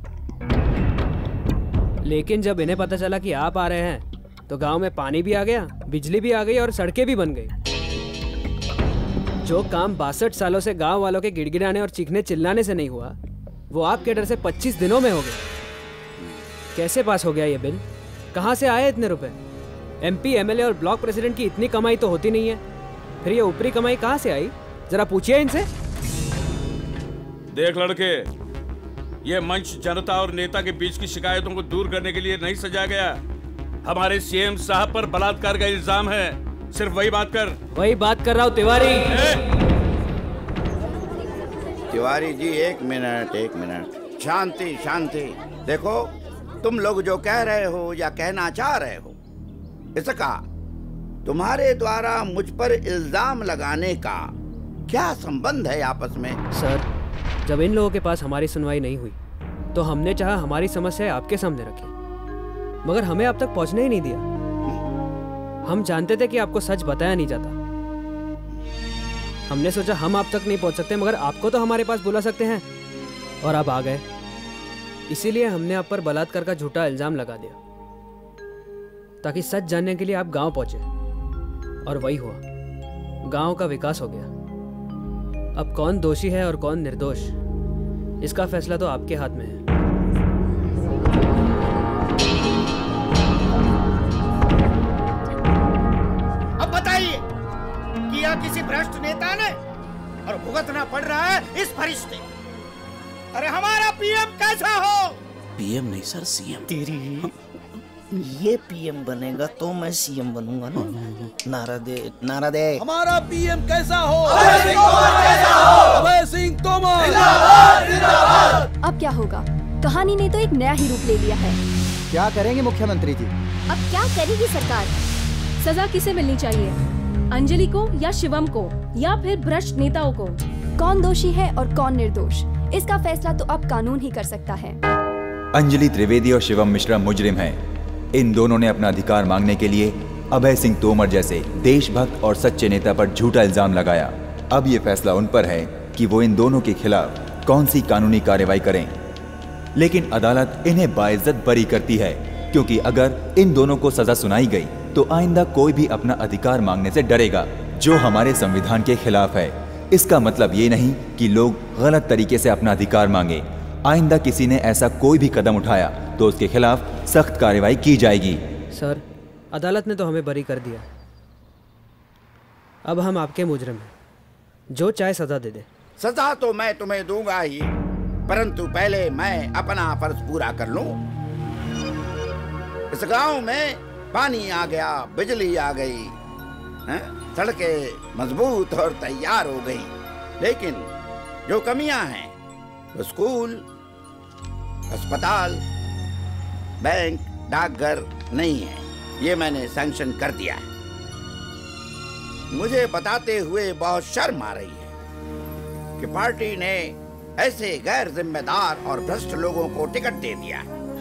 लेकिन जब इन्हें पता चला कि आप आ रहे हैं तो गांव में पानी भी आ गया, बिजली भी आ गई और सड़कें भी बन गई। जो काम बासठ सालों से गांव वालों के गिड़गिड़ाने और चीखने चिल्लाने से नहीं हुआ, वो आपके डर से पच्चीस दिनों में हो गया। कैसे पास हो गया ये बिल? कहाँ से आए इतने रुपए? एमपी, एमएलए और ब्लॉक प्रेसिडेंट की इतनी कमाई तो होती नहीं है, फिर ये ऊपरी कमाई कहाँ से आई? जरा पूछिए इनसे। देख लड़के, ये मंच जनता और नेता के बीच की शिकायतों को दूर करने के लिए नहीं सजाया गया। हमारे सीएम साहब पर बलात्कार का इल्जाम है, सिर्फ वही बात कर। वही बात कर रहा हूँ तिवारी। तिवारी जी एक मिनट एक मिनट, शांति शांति। देखो, तुम लोग जो कह रहे हो या कहना चाह रहे हो, इसका तुम्हारे द्वारा मुझ पर इल्जाम लगाने का क्या संबंध है आपस में? सर, जब इन लोगों के पास हमारी सुनवाई नहीं हुई तो हमने चाहा हमारी समस्या आपके सामने रखें, मगर हमें अब तक पहुंचने ही नहीं दिया। हम जानते थे कि आपको सच बताया नहीं जाता। हमने सोचा हम आप तक नहीं पहुंच सकते, मगर आपको तो हमारे पास बुला सकते हैं, और आप आ गए। इसीलिए हमने आप पर बलात्कार का झूठा इल्जाम लगा दिया, ताकि सच जानने के लिए आप गांव पहुंचे। और वही हुआ, गांव का विकास हो गया। अब कौन दोषी है और कौन निर्दोष, इसका फैसला तो आपके हाथ में है। अब बताइए, किया किसी भ्रष्ट नेता ने और भुगतना पड़ रहा है इस फरिश्ते। अरे हमारा पीएम कैसा हो? पीएम नहीं सर, सीएम। तेरी ये पीएम बनेगा तो मैं सीएम बनूंगा ना। नारा दे, नारा दे। हमारा पीएम कैसा हो? अभय सिंह तोमर कैसा हो? अभय सिंह तोमर जिंदाबाद जिंदाबाद। अब क्या होगा? कहानी ने तो एक नया ही रूप ले लिया है। क्या करेंगे मुख्यमंत्री जी? अब क्या करेगी सरकार? सजा किसे मिलनी चाहिए, अंजलि को या शिवम को या फिर भ्रष्ट नेताओं को? कौन दोषी है और कौन निर्दोष, इसका फैसला तो अब कानून ही कर सकता है। अंजलि त्रिवेदी और शिवम मिश्रा मुजरिम हैं। इन दोनों ने अपना अधिकार मांगने के लिए अभय सिंह तोमर जैसे देशभक्त और सच्चे नेता पर झूठा इल्जाम लगाया। अब ये फैसला उन पर है कि वो इन दोनों के खिलाफ कौन सी कानूनी कार्रवाई करें। लेकिन अदालत इन्हें बाइज्जत बरी करती है, क्योंकि अगर इन दोनों को सजा सुनाई गई तो आइंदा कोई भी अपना अधिकार मांगने से डरेगा, जो हमारे संविधान के खिलाफ है। इसका मतलब ये नहीं कि लोग गलत तरीके से अपना अधिकार मांगे। आइंदा किसी ने ऐसा कोई भी कदम उठाया तो उसके खिलाफ सख्त कार्रवाई की जाएगी। सर, अदालत ने तो हमें बरी कर दिया, अब हम आपके मुजरिम हैं, जो चाहे सजा दे दे। सजा तो मैं तुम्हें दूंगा ही, परंतु पहले मैं अपना फर्ज पूरा कर लूं। इस गांव में पानी आ गया, बिजली आ गई, सड़कें मजबूत और तैयार हो गई, लेकिन जो कमियां हैं वो स्कूल, अस्पताल, बैंक, डाकघर नहीं है। ये मैंने सैंक्शन कर दिया है। मुझे बताते हुए बहुत शर्म आ रही है कि पार्टी ने ऐसे गैर जिम्मेदार और भ्रष्ट लोगों को टिकट दे दिया।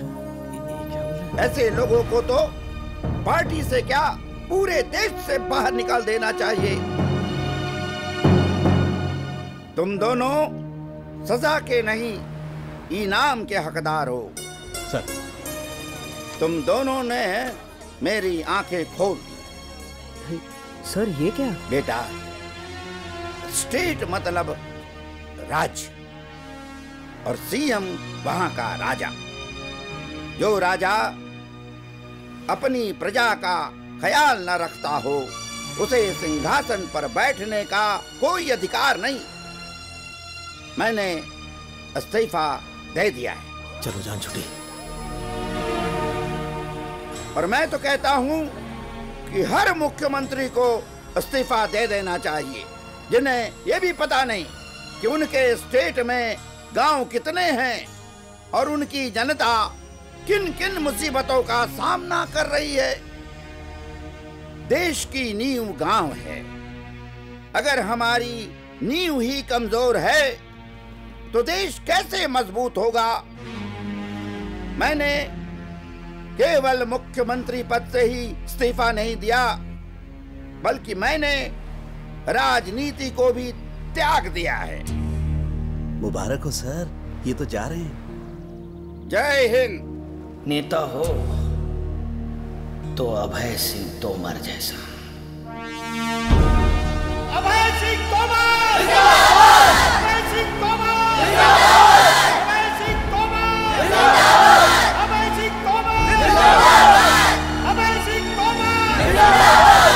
ऐसे लोगों को तो पार्टी से क्या पूरे देश से बाहर निकाल देना चाहिए। तुम दोनों सजा के नहीं, इनाम के हकदार हो। सर, तुम दोनों ने मेरी आंखें खोल दी। सर, ये क्या? बेटा, स्टेट मतलब राज्य और सीएम वहां का राजा। जो राजा अपनी प्रजा का ख्याल न रखता हो, उसे सिंहासन पर बैठने का कोई अधिकार नहीं। मैंने इस्तीफा दे दिया है। चलो जान छुट्टी। और मैं तो कहता हूं कि हर मुख्यमंत्री को इस्तीफा दे देना चाहिए, जिन्हें यह भी पता नहीं कि उनके स्टेट में गांव कितने हैं और उनकी जनता किन किन मुसीबतों का सामना कर रही है। देश की नींव गांव है। अगर हमारी नींव ही कमजोर है तो देश कैसे मजबूत होगा। मैंने केवल मुख्यमंत्री पद से ही इस्तीफा नहीं दिया, बल्कि मैंने राजनीति को भी त्याग दिया है। मुबारक हो सर, ये तो जा रहे हैं। जय हिंद। नेता हो तो अभय सिंह तोमर जैसा। अभय सिंह तोमर जिंदाबाद! अभय सिंह तोमर जिंदाबाद! अभय सिंह तोमर जिंदाबाद! अभय सिंह तोमर जिंदाबाद! अभय सिंह तोमर जिंदाबाद!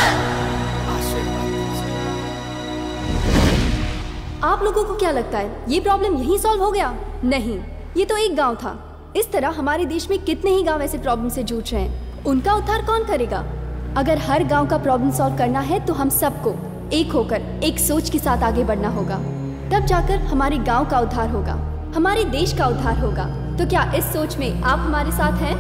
आप लोगों को क्या लगता है ये प्रॉब्लम यहीं सॉल्व हो गया? नहीं, ये तो एक गांव था। इस तरह हमारे देश में कितने ही गांव ऐसे प्रॉब्लम से जूझ रहे हैं। उनका उद्धार कौन करेगा? अगर हर गांव का प्रॉब्लम सॉल्व करना है तो हम सबको एक होकर एक सोच के साथ आगे बढ़ना होगा। तब जाकर हमारे गांव का उद्धार होगा, हमारे देश का उद्धार होगा। तो क्या इस सोच में आप हमारे साथ हैं?